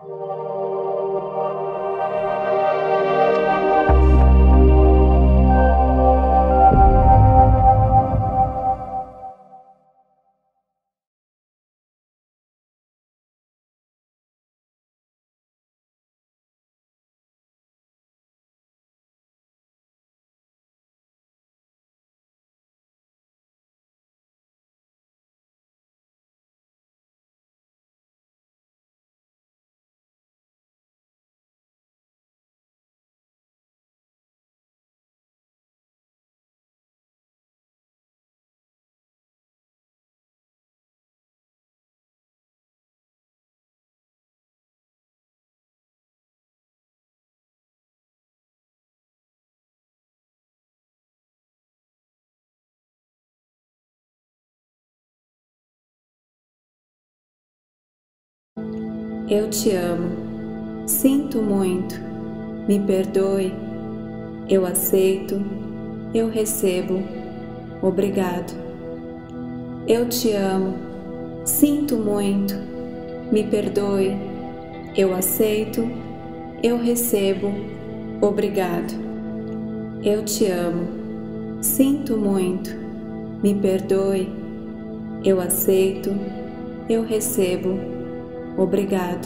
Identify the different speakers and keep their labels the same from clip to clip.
Speaker 1: Eu te amo, sinto muito, me perdoe, eu aceito, eu recebo, obrigado. Eu te amo, sinto muito, me perdoe, eu aceito, eu recebo, obrigado. Eu te amo, sinto muito, me perdoe, eu aceito, eu recebo, obrigado.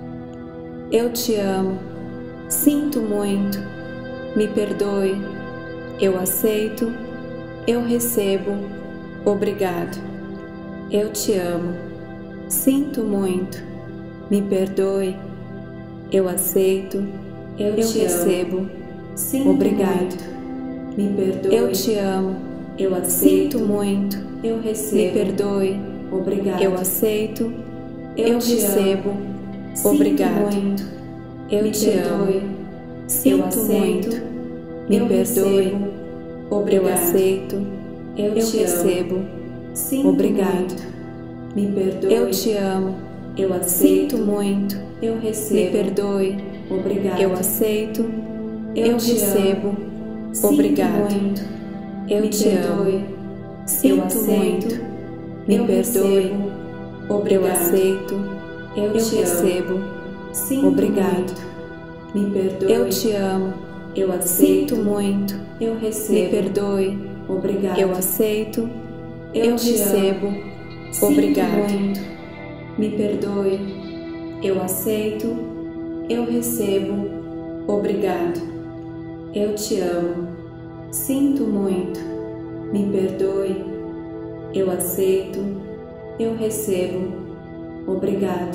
Speaker 1: Eu te amo, sinto muito, me perdoe, eu aceito, eu recebo, obrigado. Eu te amo, sinto muito, me perdoe, eu aceito, eu recebo, obrigado. Me perdoe, eu te amo, eu aceito muito, eu recebo, me perdoe, obrigado. Eu aceito, eu recebo, obrigado. Eu te amo, sinto muito, me perdoe, eu aceito, eu recebo, obrigado. Me perdoe, eu te amo, eu aceito muito, eu recebo, me perdoe, obrigado. Eu aceito, eu recebo, obrigado. Eu te amo, sinto muito, me perdoe, eu aceito, eu recebo, obrigado. Me perdoe, eu te amo, eu aceito muito, eu recebo, me perdoe, obrigado. Eu aceito, eu recebo, obrigado. Me perdoe, eu aceito, eu recebo, obrigado. Eu te amo, sinto muito, me perdoe, eu aceito, eu recebo, obrigado.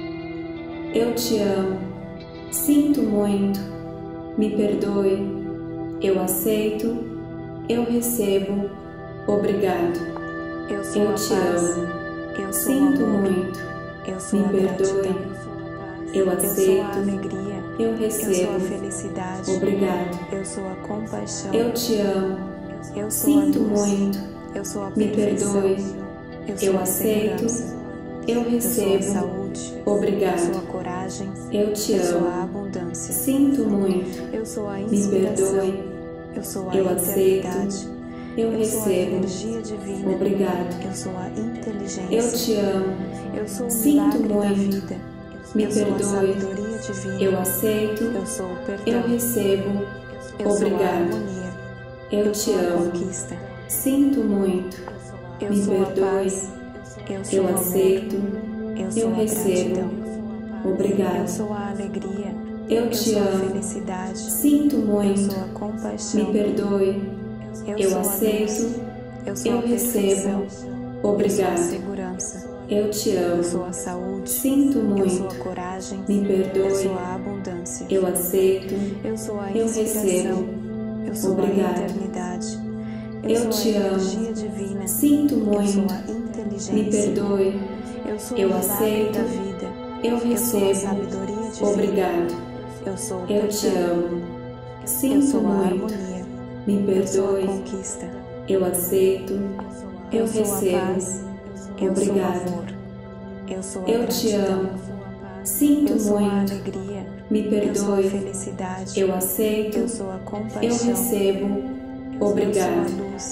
Speaker 1: Eu te amo, sinto muito, me perdoe, eu aceito, eu recebo, obrigado. Eu te amo, sinto muito, me perdoe, eu aceito, eu recebo, obrigado.
Speaker 2: Eu sou a compaixão.
Speaker 1: Eu te amo, sinto muito, me perdoe, eu aceito, eu recebo, obrigado.
Speaker 2: Eu sou a coragem.
Speaker 1: Eu te
Speaker 2: Eu sou
Speaker 1: amo,
Speaker 2: a abundância.
Speaker 1: sinto muito,
Speaker 2: Eu sou a
Speaker 1: me
Speaker 2: inspiração.
Speaker 1: perdoe,
Speaker 2: Eu sou a
Speaker 1: eu aceito,
Speaker 2: eternidade.
Speaker 1: eu
Speaker 2: Eu sou a
Speaker 1: recebo,
Speaker 2: energia divina.
Speaker 1: obrigado.
Speaker 2: Eu sou a inteligência.
Speaker 1: Eu te amo,
Speaker 2: Eu sou o
Speaker 1: sinto
Speaker 2: milagre da
Speaker 1: muito,
Speaker 2: vida.
Speaker 1: me
Speaker 2: Eu sou a
Speaker 1: perdoe,
Speaker 2: sabedoria divina.
Speaker 1: eu aceito,
Speaker 2: Eu sou o perdão.
Speaker 1: eu recebo,
Speaker 2: Eu sou a
Speaker 1: obrigado.
Speaker 2: harmonia.
Speaker 1: Eu te
Speaker 2: sou a
Speaker 1: amo,
Speaker 2: conquista.
Speaker 1: sinto muito,
Speaker 2: Eu
Speaker 1: me
Speaker 2: sou a
Speaker 1: perdoe,
Speaker 2: paz. Eu sou
Speaker 1: eu
Speaker 2: o amor.
Speaker 1: aceito,
Speaker 2: Eu sou
Speaker 1: eu
Speaker 2: a
Speaker 1: recebo,
Speaker 2: gratidão. Eu
Speaker 1: obrigado.
Speaker 2: sou a alegria.
Speaker 1: Eu te
Speaker 2: sou a
Speaker 1: amo,
Speaker 2: felicidade.
Speaker 1: sinto
Speaker 2: Eu
Speaker 1: muito,
Speaker 2: sou a compaixão.
Speaker 1: me perdoe, eu
Speaker 2: sou a
Speaker 1: aceito,
Speaker 2: luz. Eu sou
Speaker 1: eu
Speaker 2: a
Speaker 1: perfeição,
Speaker 2: perfeição. Eu sou a
Speaker 1: obrigado.
Speaker 2: segurança.
Speaker 1: Eu te amo,
Speaker 2: Eu sou a saúde.
Speaker 1: sinto
Speaker 2: Eu sou
Speaker 1: muito,
Speaker 2: a coragem.
Speaker 1: me
Speaker 2: Eu
Speaker 1: perdoe,
Speaker 2: sou a abundância.
Speaker 1: eu aceito,
Speaker 2: Eu sou a
Speaker 1: eu
Speaker 2: inspiração.
Speaker 1: recebo,
Speaker 2: Eu sou
Speaker 1: obrigado.
Speaker 2: a eternidade.
Speaker 1: Eu
Speaker 2: sou
Speaker 1: te
Speaker 2: a
Speaker 1: amo,
Speaker 2: energia divina.
Speaker 1: sinto
Speaker 2: Eu sou
Speaker 1: muito,
Speaker 2: a inteligência.
Speaker 1: me perdoe,
Speaker 2: Eu sou
Speaker 1: eu
Speaker 2: o milagre
Speaker 1: aceito,
Speaker 2: da vida.
Speaker 1: eu
Speaker 2: Eu sou a
Speaker 1: recebo,
Speaker 2: sabedoria divina.
Speaker 1: obrigado.
Speaker 2: Eu sou o
Speaker 1: Eu
Speaker 2: perdão.
Speaker 1: te amo,
Speaker 2: Eu
Speaker 1: sinto
Speaker 2: sou a
Speaker 1: muito,
Speaker 2: harmonia.
Speaker 1: me
Speaker 2: Eu sou a
Speaker 1: perdoe,
Speaker 2: conquista.
Speaker 1: eu aceito, eu
Speaker 2: sou a
Speaker 1: recebo,
Speaker 2: paz. Eu
Speaker 1: obrigado.
Speaker 2: sou o amor. Eu sou a
Speaker 1: Eu te
Speaker 2: gratidão.
Speaker 1: amo, sinto
Speaker 2: Eu sou a
Speaker 1: muito,
Speaker 2: alegria.
Speaker 1: me
Speaker 2: Eu sou a
Speaker 1: perdoe,
Speaker 2: felicidade.
Speaker 1: eu aceito,
Speaker 2: Eu sou a
Speaker 1: eu
Speaker 2: compaixão.
Speaker 1: recebo,
Speaker 2: Eu
Speaker 1: obrigado.
Speaker 2: sou a luz.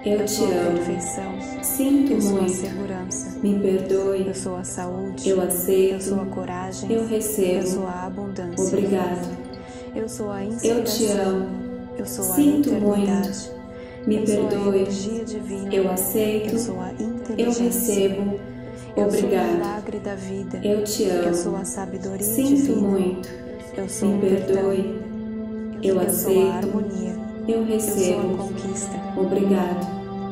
Speaker 1: Eu te
Speaker 2: sou a
Speaker 1: amo.
Speaker 2: perfeição.
Speaker 1: Sinto
Speaker 2: Eu sou a
Speaker 1: muito.
Speaker 2: segurança.
Speaker 1: Me perdoe.
Speaker 2: Eu sou a saúde.
Speaker 1: Eu aceito.
Speaker 2: Eu sou a coragem.
Speaker 1: Eu recebo.
Speaker 2: Eu sou a abundância.
Speaker 1: Obrigado.
Speaker 2: Eu sou a
Speaker 1: Eu
Speaker 2: inspiração.
Speaker 1: te amo.
Speaker 2: Eu sou a
Speaker 1: Sinto
Speaker 2: eternidade.
Speaker 1: muito. Me
Speaker 2: Eu sou a
Speaker 1: perdoe.
Speaker 2: energia divina.
Speaker 1: Eu aceito.
Speaker 2: Eu sou a
Speaker 1: Eu
Speaker 2: inteligência.
Speaker 1: recebo.
Speaker 2: Eu sou o
Speaker 1: Obrigado.
Speaker 2: milagre da vida.
Speaker 1: Eu te
Speaker 2: Eu sou
Speaker 1: amo.
Speaker 2: a sabedoria
Speaker 1: Sinto
Speaker 2: divina.
Speaker 1: muito.
Speaker 2: Eu sou
Speaker 1: Me
Speaker 2: o perdão.
Speaker 1: perdoe. Eu
Speaker 2: Eu sou a
Speaker 1: aceito.
Speaker 2: harmonia.
Speaker 1: Eu
Speaker 2: Eu sou a
Speaker 1: recebo.
Speaker 2: conquista.
Speaker 1: Obrigado.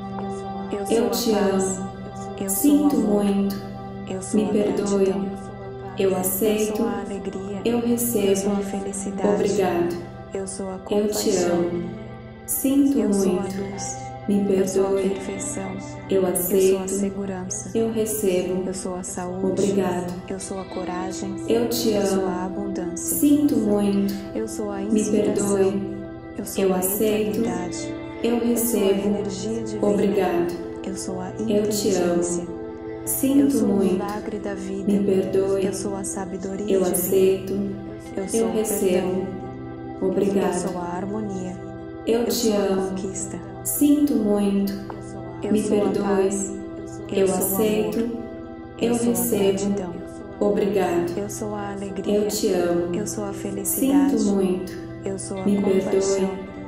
Speaker 2: Eu sou
Speaker 1: Eu
Speaker 2: a
Speaker 1: te
Speaker 2: paz.
Speaker 1: amo.
Speaker 2: Eu sou o
Speaker 1: Sinto
Speaker 2: amor.
Speaker 1: muito.
Speaker 2: Eu sou
Speaker 1: Me
Speaker 2: a
Speaker 1: perdoe.
Speaker 2: gratidão.
Speaker 1: Eu
Speaker 2: Eu
Speaker 1: aceito.
Speaker 2: sou a alegria.
Speaker 1: Eu
Speaker 2: Eu sou
Speaker 1: recebo.
Speaker 2: a felicidade.
Speaker 1: Obrigado.
Speaker 2: Eu sou a
Speaker 1: Eu
Speaker 2: compaixão.
Speaker 1: te amo. Sinto
Speaker 2: Eu sou a
Speaker 1: muito.
Speaker 2: luz.
Speaker 1: Me
Speaker 2: Eu sou a
Speaker 1: perdoe.
Speaker 2: perfeição.
Speaker 1: Eu
Speaker 2: Eu sou a
Speaker 1: aceito.
Speaker 2: segurança.
Speaker 1: Eu recebo.
Speaker 2: Eu sou a saúde.
Speaker 1: Obrigado.
Speaker 2: Eu sou a coragem.
Speaker 1: Eu te
Speaker 2: Eu sou
Speaker 1: amo.
Speaker 2: a abundância.
Speaker 1: Sinto muito.
Speaker 2: Eu sou a
Speaker 1: Me
Speaker 2: inspiração.
Speaker 1: perdoe.
Speaker 2: Eu sou
Speaker 1: Eu
Speaker 2: a
Speaker 1: aceito.
Speaker 2: eternidade.
Speaker 1: Eu
Speaker 2: Eu sou a
Speaker 1: recebo.
Speaker 2: energia divina.
Speaker 1: Obrigado.
Speaker 2: Eu sou a
Speaker 1: Eu te
Speaker 2: inteligência.
Speaker 1: amo.
Speaker 2: Eu
Speaker 1: Sinto
Speaker 2: sou o
Speaker 1: muito.
Speaker 2: milagre da vida.
Speaker 1: Me perdoe.
Speaker 2: Eu sou a sabedoria
Speaker 1: Eu
Speaker 2: divina.
Speaker 1: aceito.
Speaker 2: Eu sou
Speaker 1: Eu
Speaker 2: o
Speaker 1: recebo.
Speaker 2: perdão. Eu
Speaker 1: Obrigado.
Speaker 2: sou a harmonia.
Speaker 1: Eu
Speaker 2: Eu
Speaker 1: te
Speaker 2: sou a
Speaker 1: amo.
Speaker 2: conquista.
Speaker 1: Sinto muito.
Speaker 2: Eu
Speaker 1: Me
Speaker 2: sou a
Speaker 1: perdoe.
Speaker 2: paz.
Speaker 1: Eu
Speaker 2: sou o
Speaker 1: aceito.
Speaker 2: amor.
Speaker 1: Eu
Speaker 2: sou a
Speaker 1: recebo.
Speaker 2: gratidão.
Speaker 1: Obrigado.
Speaker 2: Eu sou a alegria.
Speaker 1: Eu te amo.
Speaker 2: Eu sou a felicidade.
Speaker 1: Sinto muito.
Speaker 2: Eu sou a
Speaker 1: Me
Speaker 2: compaixão.
Speaker 1: perdoe.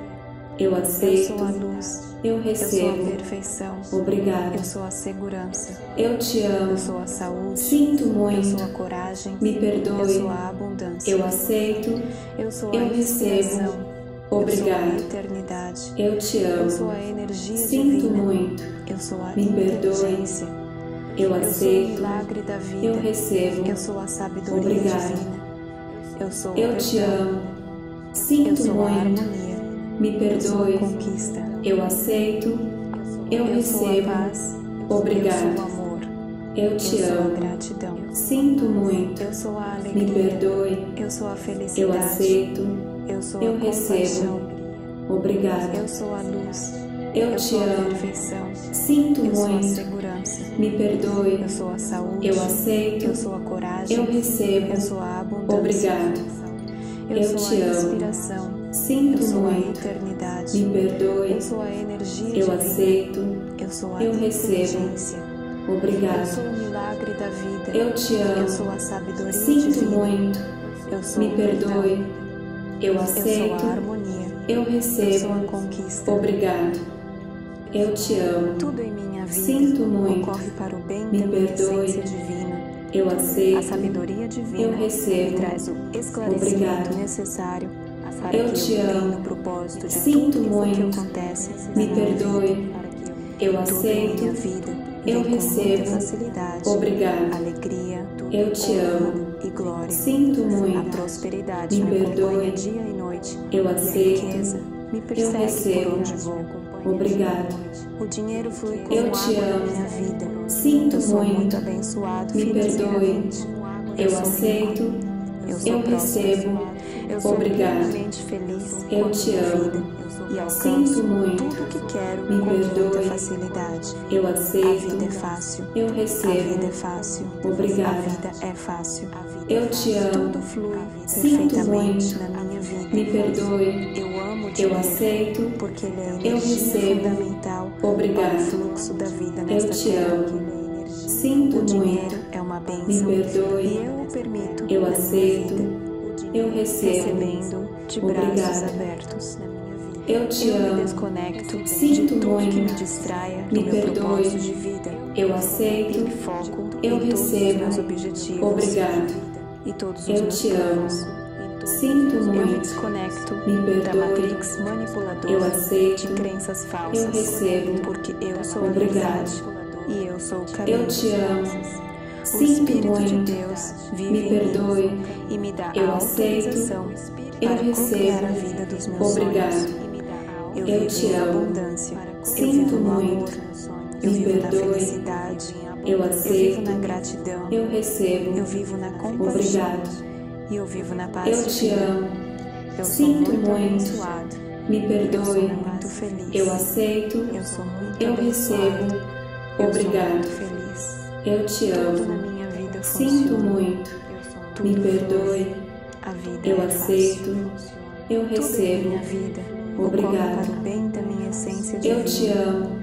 Speaker 1: Eu
Speaker 2: Eu
Speaker 1: aceito.
Speaker 2: sou a luz.
Speaker 1: Eu
Speaker 2: Eu sou a
Speaker 1: recebo.
Speaker 2: perfeição.
Speaker 1: Obrigado.
Speaker 2: Eu sou a segurança.
Speaker 1: Eu te amo.
Speaker 2: Eu sou a saúde.
Speaker 1: Sinto
Speaker 2: Eu
Speaker 1: muito.
Speaker 2: sou a coragem.
Speaker 1: Me
Speaker 2: Eu
Speaker 1: perdoe.
Speaker 2: sou a abundância.
Speaker 1: Eu aceito.
Speaker 2: Eu sou a
Speaker 1: Eu recebo.
Speaker 2: inspiração. Eu sou a
Speaker 1: Obrigado.
Speaker 2: eternidade.
Speaker 1: Eu te
Speaker 2: Eu sou
Speaker 1: amo.
Speaker 2: a energia
Speaker 1: Sinto
Speaker 2: divina.
Speaker 1: muito.
Speaker 2: Eu sou a
Speaker 1: Me perdoe.
Speaker 2: inteligência.
Speaker 1: Eu
Speaker 2: Eu sou o
Speaker 1: aceito.
Speaker 2: milagre da vida.
Speaker 1: Eu recebo.
Speaker 2: Eu sou a sabedoria
Speaker 1: Obrigado.
Speaker 2: divina. Eu sou o
Speaker 1: Eu te
Speaker 2: perdão.
Speaker 1: amo.
Speaker 2: Eu
Speaker 1: Sinto
Speaker 2: sou a
Speaker 1: muito.
Speaker 2: harmonia.
Speaker 1: Me
Speaker 2: Eu sou a
Speaker 1: perdoe.
Speaker 2: conquista.
Speaker 1: Eu aceito. Eu
Speaker 2: Eu sou a
Speaker 1: recebo.
Speaker 2: paz. Eu
Speaker 1: Obrigado.
Speaker 2: sou o amor.
Speaker 1: Eu
Speaker 2: Eu
Speaker 1: te
Speaker 2: sou a
Speaker 1: amo.
Speaker 2: gratidão.
Speaker 1: Sinto muito.
Speaker 2: Eu sou a
Speaker 1: Me
Speaker 2: alegria.
Speaker 1: perdoe.
Speaker 2: Eu sou a
Speaker 1: Eu
Speaker 2: felicidade.
Speaker 1: aceito.
Speaker 2: Eu sou
Speaker 1: Eu
Speaker 2: a
Speaker 1: recebo.
Speaker 2: compaixão.
Speaker 1: Obrigado.
Speaker 2: Eu sou a luz.
Speaker 1: Eu
Speaker 2: Eu
Speaker 1: te
Speaker 2: sou a
Speaker 1: amo.
Speaker 2: perfeição.
Speaker 1: Sinto
Speaker 2: Eu sou a
Speaker 1: muito.
Speaker 2: segurança.
Speaker 1: Me perdoe.
Speaker 2: Eu sou a saúde.
Speaker 1: Eu aceito.
Speaker 2: Eu sou a coragem.
Speaker 1: Eu recebo.
Speaker 2: Eu sou a abundância.
Speaker 1: Obrigado.
Speaker 2: Eu
Speaker 1: Eu
Speaker 2: sou
Speaker 1: te
Speaker 2: a
Speaker 1: amo.
Speaker 2: inspiração. Eu
Speaker 1: Sinto
Speaker 2: sou a
Speaker 1: muito.
Speaker 2: eternidade.
Speaker 1: Me perdoe.
Speaker 2: Eu sou a energia
Speaker 1: Eu
Speaker 2: divina.
Speaker 1: aceito.
Speaker 2: Eu sou a
Speaker 1: Eu recebo.
Speaker 2: inteligência. Eu
Speaker 1: Obrigado.
Speaker 2: sou o milagre da vida.
Speaker 1: Eu te
Speaker 2: Eu
Speaker 1: amo.
Speaker 2: sou a sabedoria
Speaker 1: Sinto
Speaker 2: divina.
Speaker 1: muito.
Speaker 2: Eu sou
Speaker 1: Me
Speaker 2: o perdão.
Speaker 1: perdoe. Eu
Speaker 2: Eu
Speaker 1: aceito.
Speaker 2: sou a harmonia.
Speaker 1: Eu
Speaker 2: Eu sou a
Speaker 1: recebo.
Speaker 2: conquista.
Speaker 1: Obrigado. Eu te amo.
Speaker 2: Tudo em minha vida
Speaker 1: Sinto muito.
Speaker 2: ocorre para o bem
Speaker 1: Me
Speaker 2: da minha
Speaker 1: perdoe.
Speaker 2: essência divina.
Speaker 1: Eu aceito.
Speaker 2: A sabedoria divina
Speaker 1: Eu recebo.
Speaker 2: me traz o esclarecimento
Speaker 1: Obrigado.
Speaker 2: necessário para
Speaker 1: Eu
Speaker 2: que
Speaker 1: te
Speaker 2: eu
Speaker 1: amo.
Speaker 2: tenha o propósito de
Speaker 1: Sinto
Speaker 2: tudo o que
Speaker 1: muito.
Speaker 2: acontece
Speaker 1: Me
Speaker 2: na minha
Speaker 1: perdoe.
Speaker 2: vida.
Speaker 1: Eu
Speaker 2: Tudo em
Speaker 1: aceito.
Speaker 2: minha vida
Speaker 1: Eu
Speaker 2: vem com muita
Speaker 1: recebo.
Speaker 2: facilidade,
Speaker 1: Obrigado.
Speaker 2: alegria,
Speaker 1: Eu te
Speaker 2: honra
Speaker 1: amo.
Speaker 2: e glória.
Speaker 1: Sinto
Speaker 2: A
Speaker 1: muito.
Speaker 2: prosperidade
Speaker 1: Me
Speaker 2: me
Speaker 1: perdoe.
Speaker 2: acompanha dia e noite.
Speaker 1: Eu
Speaker 2: E a
Speaker 1: aceito.
Speaker 2: riqueza me
Speaker 1: Eu
Speaker 2: persegue
Speaker 1: recebo.
Speaker 2: por onde vou.
Speaker 1: Obrigado.
Speaker 2: O dinheiro flui como
Speaker 1: Eu
Speaker 2: água
Speaker 1: te
Speaker 2: na
Speaker 1: amo.
Speaker 2: minha vida.
Speaker 1: Sinto
Speaker 2: Eu sou muito
Speaker 1: muito.
Speaker 2: abençoado
Speaker 1: Me perdoe.
Speaker 2: financeiramente.
Speaker 1: Eu
Speaker 2: sou
Speaker 1: aceito.
Speaker 2: rico. Eu sou
Speaker 1: Eu
Speaker 2: próspero.
Speaker 1: recebo.
Speaker 2: Eu sou
Speaker 1: Obrigado.
Speaker 2: plenamente feliz
Speaker 1: Eu
Speaker 2: com a
Speaker 1: te
Speaker 2: minha
Speaker 1: amo.
Speaker 2: vida e alcanço
Speaker 1: Sinto muito.
Speaker 2: tudo o que quero
Speaker 1: Me
Speaker 2: com muita
Speaker 1: perdoe.
Speaker 2: facilidade.
Speaker 1: Eu
Speaker 2: A
Speaker 1: aceito.
Speaker 2: vida é fácil.
Speaker 1: Eu
Speaker 2: A vida é
Speaker 1: recebo.
Speaker 2: fácil.
Speaker 1: Obrigado.
Speaker 2: A vida é fácil.
Speaker 1: Eu te amo.
Speaker 2: Tudo flui
Speaker 1: Sinto
Speaker 2: perfeitamente
Speaker 1: muito.
Speaker 2: na minha vida.
Speaker 1: Me perdoe.
Speaker 2: Eu amo o
Speaker 1: Eu
Speaker 2: dinheiro
Speaker 1: aceito.
Speaker 2: porque ele é
Speaker 1: Eu
Speaker 2: energia
Speaker 1: recebo.
Speaker 2: fundamental para
Speaker 1: Obrigado.
Speaker 2: o fluxo da vida
Speaker 1: Eu
Speaker 2: nesta
Speaker 1: te
Speaker 2: terra.
Speaker 1: amo. Sinto
Speaker 2: O dinheiro
Speaker 1: muito.
Speaker 2: é uma
Speaker 1: Me
Speaker 2: bênção
Speaker 1: perdoe.
Speaker 2: e eu o permito
Speaker 1: Eu
Speaker 2: na minha
Speaker 1: aceito.
Speaker 2: vida.
Speaker 1: Eu recebo.
Speaker 2: Recebendo de
Speaker 1: Obrigado.
Speaker 2: braços abertos.
Speaker 1: Eu te
Speaker 2: Eu me
Speaker 1: amo.
Speaker 2: desconecto
Speaker 1: Sinto
Speaker 2: de tudo que me
Speaker 1: muito.
Speaker 2: distraia
Speaker 1: Me
Speaker 2: do meu
Speaker 1: perdoe.
Speaker 2: propósito de vida.
Speaker 1: Eu aceito.
Speaker 2: E foco
Speaker 1: Eu
Speaker 2: em todos os
Speaker 1: recebo.
Speaker 2: meus objetivos
Speaker 1: Obrigado.
Speaker 2: e todos os
Speaker 1: Eu
Speaker 2: meus
Speaker 1: te amo.
Speaker 2: planos.
Speaker 1: Sinto
Speaker 2: Eu me
Speaker 1: muito.
Speaker 2: desconecto
Speaker 1: Me
Speaker 2: da
Speaker 1: perdoe.
Speaker 2: matrix
Speaker 1: Eu
Speaker 2: manipuladora
Speaker 1: aceito.
Speaker 2: de crenças falsas.
Speaker 1: Eu recebo.
Speaker 2: Porque eu sou a
Speaker 1: Obrigado.
Speaker 2: verdade e eu sou o caminho.
Speaker 1: Eu te amo.
Speaker 2: O
Speaker 1: Sinto
Speaker 2: Espírito de
Speaker 1: muito.
Speaker 2: Deus vive
Speaker 1: Me
Speaker 2: em mim
Speaker 1: perdoe.
Speaker 2: e me dá
Speaker 1: Eu
Speaker 2: a autorização
Speaker 1: Eu
Speaker 2: para co-criar a
Speaker 1: recebo.
Speaker 2: vida dos meus
Speaker 1: Obrigado.
Speaker 2: sonhos. Eu
Speaker 1: Eu
Speaker 2: vivo
Speaker 1: te
Speaker 2: em
Speaker 1: amo.
Speaker 2: abundância. Eu
Speaker 1: Sinto
Speaker 2: vivo no amor.
Speaker 1: muito.
Speaker 2: Eu
Speaker 1: Me
Speaker 2: vivo na
Speaker 1: perdoe.
Speaker 2: felicidade.
Speaker 1: Eu
Speaker 2: Eu vivo
Speaker 1: aceito.
Speaker 2: na gratidão.
Speaker 1: Eu recebo.
Speaker 2: Eu vivo na compaixão.
Speaker 1: Obrigado.
Speaker 2: E eu vivo na paz
Speaker 1: Eu te
Speaker 2: divina.
Speaker 1: amo.
Speaker 2: Eu sou
Speaker 1: Sinto
Speaker 2: muito
Speaker 1: muito.
Speaker 2: abençoado.
Speaker 1: Me
Speaker 2: Eu sou
Speaker 1: perdoe.
Speaker 2: muito feliz.
Speaker 1: Eu aceito.
Speaker 2: Eu sou muito
Speaker 1: Eu
Speaker 2: abençoado.
Speaker 1: recebo.
Speaker 2: Eu sou
Speaker 1: Obrigado.
Speaker 2: muito feliz.
Speaker 1: Eu te
Speaker 2: Tudo na
Speaker 1: amo.
Speaker 2: minha vida
Speaker 1: Sinto
Speaker 2: funciona.
Speaker 1: muito.
Speaker 2: Tudo
Speaker 1: Me
Speaker 2: flui.
Speaker 1: perdoe.
Speaker 2: A vida
Speaker 1: Eu
Speaker 2: é
Speaker 1: aceito.
Speaker 2: fácil.
Speaker 1: Eu
Speaker 2: Tudo em
Speaker 1: recebo.
Speaker 2: minha vida
Speaker 1: Obrigado.
Speaker 2: ocorre para o bem da minha essência
Speaker 1: Eu te
Speaker 2: divina.
Speaker 1: amo.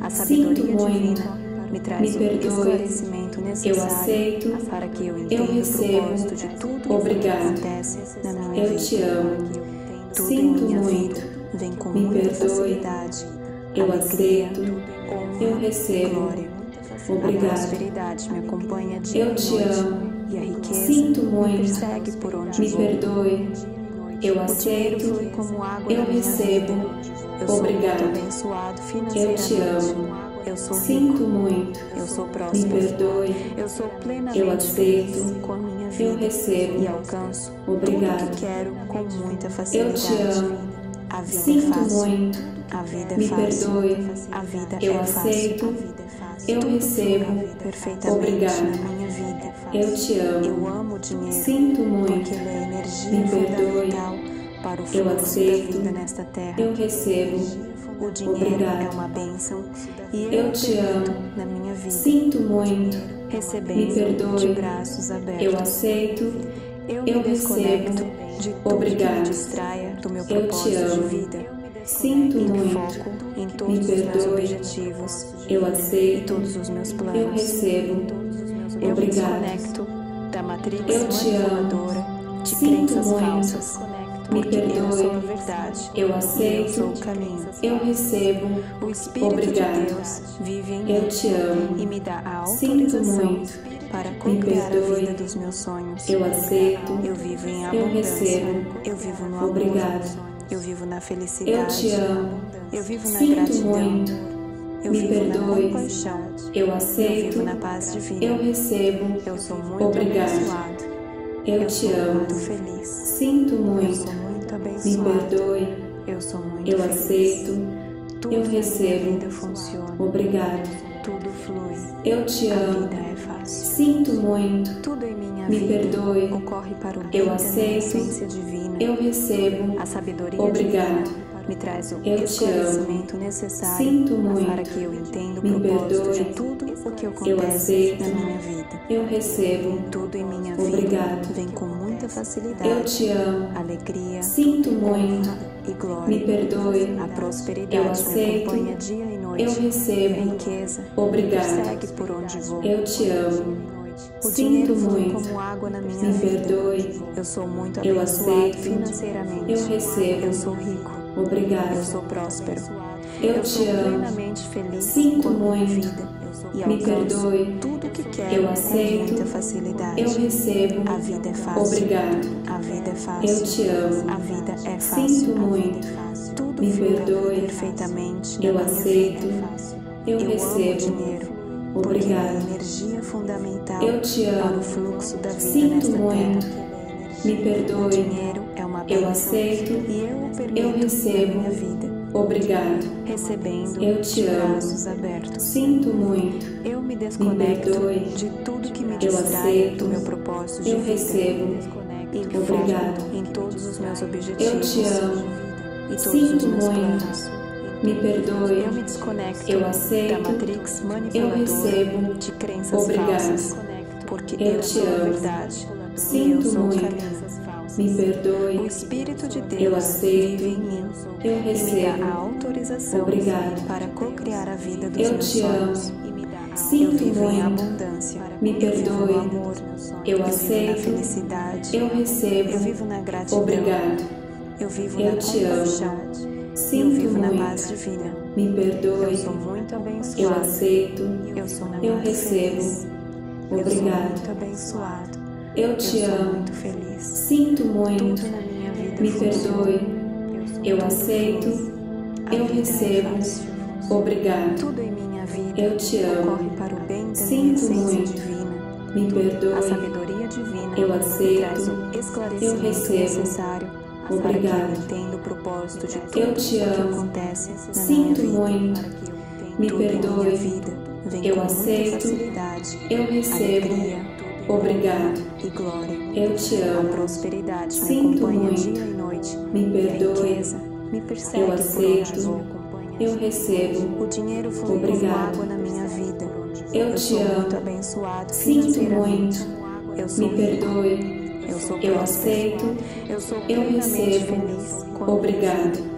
Speaker 2: A
Speaker 1: Sinto
Speaker 2: sabedoria
Speaker 1: muito.
Speaker 2: divina me traz o
Speaker 1: perdoe.
Speaker 2: esclarecimento
Speaker 1: Eu
Speaker 2: necessário
Speaker 1: aceito.
Speaker 2: para que eu
Speaker 1: Eu
Speaker 2: entenda o
Speaker 1: recebo.
Speaker 2: propósito de tudo o que
Speaker 1: Obrigado.
Speaker 2: acontece na minha
Speaker 1: Eu
Speaker 2: vida.
Speaker 1: te amo.
Speaker 2: Tudo
Speaker 1: Sinto
Speaker 2: em minha
Speaker 1: muito.
Speaker 2: vida vem com
Speaker 1: Me
Speaker 2: muita
Speaker 1: perdoe.
Speaker 2: facilidade,
Speaker 1: Eu
Speaker 2: alegria,
Speaker 1: aceito.
Speaker 2: honra,
Speaker 1: Eu recebo.
Speaker 2: glória. A
Speaker 1: Obrigado.
Speaker 2: prosperidade me acompanha dia
Speaker 1: Eu
Speaker 2: e
Speaker 1: te
Speaker 2: noite,
Speaker 1: amo.
Speaker 2: e a riqueza
Speaker 1: Sinto
Speaker 2: me
Speaker 1: muito.
Speaker 2: persegue por onde
Speaker 1: Me
Speaker 2: vou.
Speaker 1: perdoe. Eu
Speaker 2: O dinheiro
Speaker 1: aceito.
Speaker 2: flui como água
Speaker 1: Eu
Speaker 2: na minha
Speaker 1: recebo.
Speaker 2: vida. Eu sou
Speaker 1: Obrigado.
Speaker 2: muito abençoado
Speaker 1: Eu
Speaker 2: financeiramente.
Speaker 1: te amo.
Speaker 2: Eu sou
Speaker 1: Sinto
Speaker 2: rico.
Speaker 1: muito.
Speaker 2: Eu sou
Speaker 1: Me
Speaker 2: próspero.
Speaker 1: perdoe.
Speaker 2: Eu sou plenamente
Speaker 1: Eu aceito.
Speaker 2: feliz com a minha vida.
Speaker 1: Eu recebo.
Speaker 2: E alcanço
Speaker 1: Obrigado.
Speaker 2: tudo o que quero com muita
Speaker 1: Eu
Speaker 2: facilidade.
Speaker 1: te amo.
Speaker 2: A vida é
Speaker 1: Sinto
Speaker 2: fácil.
Speaker 1: muito.
Speaker 2: A vida é
Speaker 1: Me
Speaker 2: fácil.
Speaker 1: perdoe.
Speaker 2: A vida
Speaker 1: Eu
Speaker 2: é
Speaker 1: aceito.
Speaker 2: fácil.
Speaker 1: Eu
Speaker 2: Tudo
Speaker 1: recebo.
Speaker 2: flui perfeitamente
Speaker 1: Obrigado.
Speaker 2: na minha vida.
Speaker 1: Eu te amo.
Speaker 2: Eu amo o dinheiro
Speaker 1: Sinto muito.
Speaker 2: porque ele é energia
Speaker 1: Me perdoe.
Speaker 2: fundamental para o
Speaker 1: Eu
Speaker 2: fluxo da
Speaker 1: aceito.
Speaker 2: vida nesta terra.
Speaker 1: Eu recebo.
Speaker 2: O dinheiro
Speaker 1: Obrigado.
Speaker 2: é uma bênção e
Speaker 1: Eu
Speaker 2: eu
Speaker 1: te
Speaker 2: permito
Speaker 1: amo.
Speaker 2: na minha vida,
Speaker 1: Sinto muito. Me
Speaker 2: recebendo
Speaker 1: perdoe.
Speaker 2: de braços abertos.
Speaker 1: Eu aceito.
Speaker 2: Eu
Speaker 1: Eu
Speaker 2: me desconecto
Speaker 1: recebo.
Speaker 2: de tudo
Speaker 1: Obrigado.
Speaker 2: que me distraia do meu
Speaker 1: Eu te
Speaker 2: propósito de
Speaker 1: amo.
Speaker 2: vida.
Speaker 1: Sinto
Speaker 2: E me
Speaker 1: muito.
Speaker 2: foco em todos os meus
Speaker 1: perdoe.
Speaker 2: objetivos
Speaker 1: Eu
Speaker 2: e
Speaker 1: aceito.
Speaker 2: todos os meus
Speaker 1: Eu
Speaker 2: planos.
Speaker 1: recebo.
Speaker 2: Eu me
Speaker 1: Obrigado.
Speaker 2: desconecto da matrix
Speaker 1: Eu te amo.
Speaker 2: manipuladora de
Speaker 1: Sinto
Speaker 2: crenças
Speaker 1: muito.
Speaker 2: falsas.
Speaker 1: Me
Speaker 2: Porque eu
Speaker 1: perdoe.
Speaker 2: sou a verdade.
Speaker 1: Eu
Speaker 2: E eu
Speaker 1: aceito.
Speaker 2: sou o caminho.
Speaker 1: Eu recebo.
Speaker 2: O Espírito
Speaker 1: Obrigado.
Speaker 2: de Deus vive em
Speaker 1: Eu
Speaker 2: mim
Speaker 1: te amo.
Speaker 2: e me dá a
Speaker 1: Sinto
Speaker 2: autorização
Speaker 1: muito.
Speaker 2: para
Speaker 1: Me
Speaker 2: co-criar a
Speaker 1: perdoe.
Speaker 2: vida dos meus sonhos.
Speaker 1: Eu aceito.
Speaker 2: Eu vivo em
Speaker 1: Eu
Speaker 2: abundância.
Speaker 1: recebo.
Speaker 2: Eu vivo no amor.
Speaker 1: Obrigado.
Speaker 2: Eu vivo na
Speaker 1: Eu
Speaker 2: felicidade.
Speaker 1: te amo.
Speaker 2: Eu vivo na
Speaker 1: Sinto
Speaker 2: gratidão.
Speaker 1: muito.
Speaker 2: Eu
Speaker 1: Me
Speaker 2: vivo na
Speaker 1: perdoe.
Speaker 2: compaixão.
Speaker 1: Eu
Speaker 2: Eu
Speaker 1: aceito.
Speaker 2: vivo na paz divina.
Speaker 1: Eu recebo.
Speaker 2: Eu sou muito
Speaker 1: Obrigado.
Speaker 2: abençoado.
Speaker 1: Eu te
Speaker 2: sou
Speaker 1: amo.
Speaker 2: muito feliz.
Speaker 1: Sinto
Speaker 2: Eu
Speaker 1: muito.
Speaker 2: sou muito
Speaker 1: Me
Speaker 2: abençoado.
Speaker 1: perdoe.
Speaker 2: Eu sou muito
Speaker 1: Eu
Speaker 2: feliz.
Speaker 1: aceito.
Speaker 2: Tudo
Speaker 1: Eu
Speaker 2: na minha
Speaker 1: recebo.
Speaker 2: vida funciona.
Speaker 1: Obrigado.
Speaker 2: Tudo flui.
Speaker 1: Eu te
Speaker 2: A
Speaker 1: amo.
Speaker 2: vida é fácil.
Speaker 1: Sinto muito.
Speaker 2: Tudo em minha
Speaker 1: Me
Speaker 2: vida
Speaker 1: perdoe.
Speaker 2: ocorre para o bem
Speaker 1: Eu
Speaker 2: da minha
Speaker 1: aceito.
Speaker 2: essência divina.
Speaker 1: Eu recebo.
Speaker 2: A sabedoria
Speaker 1: Obrigado.
Speaker 2: divina me traz o
Speaker 1: Eu te
Speaker 2: esclarecimento necessário
Speaker 1: Sinto muito.
Speaker 2: para que eu entenda o
Speaker 1: Me
Speaker 2: propósito
Speaker 1: perdoe.
Speaker 2: de tudo o que
Speaker 1: Eu
Speaker 2: acontece
Speaker 1: aceito.
Speaker 2: na minha vida.
Speaker 1: Eu recebo.
Speaker 2: Tudo em minha
Speaker 1: Obrigado.
Speaker 2: vida vem com muita facilidade,
Speaker 1: Eu te amo.
Speaker 2: alegria,
Speaker 1: Sinto muito.
Speaker 2: honra e glória.
Speaker 1: Me perdoe.
Speaker 2: A prosperidade
Speaker 1: Eu
Speaker 2: me
Speaker 1: aceito.
Speaker 2: acompanha dia e noite.
Speaker 1: Eu
Speaker 2: E a
Speaker 1: recebo.
Speaker 2: riqueza
Speaker 1: Obrigado.
Speaker 2: me persegue por onde vou.
Speaker 1: Eu te amo.
Speaker 2: O
Speaker 1: Sinto
Speaker 2: dinheiro flui
Speaker 1: muito.
Speaker 2: como água na minha
Speaker 1: Me
Speaker 2: vida.
Speaker 1: perdoe.
Speaker 2: Eu sou muito
Speaker 1: Eu
Speaker 2: abençoado
Speaker 1: aceito.
Speaker 2: financeiramente.
Speaker 1: Eu recebo.
Speaker 2: Eu sou rico.
Speaker 1: Obrigado.
Speaker 2: Eu sou próspero.
Speaker 1: Eu
Speaker 2: sou
Speaker 1: te amo.
Speaker 2: plenamente feliz
Speaker 1: Sinto
Speaker 2: com a minha
Speaker 1: muito.
Speaker 2: vida. E
Speaker 1: Me
Speaker 2: alcanço
Speaker 1: perdoe.
Speaker 2: tudo o que quero
Speaker 1: Eu aceito.
Speaker 2: com muita facilidade.
Speaker 1: Eu recebo.
Speaker 2: A vida é fácil.
Speaker 1: Obrigado.
Speaker 2: A vida é fácil.
Speaker 1: Eu te amo.
Speaker 2: A vida é fácil.
Speaker 1: Sinto muito.
Speaker 2: Tudo
Speaker 1: Me
Speaker 2: flui
Speaker 1: perdoe.
Speaker 2: perfeitamente na
Speaker 1: Eu
Speaker 2: minha
Speaker 1: aceito.
Speaker 2: vida.
Speaker 1: Eu
Speaker 2: amo
Speaker 1: recebo.
Speaker 2: dinheiro, porque ele é
Speaker 1: Obrigado.
Speaker 2: energia fundamental
Speaker 1: Eu te amo.
Speaker 2: para o fluxo da vida
Speaker 1: Sinto
Speaker 2: nesta
Speaker 1: muito.
Speaker 2: terra.
Speaker 1: Me
Speaker 2: O
Speaker 1: perdoe.
Speaker 2: dinheiro é uma
Speaker 1: Eu
Speaker 2: bênção
Speaker 1: aceito.
Speaker 2: e eu o permito
Speaker 1: Eu recebo.
Speaker 2: na minha vida,
Speaker 1: Obrigado.
Speaker 2: recebendo
Speaker 1: Eu te
Speaker 2: de
Speaker 1: amo.
Speaker 2: braços abertos.
Speaker 1: Sinto muito.
Speaker 2: Eu me desconecto
Speaker 1: perdoe.
Speaker 2: de tudo que me
Speaker 1: Eu
Speaker 2: distrai
Speaker 1: aceito.
Speaker 2: do meu propósito de
Speaker 1: Eu
Speaker 2: vida.
Speaker 1: recebo.
Speaker 2: E me
Speaker 1: Obrigado.
Speaker 2: foco em todos os meus
Speaker 1: Eu
Speaker 2: objetivos
Speaker 1: te amo.
Speaker 2: e todos
Speaker 1: Sinto
Speaker 2: os meus
Speaker 1: muito.
Speaker 2: planos.
Speaker 1: Me perdoe.
Speaker 2: Eu me desconecto
Speaker 1: Eu aceito.
Speaker 2: da matrix
Speaker 1: Eu
Speaker 2: manipuladora
Speaker 1: recebo.
Speaker 2: de crenças
Speaker 1: Obrigado.
Speaker 2: falsas, porque
Speaker 1: Eu
Speaker 2: eu
Speaker 1: te
Speaker 2: sou a
Speaker 1: amo.
Speaker 2: verdade e eu
Speaker 1: Sinto
Speaker 2: sou o
Speaker 1: muito.
Speaker 2: caminho.
Speaker 1: Me
Speaker 2: O
Speaker 1: perdoe.
Speaker 2: Espírito de
Speaker 1: Eu
Speaker 2: Deus
Speaker 1: aceito.
Speaker 2: vive em mim
Speaker 1: Eu
Speaker 2: e me dá
Speaker 1: recebo.
Speaker 2: a autorização
Speaker 1: Obrigado.
Speaker 2: para co-criar a vida dos
Speaker 1: Eu
Speaker 2: meus
Speaker 1: te
Speaker 2: sonhos.
Speaker 1: amo.
Speaker 2: Eu
Speaker 1: Sinto
Speaker 2: vivo em
Speaker 1: muito.
Speaker 2: abundância.
Speaker 1: Me
Speaker 2: Eu vivo
Speaker 1: perdoe.
Speaker 2: no amor.
Speaker 1: Eu
Speaker 2: vivo na
Speaker 1: aceito.
Speaker 2: felicidade.
Speaker 1: Eu recebo.
Speaker 2: Eu vivo na gratidão.
Speaker 1: Obrigado.
Speaker 2: Eu vivo
Speaker 1: Eu
Speaker 2: na
Speaker 1: te amo.
Speaker 2: compaixão. Eu
Speaker 1: Sinto
Speaker 2: vivo na
Speaker 1: muito.
Speaker 2: paz divina.
Speaker 1: Me
Speaker 2: Eu
Speaker 1: perdoe.
Speaker 2: sou muito
Speaker 1: Eu
Speaker 2: abençoado.
Speaker 1: aceito.
Speaker 2: Eu sou muito
Speaker 1: Eu recebo.
Speaker 2: feliz. Eu sou
Speaker 1: Obrigado.
Speaker 2: muito abençoado.
Speaker 1: Eu te
Speaker 2: Eu sou
Speaker 1: amo.
Speaker 2: muito feliz.
Speaker 1: Sinto muito.
Speaker 2: Tudo na minha vida
Speaker 1: Me
Speaker 2: funciona.
Speaker 1: perdoe. Eu
Speaker 2: Tudo
Speaker 1: aceito.
Speaker 2: flui. A
Speaker 1: Eu
Speaker 2: vida é
Speaker 1: recebo.
Speaker 2: fácil.
Speaker 1: Obrigado.
Speaker 2: Tudo em minha vida
Speaker 1: Eu te amo.
Speaker 2: ocorre para o bem da minha
Speaker 1: Sinto
Speaker 2: essência
Speaker 1: muito.
Speaker 2: divina.
Speaker 1: Me
Speaker 2: A
Speaker 1: perdoe.
Speaker 2: sabedoria divina
Speaker 1: Eu
Speaker 2: me
Speaker 1: aceito.
Speaker 2: traz o
Speaker 1: Eu
Speaker 2: esclarecimento
Speaker 1: recebo.
Speaker 2: necessário para que
Speaker 1: Obrigado.
Speaker 2: eu entenda o propósito de tudo
Speaker 1: Eu
Speaker 2: o
Speaker 1: te
Speaker 2: que
Speaker 1: amo.
Speaker 2: acontece na
Speaker 1: Sinto
Speaker 2: minha vida.
Speaker 1: muito. Me
Speaker 2: Tudo em
Speaker 1: perdoe.
Speaker 2: minha vida vem
Speaker 1: Eu
Speaker 2: com
Speaker 1: aceito.
Speaker 2: muita facilidade,
Speaker 1: Eu recebo.
Speaker 2: alegria,
Speaker 1: Obrigado.
Speaker 2: e glória.
Speaker 1: Eu te
Speaker 2: A
Speaker 1: amo.
Speaker 2: prosperidade me
Speaker 1: Sinto
Speaker 2: acompanha
Speaker 1: muito.
Speaker 2: dia e noite.
Speaker 1: Me
Speaker 2: E a
Speaker 1: perdoe.
Speaker 2: riqueza me persegue
Speaker 1: Eu
Speaker 2: por
Speaker 1: aceito.
Speaker 2: onde vou.
Speaker 1: Eu recebo.
Speaker 2: O dinheiro flui como
Speaker 1: Obrigado.
Speaker 2: água na minha vida.
Speaker 1: Eu te
Speaker 2: sou
Speaker 1: amo.
Speaker 2: muito abençoado
Speaker 1: Sinto
Speaker 2: financeiramente.
Speaker 1: muito.
Speaker 2: Eu sou
Speaker 1: Me
Speaker 2: rico.
Speaker 1: perdoe.
Speaker 2: Eu sou
Speaker 1: Eu
Speaker 2: próspero.
Speaker 1: aceito.
Speaker 2: Eu sou
Speaker 1: Eu
Speaker 2: plenamente
Speaker 1: recebo.
Speaker 2: feliz com a minha
Speaker 1: Obrigado.
Speaker 2: vida.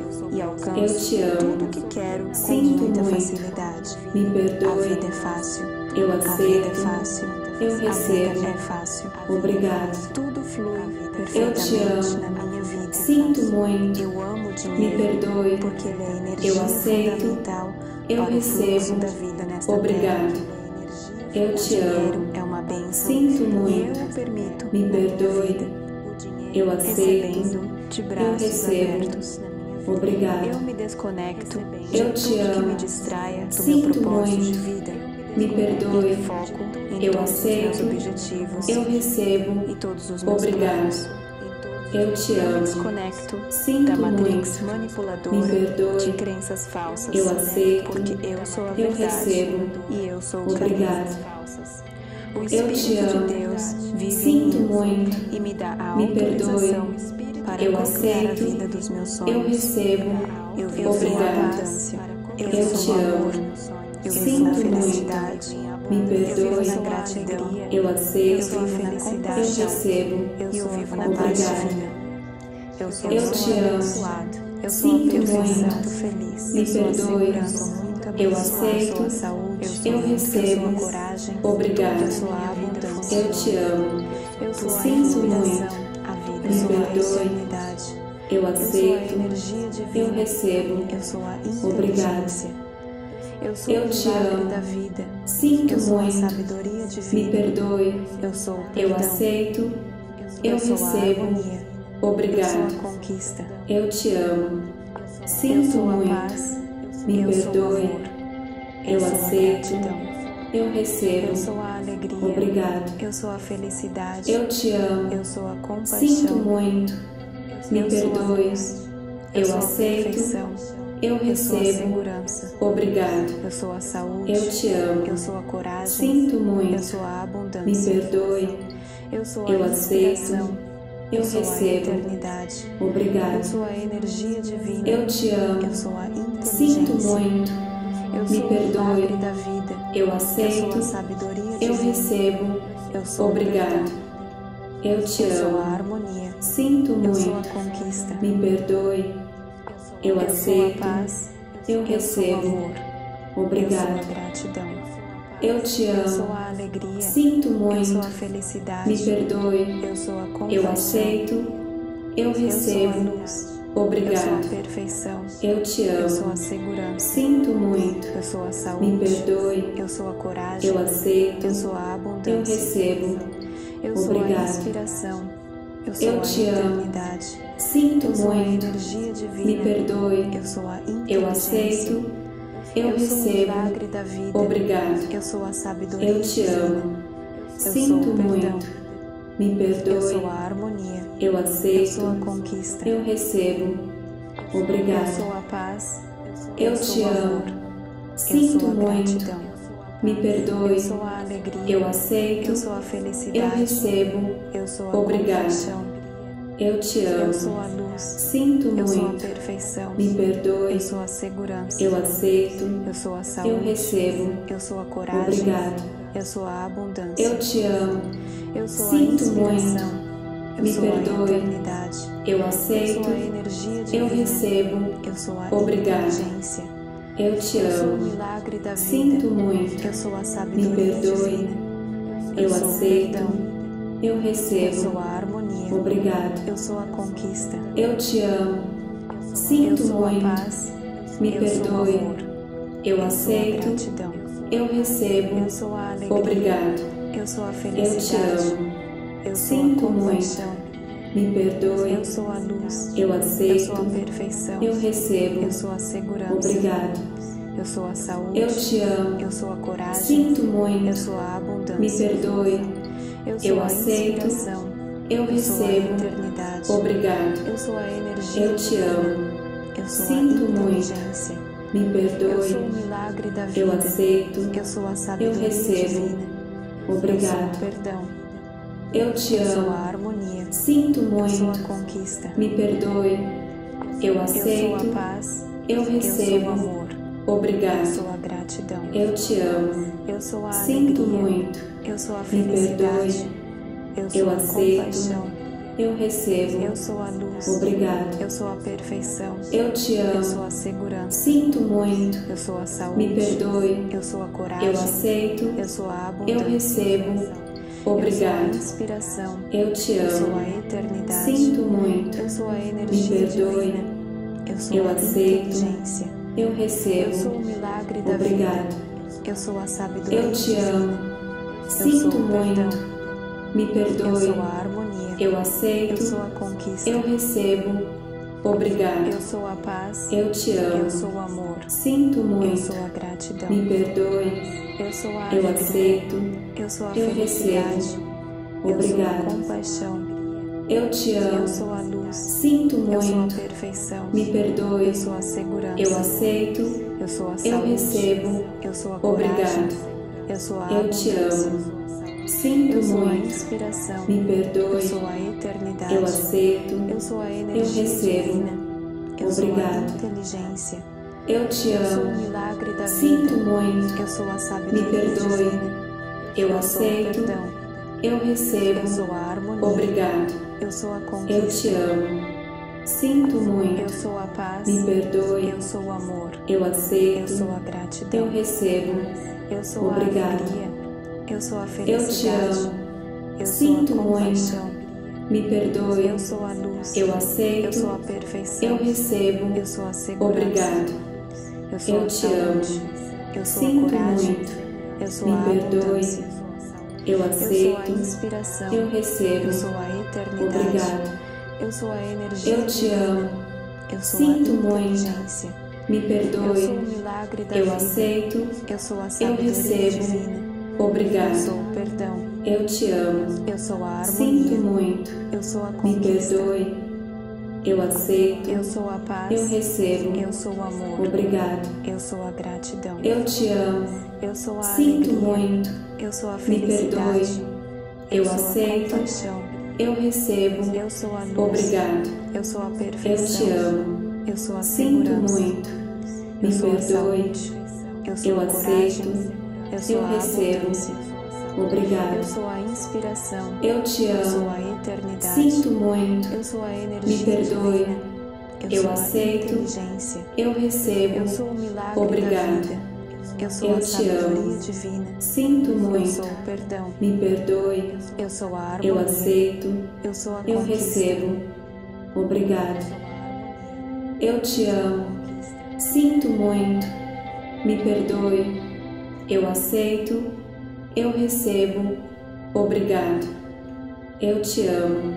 Speaker 2: e
Speaker 1: Eu
Speaker 2: alcanço
Speaker 1: te amo.
Speaker 2: tudo o que quero com
Speaker 1: Sinto
Speaker 2: muita
Speaker 1: muito.
Speaker 2: facilidade.
Speaker 1: Me
Speaker 2: A
Speaker 1: perdoe.
Speaker 2: vida é fácil.
Speaker 1: Eu
Speaker 2: A vida é
Speaker 1: aceito.
Speaker 2: fácil.
Speaker 1: Eu
Speaker 2: A
Speaker 1: recebo.
Speaker 2: vida é fácil.
Speaker 1: Obrigado.
Speaker 2: Tudo flui
Speaker 1: Eu te
Speaker 2: perfeitamente
Speaker 1: amo.
Speaker 2: na minha vida.
Speaker 1: Sinto muito.
Speaker 2: Eu amo o
Speaker 1: Me
Speaker 2: dinheiro
Speaker 1: perdoe.
Speaker 2: porque ele é a energia
Speaker 1: Eu aceito.
Speaker 2: fundamental
Speaker 1: Eu
Speaker 2: para o fluxo
Speaker 1: recebo.
Speaker 2: da vida nesta
Speaker 1: Obrigado.
Speaker 2: terra.
Speaker 1: Eu
Speaker 2: O
Speaker 1: te
Speaker 2: dinheiro
Speaker 1: amo.
Speaker 2: é uma bênção
Speaker 1: Sinto
Speaker 2: e
Speaker 1: muito.
Speaker 2: eu o permito
Speaker 1: Me
Speaker 2: na minha
Speaker 1: perdoe.
Speaker 2: vida.
Speaker 1: Eu aceito.
Speaker 2: Recebendo de
Speaker 1: Eu
Speaker 2: braços
Speaker 1: recebo.
Speaker 2: abertos. Eu
Speaker 1: Obrigado.
Speaker 2: me desconecto
Speaker 1: Eu
Speaker 2: de
Speaker 1: te
Speaker 2: tudo que
Speaker 1: amo.
Speaker 2: me distraia do
Speaker 1: Sinto
Speaker 2: meu propósito
Speaker 1: muito.
Speaker 2: de vida.
Speaker 1: Me perdoe.
Speaker 2: E foco em
Speaker 1: Eu
Speaker 2: todos os meus
Speaker 1: aceito.
Speaker 2: objetivos
Speaker 1: Eu recebo.
Speaker 2: e todos os meus
Speaker 1: Obrigado.
Speaker 2: planos.
Speaker 1: Eu te
Speaker 2: Eu me
Speaker 1: amo.
Speaker 2: desconecto
Speaker 1: Sinto
Speaker 2: da matrix
Speaker 1: muito. Me
Speaker 2: manipuladora
Speaker 1: perdoe.
Speaker 2: de crenças falsas.
Speaker 1: Eu aceito.
Speaker 2: Porque eu sou a
Speaker 1: Eu
Speaker 2: verdade
Speaker 1: recebo.
Speaker 2: e eu sou o
Speaker 1: Obrigado.
Speaker 2: caminho. O
Speaker 1: Eu te
Speaker 2: Espírito
Speaker 1: amo.
Speaker 2: de Deus vive em
Speaker 1: Sinto
Speaker 2: mim
Speaker 1: muito.
Speaker 2: e me dá a
Speaker 1: Me perdoe.
Speaker 2: autorização para
Speaker 1: Eu
Speaker 2: co-criar a
Speaker 1: aceito.
Speaker 2: vida dos meus
Speaker 1: Eu
Speaker 2: sonhos.
Speaker 1: recebo.
Speaker 2: Eu vivo em
Speaker 1: Obrigado.
Speaker 2: abundância. Eu
Speaker 1: Eu
Speaker 2: sou
Speaker 1: te
Speaker 2: o amor.
Speaker 1: amo.
Speaker 2: Eu vivo
Speaker 1: Sinto
Speaker 2: na
Speaker 1: muito.
Speaker 2: felicidade.
Speaker 1: Me
Speaker 2: Eu vivo
Speaker 1: perdoe.
Speaker 2: na gratidão.
Speaker 1: Eu
Speaker 2: Eu
Speaker 1: aceito.
Speaker 2: vivo na
Speaker 1: Eu
Speaker 2: compaixão.
Speaker 1: recebo.
Speaker 2: Eu vivo na paz
Speaker 1: Obrigado.
Speaker 2: divina. Eu sou
Speaker 1: Eu te amo.
Speaker 2: abençoado. Eu sou
Speaker 1: Sinto
Speaker 2: a perfeição
Speaker 1: muito.
Speaker 2: muito feliz.
Speaker 1: Me
Speaker 2: Eu sou a
Speaker 1: perdoe.
Speaker 2: segurança muito
Speaker 1: Eu
Speaker 2: abençoada.
Speaker 1: aceito.
Speaker 2: Eu sou a saúde.
Speaker 1: Eu
Speaker 2: Eu
Speaker 1: recebo.
Speaker 2: sou a coragem.
Speaker 1: Obrigado.
Speaker 2: Eu sou a abundância.
Speaker 1: Eu te amo.
Speaker 2: Eu sou a
Speaker 1: Sinto
Speaker 2: inspiração.
Speaker 1: muito.
Speaker 2: A vida.
Speaker 1: Me
Speaker 2: Eu sou a
Speaker 1: perdoe.
Speaker 2: eternidade.
Speaker 1: Eu
Speaker 2: Eu sou a
Speaker 1: aceito.
Speaker 2: energia divina.
Speaker 1: Eu recebo.
Speaker 2: Eu sou a
Speaker 1: Obrigado.
Speaker 2: inteligência. Eu sou
Speaker 1: Eu
Speaker 2: o
Speaker 1: te
Speaker 2: milagre
Speaker 1: amo.
Speaker 2: da vida.
Speaker 1: Sinto
Speaker 2: Eu sou a
Speaker 1: muito.
Speaker 2: sabedoria
Speaker 1: Me
Speaker 2: divina.
Speaker 1: perdoe.
Speaker 2: Eu sou o
Speaker 1: Eu
Speaker 2: perdão.
Speaker 1: aceito. Eu
Speaker 2: Eu sou a
Speaker 1: recebo.
Speaker 2: harmonia.
Speaker 1: Obrigado.
Speaker 2: Eu sou a conquista.
Speaker 1: Eu te amo.
Speaker 2: Eu
Speaker 1: Sinto
Speaker 2: sou a
Speaker 1: muito.
Speaker 2: paz.
Speaker 1: Me
Speaker 2: Eu sou o
Speaker 1: perdoe.
Speaker 2: amor.
Speaker 1: Eu
Speaker 2: sou a
Speaker 1: aceito.
Speaker 2: gratidão.
Speaker 1: Eu recebo.
Speaker 2: Eu sou a alegria.
Speaker 1: Obrigado.
Speaker 2: Eu sou a felicidade.
Speaker 1: Eu te amo.
Speaker 2: Eu sou a compaixão.
Speaker 1: Sinto muito. Me
Speaker 2: Eu sou a
Speaker 1: perdoe.
Speaker 2: luz.
Speaker 1: Eu
Speaker 2: sou a
Speaker 1: aceito.
Speaker 2: perfeição.
Speaker 1: Eu
Speaker 2: Eu sou a
Speaker 1: recebo.
Speaker 2: segurança.
Speaker 1: Obrigado.
Speaker 2: Eu sou a saúde.
Speaker 1: Eu te amo.
Speaker 2: Eu sou a coragem.
Speaker 1: Sinto
Speaker 2: Eu
Speaker 1: muito.
Speaker 2: sou a
Speaker 1: Me
Speaker 2: abundância.
Speaker 1: perdoe.
Speaker 2: Eu sou a
Speaker 1: Eu aceito.
Speaker 2: inspiração.
Speaker 1: Eu
Speaker 2: sou a
Speaker 1: recebo.
Speaker 2: eternidade. Eu
Speaker 1: Obrigado.
Speaker 2: sou a energia divina.
Speaker 1: Eu te amo.
Speaker 2: Eu sou a inteligência.
Speaker 1: Sinto muito.
Speaker 2: Eu
Speaker 1: Me
Speaker 2: sou o
Speaker 1: perdoe.
Speaker 2: milagre da vida.
Speaker 1: Eu
Speaker 2: Eu
Speaker 1: aceito.
Speaker 2: sou a sabedoria
Speaker 1: Eu
Speaker 2: divina.
Speaker 1: recebo.
Speaker 2: Eu sou
Speaker 1: Obrigado.
Speaker 2: o perdão.
Speaker 1: Eu te
Speaker 2: Eu sou a
Speaker 1: amo.
Speaker 2: harmonia.
Speaker 1: Sinto
Speaker 2: Eu sou a
Speaker 1: muito.
Speaker 2: conquista.
Speaker 1: Me perdoe. Eu
Speaker 2: Eu sou a
Speaker 1: aceito.
Speaker 2: paz.
Speaker 1: Eu
Speaker 2: Eu sou o
Speaker 1: recebo.
Speaker 2: amor. Eu
Speaker 1: Obrigado.
Speaker 2: sou a gratidão.
Speaker 1: Eu te
Speaker 2: Eu sou
Speaker 1: amo.
Speaker 2: a alegria.
Speaker 1: Sinto
Speaker 2: Eu sou
Speaker 1: muito.
Speaker 2: a felicidade.
Speaker 1: Me perdoe.
Speaker 2: Eu sou a compaixão.
Speaker 1: Eu aceito. Eu
Speaker 2: Eu sou a
Speaker 1: recebo.
Speaker 2: luz. Eu sou a
Speaker 1: Obrigado.
Speaker 2: perfeição.
Speaker 1: Eu te
Speaker 2: Eu sou
Speaker 1: amo.
Speaker 2: a segurança.
Speaker 1: Sinto muito.
Speaker 2: Eu sou a saúde.
Speaker 1: Me perdoe.
Speaker 2: Eu sou a coragem.
Speaker 1: Eu aceito.
Speaker 2: Eu sou a
Speaker 1: Eu
Speaker 2: abundância.
Speaker 1: recebo.
Speaker 2: Eu sou a
Speaker 1: Obrigado.
Speaker 2: inspiração. Eu sou
Speaker 1: Eu
Speaker 2: a
Speaker 1: te amo.
Speaker 2: eternidade.
Speaker 1: Sinto
Speaker 2: Eu sou a
Speaker 1: muito.
Speaker 2: energia divina.
Speaker 1: Me perdoe.
Speaker 2: Eu sou a inteligência.
Speaker 1: Eu aceito. Eu
Speaker 2: sou o
Speaker 1: recebo.
Speaker 2: milagre da vida.
Speaker 1: Obrigado.
Speaker 2: Eu sou a sabedoria
Speaker 1: Eu te
Speaker 2: divina.
Speaker 1: amo.
Speaker 2: Eu
Speaker 1: Sinto
Speaker 2: sou o perdão.
Speaker 1: muito. Me
Speaker 2: Eu
Speaker 1: perdoe.
Speaker 2: sou a harmonia.
Speaker 1: Eu
Speaker 2: Eu
Speaker 1: aceito.
Speaker 2: sou a conquista.
Speaker 1: Eu recebo.
Speaker 2: Eu
Speaker 1: Obrigado.
Speaker 2: sou a paz.
Speaker 1: Eu
Speaker 2: sou
Speaker 1: te
Speaker 2: o
Speaker 1: amo.
Speaker 2: amor.
Speaker 1: Sinto
Speaker 2: eu sou a
Speaker 1: muito.
Speaker 2: gratidão.
Speaker 1: Me perdoe.
Speaker 2: Eu sou a alegria.
Speaker 1: Eu aceito.
Speaker 2: Eu sou a felicidade.
Speaker 1: Eu recebo.
Speaker 2: Eu sou a
Speaker 1: Obrigado.
Speaker 2: compaixão.
Speaker 1: Eu te
Speaker 2: Eu
Speaker 1: amo.
Speaker 2: sou a luz.
Speaker 1: Sinto
Speaker 2: Eu sou a
Speaker 1: muito.
Speaker 2: perfeição.
Speaker 1: Me perdoe.
Speaker 2: Eu sou a segurança.
Speaker 1: Eu aceito.
Speaker 2: Eu sou a saúde.
Speaker 1: Eu recebo.
Speaker 2: Eu sou a coragem.
Speaker 1: Obrigado.
Speaker 2: Eu sou a abundância.
Speaker 1: Eu te amo.
Speaker 2: Eu sou
Speaker 1: Sinto
Speaker 2: a inspiração. Eu
Speaker 1: Me
Speaker 2: sou
Speaker 1: perdoe.
Speaker 2: a eternidade.
Speaker 1: Eu
Speaker 2: Eu
Speaker 1: aceito.
Speaker 2: sou a energia divina.
Speaker 1: Eu recebo.
Speaker 2: Eu sou a
Speaker 1: Obrigado.
Speaker 2: inteligência.
Speaker 1: Eu te
Speaker 2: Eu sou o
Speaker 1: amo.
Speaker 2: milagre da vida.
Speaker 1: Sinto muito.
Speaker 2: Eu sou a
Speaker 1: Me
Speaker 2: sabedoria
Speaker 1: perdoe.
Speaker 2: divina.
Speaker 1: Eu
Speaker 2: sou o
Speaker 1: aceito.
Speaker 2: perdão.
Speaker 1: Eu
Speaker 2: Eu
Speaker 1: recebo.
Speaker 2: sou a harmonia.
Speaker 1: Obrigado.
Speaker 2: Eu sou a conquista.
Speaker 1: Eu te amo.
Speaker 2: Eu
Speaker 1: Sinto
Speaker 2: sou a
Speaker 1: muito.
Speaker 2: paz.
Speaker 1: Me
Speaker 2: Eu sou o
Speaker 1: perdoe.
Speaker 2: amor.
Speaker 1: Eu
Speaker 2: Eu sou a
Speaker 1: aceito.
Speaker 2: gratidão.
Speaker 1: Eu recebo.
Speaker 2: Eu sou a alegria.
Speaker 1: Obrigado.
Speaker 2: Eu sou a
Speaker 1: Eu te
Speaker 2: felicidade.
Speaker 1: amo.
Speaker 2: Eu sou a
Speaker 1: Sinto muito.
Speaker 2: compaixão.
Speaker 1: Me perdoe.
Speaker 2: Eu sou a luz.
Speaker 1: Eu
Speaker 2: Eu
Speaker 1: aceito.
Speaker 2: sou a perfeição.
Speaker 1: Eu recebo.
Speaker 2: Eu sou a segurança.
Speaker 1: Obrigado.
Speaker 2: Eu sou a saúde.
Speaker 1: Eu te amo.
Speaker 2: Eu sou a coragem.
Speaker 1: Sinto
Speaker 2: Eu
Speaker 1: muito.
Speaker 2: sou a abundância.
Speaker 1: Me perdoe.
Speaker 2: Eu sou
Speaker 1: Eu
Speaker 2: a
Speaker 1: aceito.
Speaker 2: inspiração.
Speaker 1: Eu
Speaker 2: Eu sou a
Speaker 1: recebo.
Speaker 2: eternidade.
Speaker 1: Obrigado.
Speaker 2: Eu sou a energia.
Speaker 1: Eu te
Speaker 2: divina.
Speaker 1: amo.
Speaker 2: Eu sou
Speaker 1: Sinto
Speaker 2: a
Speaker 1: muito.
Speaker 2: inteligência.
Speaker 1: Me
Speaker 2: Eu
Speaker 1: perdoe.
Speaker 2: sou o milagre da vida.
Speaker 1: Eu aceito.
Speaker 2: Eu sou a sabedoria
Speaker 1: recebo.
Speaker 2: divina. Eu
Speaker 1: Obrigado.
Speaker 2: sou o perdão.
Speaker 1: Eu te
Speaker 2: Eu sou a
Speaker 1: amo.
Speaker 2: harmonia.
Speaker 1: Sinto
Speaker 2: Eu sou a
Speaker 1: muito.
Speaker 2: conquista.
Speaker 1: Me perdoe. Eu
Speaker 2: Eu sou
Speaker 1: aceito.
Speaker 2: a paz.
Speaker 1: Eu
Speaker 2: Eu sou o
Speaker 1: recebo.
Speaker 2: amor. Eu
Speaker 1: Obrigado.
Speaker 2: sou a gratidão.
Speaker 1: Eu te amo.
Speaker 2: Eu sou a
Speaker 1: Sinto
Speaker 2: alegria.
Speaker 1: muito.
Speaker 2: Eu sou a
Speaker 1: Me
Speaker 2: felicidade.
Speaker 1: perdoe.
Speaker 2: Eu sou
Speaker 1: Eu
Speaker 2: a
Speaker 1: aceito.
Speaker 2: compaixão.
Speaker 1: Eu recebo.
Speaker 2: Eu sou a luz.
Speaker 1: Obrigado.
Speaker 2: Eu sou a perfeição.
Speaker 1: Eu te
Speaker 2: Eu sou
Speaker 1: amo.
Speaker 2: a segurança.
Speaker 1: Sinto muito.
Speaker 2: Eu sou a saúde.
Speaker 1: Me perdoe.
Speaker 2: Eu sou a coragem.
Speaker 1: Eu aceito.
Speaker 2: Eu sou a abundância.
Speaker 1: Eu recebo.
Speaker 2: Eu sou a
Speaker 1: Obrigado.
Speaker 2: inspiração.
Speaker 1: Eu te
Speaker 2: Eu sou
Speaker 1: amo.
Speaker 2: a eternidade.
Speaker 1: Sinto muito.
Speaker 2: Eu sou a
Speaker 1: Me
Speaker 2: energia
Speaker 1: perdoe.
Speaker 2: divina. Eu sou
Speaker 1: Eu
Speaker 2: a
Speaker 1: aceito.
Speaker 2: inteligência.
Speaker 1: Eu
Speaker 2: Eu sou
Speaker 1: recebo.
Speaker 2: o milagre da
Speaker 1: Obrigado.
Speaker 2: vida. Eu sou a sabedoria
Speaker 1: Eu te
Speaker 2: divina.
Speaker 1: amo.
Speaker 2: Eu
Speaker 1: Sinto
Speaker 2: sou o
Speaker 1: muito.
Speaker 2: perdão.
Speaker 1: Me
Speaker 2: Eu
Speaker 1: perdoe.
Speaker 2: sou a harmonia.
Speaker 1: Eu aceito.
Speaker 2: Eu sou a conquista.
Speaker 1: Eu recebo. Obrigado.
Speaker 2: Eu sou a paz.
Speaker 1: Eu te amo.
Speaker 2: Eu sou o amor.
Speaker 1: Sinto
Speaker 2: Eu
Speaker 1: muito.
Speaker 2: sou a gratidão.
Speaker 1: Me perdoe.
Speaker 2: Eu sou a
Speaker 1: Eu
Speaker 2: alegria.
Speaker 1: aceito.
Speaker 2: Eu sou a
Speaker 1: Eu
Speaker 2: felicidade.
Speaker 1: recebo.
Speaker 2: Eu sou a
Speaker 1: Obrigado.
Speaker 2: compaixão.
Speaker 1: Eu te
Speaker 2: Eu
Speaker 1: amo.
Speaker 2: sou a luz.
Speaker 1: Sinto
Speaker 2: Eu sou a
Speaker 1: muito.
Speaker 2: perfeição.
Speaker 1: Me perdoe.
Speaker 2: Eu sou a segurança.
Speaker 1: Eu aceito.
Speaker 2: Eu sou a
Speaker 1: Eu
Speaker 2: saúde.
Speaker 1: recebo.
Speaker 2: Eu sou a coragem.
Speaker 1: Obrigado.
Speaker 2: Eu sou a
Speaker 1: Eu te
Speaker 2: abundância.
Speaker 1: amo. Sinto
Speaker 2: Eu sou a
Speaker 1: muito.
Speaker 2: inspiração.
Speaker 1: Me
Speaker 2: Eu
Speaker 1: perdoe.
Speaker 2: sou a eternidade.
Speaker 1: Eu aceito.
Speaker 2: Eu sou a energia
Speaker 1: recebo.
Speaker 2: divina. Eu sou a
Speaker 1: Obrigado.
Speaker 2: inteligência.
Speaker 1: Eu te
Speaker 2: Eu sou o
Speaker 1: amo.
Speaker 2: milagre da
Speaker 1: Sinto
Speaker 2: vida.
Speaker 1: muito.
Speaker 2: Eu sou a
Speaker 1: Me
Speaker 2: sabedoria
Speaker 1: perdoe.
Speaker 2: divina.
Speaker 1: Eu
Speaker 2: sou o
Speaker 1: aceito.
Speaker 2: perdão.
Speaker 1: Eu recebo.
Speaker 2: Eu sou a harmonia.
Speaker 1: Obrigado.
Speaker 2: Eu sou a
Speaker 1: Eu
Speaker 2: conquista.
Speaker 1: te amo. Sinto
Speaker 2: Eu
Speaker 1: muito.
Speaker 2: sou a paz.
Speaker 1: Me perdoe.
Speaker 2: Eu sou o amor.
Speaker 1: Eu
Speaker 2: Eu
Speaker 1: aceito.
Speaker 2: sou a gratidão.
Speaker 1: Eu recebo.
Speaker 2: Eu sou
Speaker 1: Obrigado.
Speaker 2: a alegria. Eu sou a
Speaker 1: Eu te
Speaker 2: felicidade.
Speaker 1: amo.
Speaker 2: Eu
Speaker 1: Sinto
Speaker 2: sou a
Speaker 1: muito.
Speaker 2: compaixão.
Speaker 1: Me perdoe.
Speaker 2: Eu sou a luz.
Speaker 1: Eu
Speaker 2: Eu
Speaker 1: aceito.
Speaker 2: sou a perfeição.
Speaker 1: Eu recebo.
Speaker 2: Eu sou a segurança.
Speaker 1: Obrigado.
Speaker 2: Eu sou
Speaker 1: Eu
Speaker 2: a
Speaker 1: te
Speaker 2: saúde.
Speaker 1: amo.
Speaker 2: Eu sou
Speaker 1: Sinto
Speaker 2: a coragem.
Speaker 1: muito.
Speaker 2: Eu sou
Speaker 1: Me
Speaker 2: a
Speaker 1: perdoe.
Speaker 2: abundância.
Speaker 1: Eu
Speaker 2: Eu sou a
Speaker 1: aceito.
Speaker 2: inspiração.
Speaker 1: Eu recebo.
Speaker 2: Eu sou a eternidade.
Speaker 1: Obrigado.
Speaker 2: Eu sou a energia
Speaker 1: Eu te
Speaker 2: divina.
Speaker 1: amo.
Speaker 2: Eu sou
Speaker 1: Sinto
Speaker 2: a
Speaker 1: muito.
Speaker 2: inteligência.
Speaker 1: Me
Speaker 2: Eu sou
Speaker 1: perdoe.
Speaker 2: o milagre da
Speaker 1: Eu
Speaker 2: vida.
Speaker 1: aceito.
Speaker 2: Eu sou a
Speaker 1: Eu
Speaker 2: sabedoria
Speaker 1: recebo.
Speaker 2: divina. Eu
Speaker 1: Obrigado.
Speaker 2: sou o perdão.
Speaker 1: Eu te amo.
Speaker 2: Eu sou a
Speaker 1: Sinto
Speaker 2: harmonia.
Speaker 1: muito.
Speaker 2: Eu sou a
Speaker 1: Me
Speaker 2: conquista.
Speaker 1: perdoe. Eu aceito.
Speaker 2: Eu sou a paz.
Speaker 1: Eu recebo.
Speaker 2: Eu sou o amor.
Speaker 1: Obrigado.
Speaker 2: Eu sou a gratidão.
Speaker 1: Eu te amo.
Speaker 2: Eu sou a
Speaker 1: Sinto
Speaker 2: alegria.
Speaker 1: muito.
Speaker 2: Eu sou a
Speaker 1: Me
Speaker 2: felicidade.
Speaker 1: perdoe. Eu
Speaker 2: sou
Speaker 1: aceito.
Speaker 2: a compaixão.
Speaker 1: Eu recebo.
Speaker 2: Eu sou a luz.
Speaker 1: Obrigado.
Speaker 2: Eu sou a
Speaker 1: Eu
Speaker 2: perfeição.
Speaker 1: te amo.
Speaker 2: Eu sou a
Speaker 1: Sinto
Speaker 2: segurança.
Speaker 1: muito.
Speaker 2: Eu
Speaker 1: Me
Speaker 2: sou a
Speaker 1: perdoe.
Speaker 2: saúde. Eu sou
Speaker 1: Eu
Speaker 2: a coragem.
Speaker 1: aceito.
Speaker 2: Eu sou
Speaker 1: Eu
Speaker 2: a
Speaker 1: recebo.
Speaker 2: abundância.
Speaker 1: Obrigado.
Speaker 2: Eu sou a inspiração.
Speaker 1: Eu te
Speaker 2: Eu sou
Speaker 1: amo.
Speaker 2: a eternidade.
Speaker 1: Sinto muito.
Speaker 2: Eu sou a
Speaker 1: Me
Speaker 2: energia
Speaker 1: perdoe.
Speaker 2: divina.
Speaker 1: Eu
Speaker 2: sou
Speaker 1: aceito.
Speaker 2: a inteligência.
Speaker 1: Eu recebo.
Speaker 2: Eu sou o milagre
Speaker 1: Obrigado.
Speaker 2: da vida. Eu sou
Speaker 1: Eu
Speaker 2: a
Speaker 1: te
Speaker 2: sabedoria
Speaker 1: amo.
Speaker 2: divina.
Speaker 1: Sinto
Speaker 2: Eu
Speaker 1: muito.
Speaker 2: sou o perdão.
Speaker 1: Me perdoe.
Speaker 2: Eu sou a harmonia.
Speaker 1: Eu aceito.
Speaker 2: Eu sou a
Speaker 1: Eu
Speaker 2: conquista.
Speaker 1: recebo. Obrigado. Eu te amo. Sinto muito. Me perdoe. Eu aceito. Eu recebo. Obrigado. Eu te amo.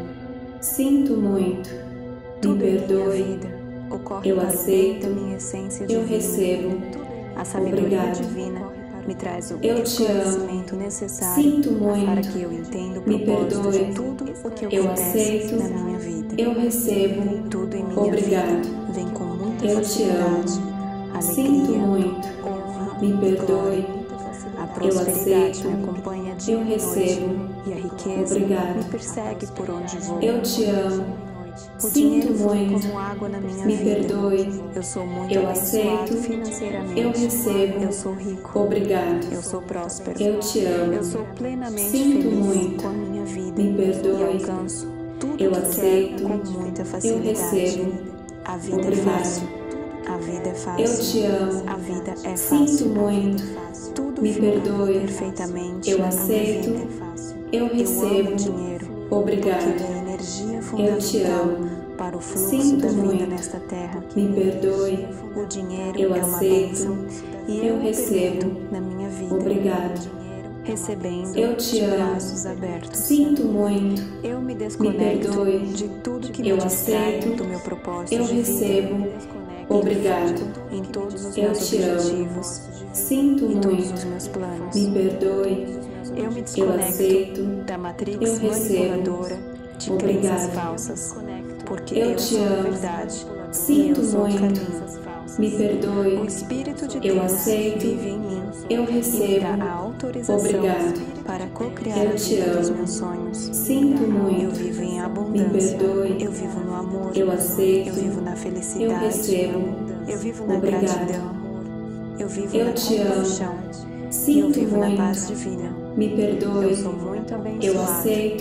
Speaker 1: Sinto muito. Me
Speaker 2: Tudo em minha
Speaker 1: perdoe.
Speaker 2: vida ocorre
Speaker 1: Eu
Speaker 2: para o
Speaker 1: aceito.
Speaker 2: bem da minha essência
Speaker 1: Eu
Speaker 2: divina.
Speaker 1: recebo.
Speaker 2: A sabedoria
Speaker 1: Obrigado.
Speaker 2: divina me traz o
Speaker 1: Eu te amo.
Speaker 2: esclarecimento necessário
Speaker 1: Sinto muito.
Speaker 2: para que eu entenda o
Speaker 1: Me
Speaker 2: propósito
Speaker 1: perdoe.
Speaker 2: de tudo o que
Speaker 1: Eu
Speaker 2: acontece
Speaker 1: aceito.
Speaker 2: na minha vida.
Speaker 1: Eu recebo.
Speaker 2: Tudo em minha
Speaker 1: Obrigado.
Speaker 2: vida vem com muita
Speaker 1: Eu te
Speaker 2: facilidade.
Speaker 1: amo. Sinto
Speaker 2: Alegria,
Speaker 1: muito.
Speaker 2: honra
Speaker 1: Me
Speaker 2: e
Speaker 1: perdoe.
Speaker 2: glória. A prosperidade
Speaker 1: aceito.
Speaker 2: me acompanha dia
Speaker 1: Eu
Speaker 2: e noite.
Speaker 1: recebo.
Speaker 2: E a riqueza
Speaker 1: Obrigado.
Speaker 2: me persegue por onde vou.
Speaker 1: Eu te amo.
Speaker 2: O
Speaker 1: Sinto
Speaker 2: dinheiro flui
Speaker 1: muito.
Speaker 2: como água na minha
Speaker 1: Me
Speaker 2: vida.
Speaker 1: perdoe.
Speaker 2: Eu sou muito
Speaker 1: Eu
Speaker 2: abençoado
Speaker 1: aceito.
Speaker 2: financeiramente.
Speaker 1: Eu recebo.
Speaker 2: Eu sou rico.
Speaker 1: Obrigado.
Speaker 2: Eu sou próspero.
Speaker 1: Eu te amo.
Speaker 2: Eu sou plenamente
Speaker 1: Sinto
Speaker 2: feliz
Speaker 1: muito.
Speaker 2: com a minha vida.
Speaker 1: Me perdoe.
Speaker 2: E alcanço tudo
Speaker 1: Eu
Speaker 2: que
Speaker 1: aceito.
Speaker 2: quero com muita
Speaker 1: Eu
Speaker 2: facilidade.
Speaker 1: recebo.
Speaker 2: A vida
Speaker 1: Obrigado.
Speaker 2: é fácil. A vida é fácil.
Speaker 1: Eu te amo.
Speaker 2: A vida é fácil.
Speaker 1: Sinto muito.
Speaker 2: Tudo
Speaker 1: Me
Speaker 2: flui
Speaker 1: perdoe.
Speaker 2: perfeitamente
Speaker 1: Eu
Speaker 2: na minha
Speaker 1: aceito.
Speaker 2: vida.
Speaker 1: Eu
Speaker 2: Eu amo
Speaker 1: recebo.
Speaker 2: dinheiro.
Speaker 1: Obrigado.
Speaker 2: Porque ele é energia
Speaker 1: Eu te
Speaker 2: fundamental
Speaker 1: amo.
Speaker 2: para o fluxo
Speaker 1: Sinto
Speaker 2: da vida
Speaker 1: muito.
Speaker 2: nesta terra.
Speaker 1: Me perdoe.
Speaker 2: O dinheiro
Speaker 1: Eu
Speaker 2: é uma
Speaker 1: aceito.
Speaker 2: bênção e
Speaker 1: Eu
Speaker 2: eu
Speaker 1: recebo.
Speaker 2: permito na minha vida.
Speaker 1: Obrigado.
Speaker 2: Recebendo
Speaker 1: Eu te
Speaker 2: de
Speaker 1: amo.
Speaker 2: braços abertos.
Speaker 1: Sinto muito.
Speaker 2: Eu me desconecto
Speaker 1: perdoe.
Speaker 2: de tudo que me
Speaker 1: Eu
Speaker 2: distrai
Speaker 1: aceito.
Speaker 2: do meu propósito
Speaker 1: Eu
Speaker 2: de
Speaker 1: recebo.
Speaker 2: vida.
Speaker 1: Obrigado.
Speaker 2: E foco em todos os
Speaker 1: Eu
Speaker 2: meus
Speaker 1: te amo.
Speaker 2: objetivos
Speaker 1: Sinto
Speaker 2: e todos
Speaker 1: muito.
Speaker 2: os meus planos.
Speaker 1: Me perdoe.
Speaker 2: Eu me
Speaker 1: Eu
Speaker 2: desconecto
Speaker 1: aceito.
Speaker 2: da matrix
Speaker 1: Eu recebo.
Speaker 2: manipuladora de
Speaker 1: Obrigado.
Speaker 2: crenças falsas, porque
Speaker 1: Eu
Speaker 2: eu
Speaker 1: te
Speaker 2: sou a
Speaker 1: amo.
Speaker 2: verdade e
Speaker 1: Sinto
Speaker 2: eu sou o
Speaker 1: muito.
Speaker 2: caminho.
Speaker 1: Me
Speaker 2: O
Speaker 1: perdoe.
Speaker 2: Espírito de
Speaker 1: Eu
Speaker 2: Deus
Speaker 1: aceito.
Speaker 2: vive em mim
Speaker 1: Eu
Speaker 2: e me
Speaker 1: recebo.
Speaker 2: dá a autorização
Speaker 1: Obrigado.
Speaker 2: para co-criar
Speaker 1: Eu
Speaker 2: a
Speaker 1: te
Speaker 2: vida dos
Speaker 1: amo.
Speaker 2: meus sonhos.
Speaker 1: Sinto
Speaker 2: Eu
Speaker 1: muito.
Speaker 2: vivo em
Speaker 1: Me
Speaker 2: abundância.
Speaker 1: perdoe.
Speaker 2: Eu vivo no amor.
Speaker 1: Eu aceito.
Speaker 2: Eu vivo na
Speaker 1: Eu
Speaker 2: felicidade.
Speaker 1: recebo.
Speaker 2: Eu vivo na
Speaker 1: Obrigado.
Speaker 2: gratidão. Eu vivo
Speaker 1: Eu
Speaker 2: na
Speaker 1: te amo.
Speaker 2: compaixão. E eu
Speaker 1: Sinto
Speaker 2: vivo na
Speaker 1: muito.
Speaker 2: paz divina.
Speaker 1: Me perdoe.
Speaker 2: Eu sou muito abençoado.
Speaker 1: Eu aceito.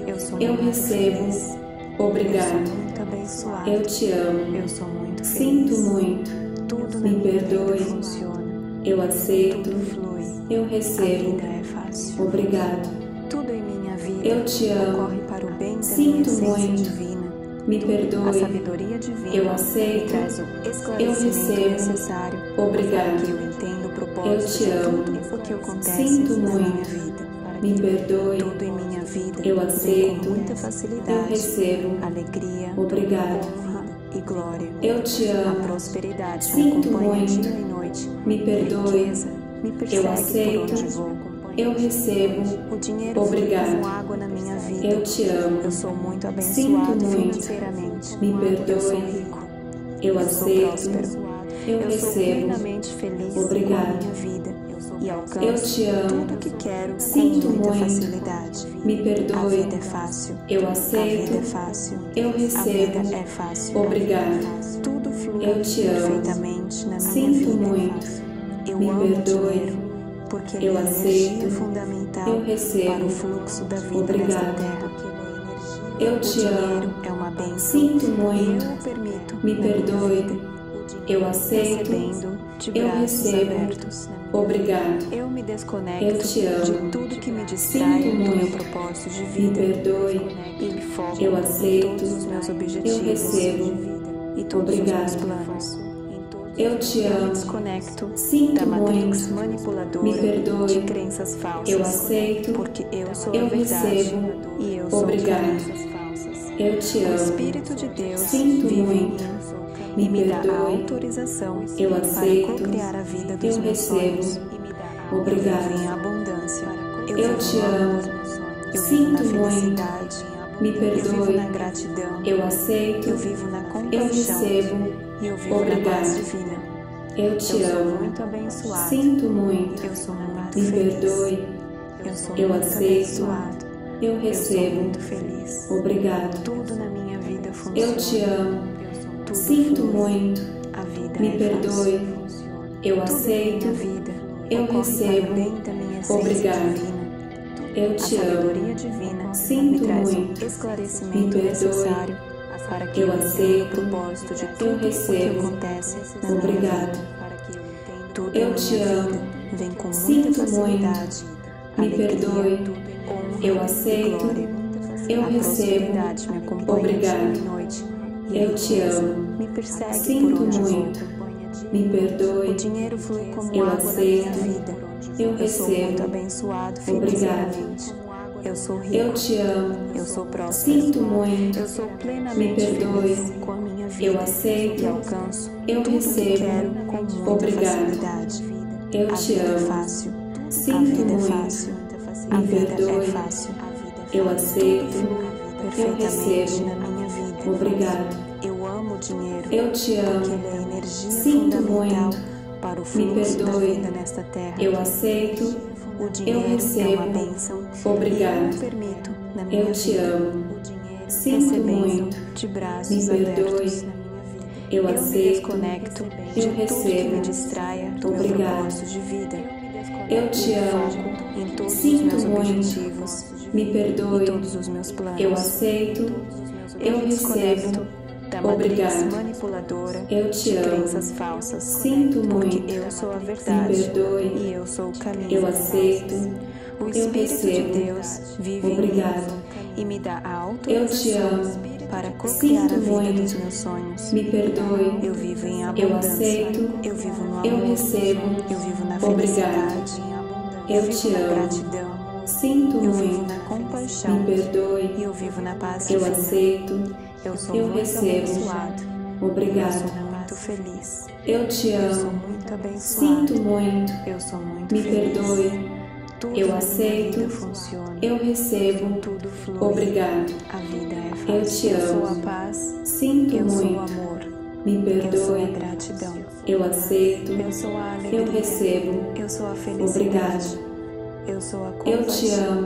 Speaker 1: Eu recebo. Obrigado.
Speaker 2: Muito abençoado.
Speaker 1: Eu te amo.
Speaker 2: Eu sou muito feliz.
Speaker 1: Sinto muito.
Speaker 2: Tudo na
Speaker 1: Me
Speaker 2: minha
Speaker 1: perdoe.
Speaker 2: vida funciona.
Speaker 1: Eu aceito.
Speaker 2: Tudo flui.
Speaker 1: Eu
Speaker 2: A
Speaker 1: recebo.
Speaker 2: vida é fácil.
Speaker 1: Obrigado.
Speaker 2: Tudo em minha vida
Speaker 1: Eu te amo.
Speaker 2: ocorre para o bem da
Speaker 1: Sinto
Speaker 2: minha essência
Speaker 1: muito.
Speaker 2: divina.
Speaker 1: Me
Speaker 2: A
Speaker 1: perdoe.
Speaker 2: sabedoria divina
Speaker 1: Eu
Speaker 2: me
Speaker 1: aceito.
Speaker 2: traz o
Speaker 1: Eu
Speaker 2: esclarecimento
Speaker 1: recebo.
Speaker 2: necessário
Speaker 1: Obrigado.
Speaker 2: para que eu entenda o
Speaker 1: Eu
Speaker 2: propósito
Speaker 1: te
Speaker 2: de
Speaker 1: amo.
Speaker 2: tudo o que acontece
Speaker 1: Sinto
Speaker 2: na minha
Speaker 1: muito.
Speaker 2: vida.
Speaker 1: Me perdoe.
Speaker 2: Tudo em minha vida
Speaker 1: Eu
Speaker 2: vem
Speaker 1: aceito.
Speaker 2: com muita
Speaker 1: Eu
Speaker 2: facilidade,
Speaker 1: recebo.
Speaker 2: alegria,
Speaker 1: Obrigado.
Speaker 2: honra e glória.
Speaker 1: Eu te
Speaker 2: A
Speaker 1: amo.
Speaker 2: prosperidade me
Speaker 1: Sinto
Speaker 2: acompanha
Speaker 1: muito.
Speaker 2: dia e noite.
Speaker 1: Me perdoe.
Speaker 2: Riqueza me persegue
Speaker 1: aceito.
Speaker 2: por onde vou.
Speaker 1: Eu recebo.
Speaker 2: O dinheiro flui
Speaker 1: Obrigado.
Speaker 2: como água na minha vida.
Speaker 1: Eu te amo.
Speaker 2: Eu sou muito
Speaker 1: Sinto
Speaker 2: abençoado
Speaker 1: muito.
Speaker 2: financeiramente.
Speaker 1: Me
Speaker 2: Eu sou
Speaker 1: perdoe.
Speaker 2: rico.
Speaker 1: Eu
Speaker 2: Eu sou
Speaker 1: aceito.
Speaker 2: próspero.
Speaker 1: Eu
Speaker 2: Eu sou
Speaker 1: recebo.
Speaker 2: plenamente feliz
Speaker 1: Obrigado.
Speaker 2: com a minha vida e
Speaker 1: Eu
Speaker 2: alcanço
Speaker 1: te amo.
Speaker 2: tudo o que quero
Speaker 1: Sinto
Speaker 2: com muita
Speaker 1: muito.
Speaker 2: facilidade.
Speaker 1: Me
Speaker 2: A
Speaker 1: perdoe.
Speaker 2: vida é fácil.
Speaker 1: Eu
Speaker 2: A
Speaker 1: aceito.
Speaker 2: vida é fácil.
Speaker 1: Eu
Speaker 2: A
Speaker 1: recebo.
Speaker 2: vida é fácil.
Speaker 1: Obrigado.
Speaker 2: Tudo flui
Speaker 1: Eu te amo.
Speaker 2: perfeitamente na minha
Speaker 1: Sinto
Speaker 2: vida.
Speaker 1: muito.
Speaker 2: Eu
Speaker 1: Me
Speaker 2: amo o
Speaker 1: perdoe.
Speaker 2: dinheiro, porque ele
Speaker 1: Eu
Speaker 2: é
Speaker 1: aceito.
Speaker 2: energia fundamental
Speaker 1: Eu recebo.
Speaker 2: para o fluxo da vida
Speaker 1: Obrigado.
Speaker 2: nesta terra.
Speaker 1: Eu
Speaker 2: O
Speaker 1: te
Speaker 2: dinheiro
Speaker 1: amo.
Speaker 2: é uma bênção
Speaker 1: Sinto
Speaker 2: e
Speaker 1: muito.
Speaker 2: eu o permito
Speaker 1: Me
Speaker 2: na minha
Speaker 1: perdoe.
Speaker 2: vida.
Speaker 1: Eu aceito.
Speaker 2: Recebendo de
Speaker 1: Eu
Speaker 2: braços
Speaker 1: recebo.
Speaker 2: abertos.
Speaker 1: Obrigado.
Speaker 2: Eu me desconecto
Speaker 1: Eu te amo.
Speaker 2: de tudo que me distrai
Speaker 1: Sinto
Speaker 2: do meu
Speaker 1: muito.
Speaker 2: propósito de
Speaker 1: Me
Speaker 2: vida
Speaker 1: perdoe.
Speaker 2: e me foco
Speaker 1: Eu
Speaker 2: em
Speaker 1: aceito.
Speaker 2: todos os meus
Speaker 1: Eu
Speaker 2: objetivos
Speaker 1: recebo.
Speaker 2: e todos
Speaker 1: Obrigado.
Speaker 2: os meus planos.
Speaker 1: Eu te
Speaker 2: Eu me
Speaker 1: amo.
Speaker 2: desconecto
Speaker 1: Sinto
Speaker 2: da matrix
Speaker 1: muito.
Speaker 2: manipuladora
Speaker 1: Me perdoe.
Speaker 2: de crenças falsas.
Speaker 1: Eu aceito.
Speaker 2: Porque eu sou
Speaker 1: Eu
Speaker 2: a verdade
Speaker 1: recebo.
Speaker 2: e eu sou
Speaker 1: Obrigado.
Speaker 2: crenças falsas.
Speaker 1: Eu te
Speaker 2: O
Speaker 1: amo.
Speaker 2: Espírito de Deus
Speaker 1: Sinto
Speaker 2: vive
Speaker 1: muito.
Speaker 2: em mim
Speaker 1: Me
Speaker 2: e me dá a
Speaker 1: perdoe.
Speaker 2: autorização
Speaker 1: Eu
Speaker 2: para
Speaker 1: aceito.
Speaker 2: co-criar a vida dos
Speaker 1: Eu
Speaker 2: meus
Speaker 1: recebo.
Speaker 2: sonhos.
Speaker 1: Obrigado.
Speaker 2: Eu vivo em abundância.
Speaker 1: Eu
Speaker 2: vivo
Speaker 1: te
Speaker 2: no
Speaker 1: amo.
Speaker 2: amor. Eu vivo na
Speaker 1: Sinto muito.
Speaker 2: felicidade.
Speaker 1: Me
Speaker 2: Eu vivo
Speaker 1: perdoe.
Speaker 2: na gratidão.
Speaker 1: Eu aceito.
Speaker 2: Eu vivo na
Speaker 1: Eu
Speaker 2: compaixão.
Speaker 1: recebo.
Speaker 2: E eu vivo
Speaker 1: Obrigado.
Speaker 2: na paz divina.
Speaker 1: Eu te
Speaker 2: Eu sou
Speaker 1: amo.
Speaker 2: muito abençoado.
Speaker 1: Sinto muito.
Speaker 2: Eu sou muito
Speaker 1: Me
Speaker 2: feliz.
Speaker 1: perdoe.
Speaker 2: Eu sou
Speaker 1: Eu
Speaker 2: muito
Speaker 1: aceito.
Speaker 2: abençoado.
Speaker 1: Eu
Speaker 2: Eu sou
Speaker 1: recebo.
Speaker 2: muito feliz.
Speaker 1: Obrigado.
Speaker 2: Tudo na minha vida funciona.
Speaker 1: Eu te amo.
Speaker 2: Tudo
Speaker 1: Sinto
Speaker 2: flui.
Speaker 1: muito.
Speaker 2: A vida
Speaker 1: Me
Speaker 2: é
Speaker 1: perdoe.
Speaker 2: fácil.
Speaker 1: Eu
Speaker 2: Tudo em
Speaker 1: aceito.
Speaker 2: minha vida
Speaker 1: Eu
Speaker 2: ocorre
Speaker 1: recebo.
Speaker 2: para o bem da minha essência
Speaker 1: Obrigado.
Speaker 2: divina.
Speaker 1: Eu
Speaker 2: A
Speaker 1: te
Speaker 2: sabedoria
Speaker 1: amo.
Speaker 2: divina
Speaker 1: Sinto
Speaker 2: me traz
Speaker 1: muito.
Speaker 2: o esclarecimento
Speaker 1: Me perdoe.
Speaker 2: necessário para que
Speaker 1: Eu
Speaker 2: eu entenda
Speaker 1: aceito.
Speaker 2: o propósito de
Speaker 1: Eu
Speaker 2: tudo o que
Speaker 1: recebo.
Speaker 2: acontece na minha
Speaker 1: Obrigado.
Speaker 2: vida. Tudo
Speaker 1: Eu
Speaker 2: em
Speaker 1: te
Speaker 2: minha
Speaker 1: amo.
Speaker 2: vida vem com muita
Speaker 1: Sinto
Speaker 2: facilidade.
Speaker 1: Me
Speaker 2: alegria,
Speaker 1: perdoe.
Speaker 2: honra
Speaker 1: Eu
Speaker 2: e
Speaker 1: aceito.
Speaker 2: glória.
Speaker 1: Eu
Speaker 2: A
Speaker 1: recebo.
Speaker 2: prosperidade me acompanha
Speaker 1: Obrigado.
Speaker 2: dia e noite. E a
Speaker 1: Eu te
Speaker 2: riqueza
Speaker 1: amo.
Speaker 2: me persegue
Speaker 1: Sinto
Speaker 2: por onde
Speaker 1: muito.
Speaker 2: vou.
Speaker 1: Me
Speaker 2: O
Speaker 1: perdoe.
Speaker 2: dinheiro flui como
Speaker 1: Eu
Speaker 2: água na minha
Speaker 1: aceito.
Speaker 2: vida.
Speaker 1: Eu
Speaker 2: sou muito
Speaker 1: recebo.
Speaker 2: abençoado
Speaker 1: Obrigado.
Speaker 2: financeiramente. Eu sou rico.
Speaker 1: Eu te amo.
Speaker 2: Eu sou próspero.
Speaker 1: Sinto muito.
Speaker 2: Eu sou
Speaker 1: Me
Speaker 2: plenamente
Speaker 1: perdoe.
Speaker 2: feliz com a minha vida.
Speaker 1: Eu aceito.
Speaker 2: E alcanço
Speaker 1: Eu
Speaker 2: tudo
Speaker 1: recebo.
Speaker 2: que quero com muita
Speaker 1: Obrigado.
Speaker 2: facilidade.
Speaker 1: Eu
Speaker 2: A
Speaker 1: te
Speaker 2: vida é
Speaker 1: amo.
Speaker 2: fácil. A
Speaker 1: Sinto
Speaker 2: vida é
Speaker 1: muito.
Speaker 2: fácil. A
Speaker 1: Me
Speaker 2: vida
Speaker 1: perdoe.
Speaker 2: é fácil.
Speaker 1: Eu
Speaker 2: Tudo
Speaker 1: aceito.
Speaker 2: flui
Speaker 1: Eu
Speaker 2: perfeitamente
Speaker 1: recebo.
Speaker 2: na minha vida.
Speaker 1: Obrigado.
Speaker 2: Eu amo o dinheiro.
Speaker 1: Eu te
Speaker 2: Porque
Speaker 1: amo.
Speaker 2: ele é energia
Speaker 1: Sinto
Speaker 2: fundamental
Speaker 1: muito.
Speaker 2: para o
Speaker 1: Me
Speaker 2: fluxo da
Speaker 1: perdoe.
Speaker 2: vida nesta terra.
Speaker 1: Eu aceito.
Speaker 2: O dinheiro é
Speaker 1: recebo.
Speaker 2: uma bênção.
Speaker 1: Obrigado.
Speaker 2: E eu permito na minha
Speaker 1: Eu te
Speaker 2: vida.
Speaker 1: amo. Sinto
Speaker 2: Recebendo
Speaker 1: muito.
Speaker 2: de braços
Speaker 1: Me perdoe.
Speaker 2: abertos.
Speaker 1: Eu
Speaker 2: me
Speaker 1: aceito.
Speaker 2: desconecto
Speaker 1: Eu
Speaker 2: de tudo que
Speaker 1: recebo.
Speaker 2: me distraia do meu
Speaker 1: Obrigado.
Speaker 2: propósito de vida.
Speaker 1: Eu te
Speaker 2: Me
Speaker 1: amo.
Speaker 2: foco em todos
Speaker 1: Sinto
Speaker 2: os meus
Speaker 1: muito.
Speaker 2: objetivos
Speaker 1: Me
Speaker 2: e
Speaker 1: perdoe.
Speaker 2: todos os meus planos.
Speaker 1: Eu aceito.
Speaker 2: Eu
Speaker 1: Eu
Speaker 2: me desconecto
Speaker 1: recebo.
Speaker 2: da matriz
Speaker 1: Obrigado.
Speaker 2: manipuladora
Speaker 1: Eu te
Speaker 2: de
Speaker 1: amo.
Speaker 2: crenças falsas.
Speaker 1: Sinto
Speaker 2: Porque
Speaker 1: muito.
Speaker 2: eu sou a
Speaker 1: Me
Speaker 2: verdade
Speaker 1: perdoe.
Speaker 2: e eu sou o caminho.
Speaker 1: Eu aceito.
Speaker 2: O
Speaker 1: Eu
Speaker 2: Espírito de
Speaker 1: recebo.
Speaker 2: Deus vive em
Speaker 1: Obrigado.
Speaker 2: mim e me dá a
Speaker 1: Eu te
Speaker 2: autorização
Speaker 1: amo.
Speaker 2: para co-criar
Speaker 1: Sinto
Speaker 2: a vida
Speaker 1: muito.
Speaker 2: dos meus sonhos.
Speaker 1: Me perdoe.
Speaker 2: Eu vivo em
Speaker 1: Eu
Speaker 2: abundância.
Speaker 1: aceito.
Speaker 2: Eu vivo no amor.
Speaker 1: Eu recebo.
Speaker 2: Eu vivo na
Speaker 1: Obrigado.
Speaker 2: felicidade.
Speaker 1: Eu
Speaker 2: vivo
Speaker 1: te
Speaker 2: na
Speaker 1: amo.
Speaker 2: gratidão.
Speaker 1: Sinto
Speaker 2: Eu vivo
Speaker 1: muito.
Speaker 2: na compaixão.
Speaker 1: Me perdoe.
Speaker 2: E eu vivo na paz
Speaker 1: Eu
Speaker 2: divina.
Speaker 1: aceito.
Speaker 2: Eu sou
Speaker 1: Eu
Speaker 2: muito
Speaker 1: recebo.
Speaker 2: abençoado. Eu
Speaker 1: Obrigado.
Speaker 2: sou muito feliz.
Speaker 1: Eu te
Speaker 2: Eu sou
Speaker 1: amo.
Speaker 2: muito abençoado.
Speaker 1: Sinto muito.
Speaker 2: Eu sou muito
Speaker 1: Me
Speaker 2: feliz.
Speaker 1: perdoe.
Speaker 2: Tudo
Speaker 1: Eu
Speaker 2: na minha
Speaker 1: aceito.
Speaker 2: vida funciona.
Speaker 1: Eu recebo.
Speaker 2: Tudo flui.
Speaker 1: Obrigado.
Speaker 2: A vida é fácil.
Speaker 1: Eu te
Speaker 2: Eu sou
Speaker 1: amo.
Speaker 2: a paz.
Speaker 1: Sinto
Speaker 2: Eu sou o
Speaker 1: muito.
Speaker 2: amor.
Speaker 1: Me
Speaker 2: Eu sou a
Speaker 1: perdoe.
Speaker 2: gratidão.
Speaker 1: Eu aceito.
Speaker 2: Eu sou a alegria.
Speaker 1: Eu recebo.
Speaker 2: Eu sou a felicidade.
Speaker 1: Obrigado.
Speaker 2: Eu sou a
Speaker 1: Eu
Speaker 2: compaixão.
Speaker 1: te amo.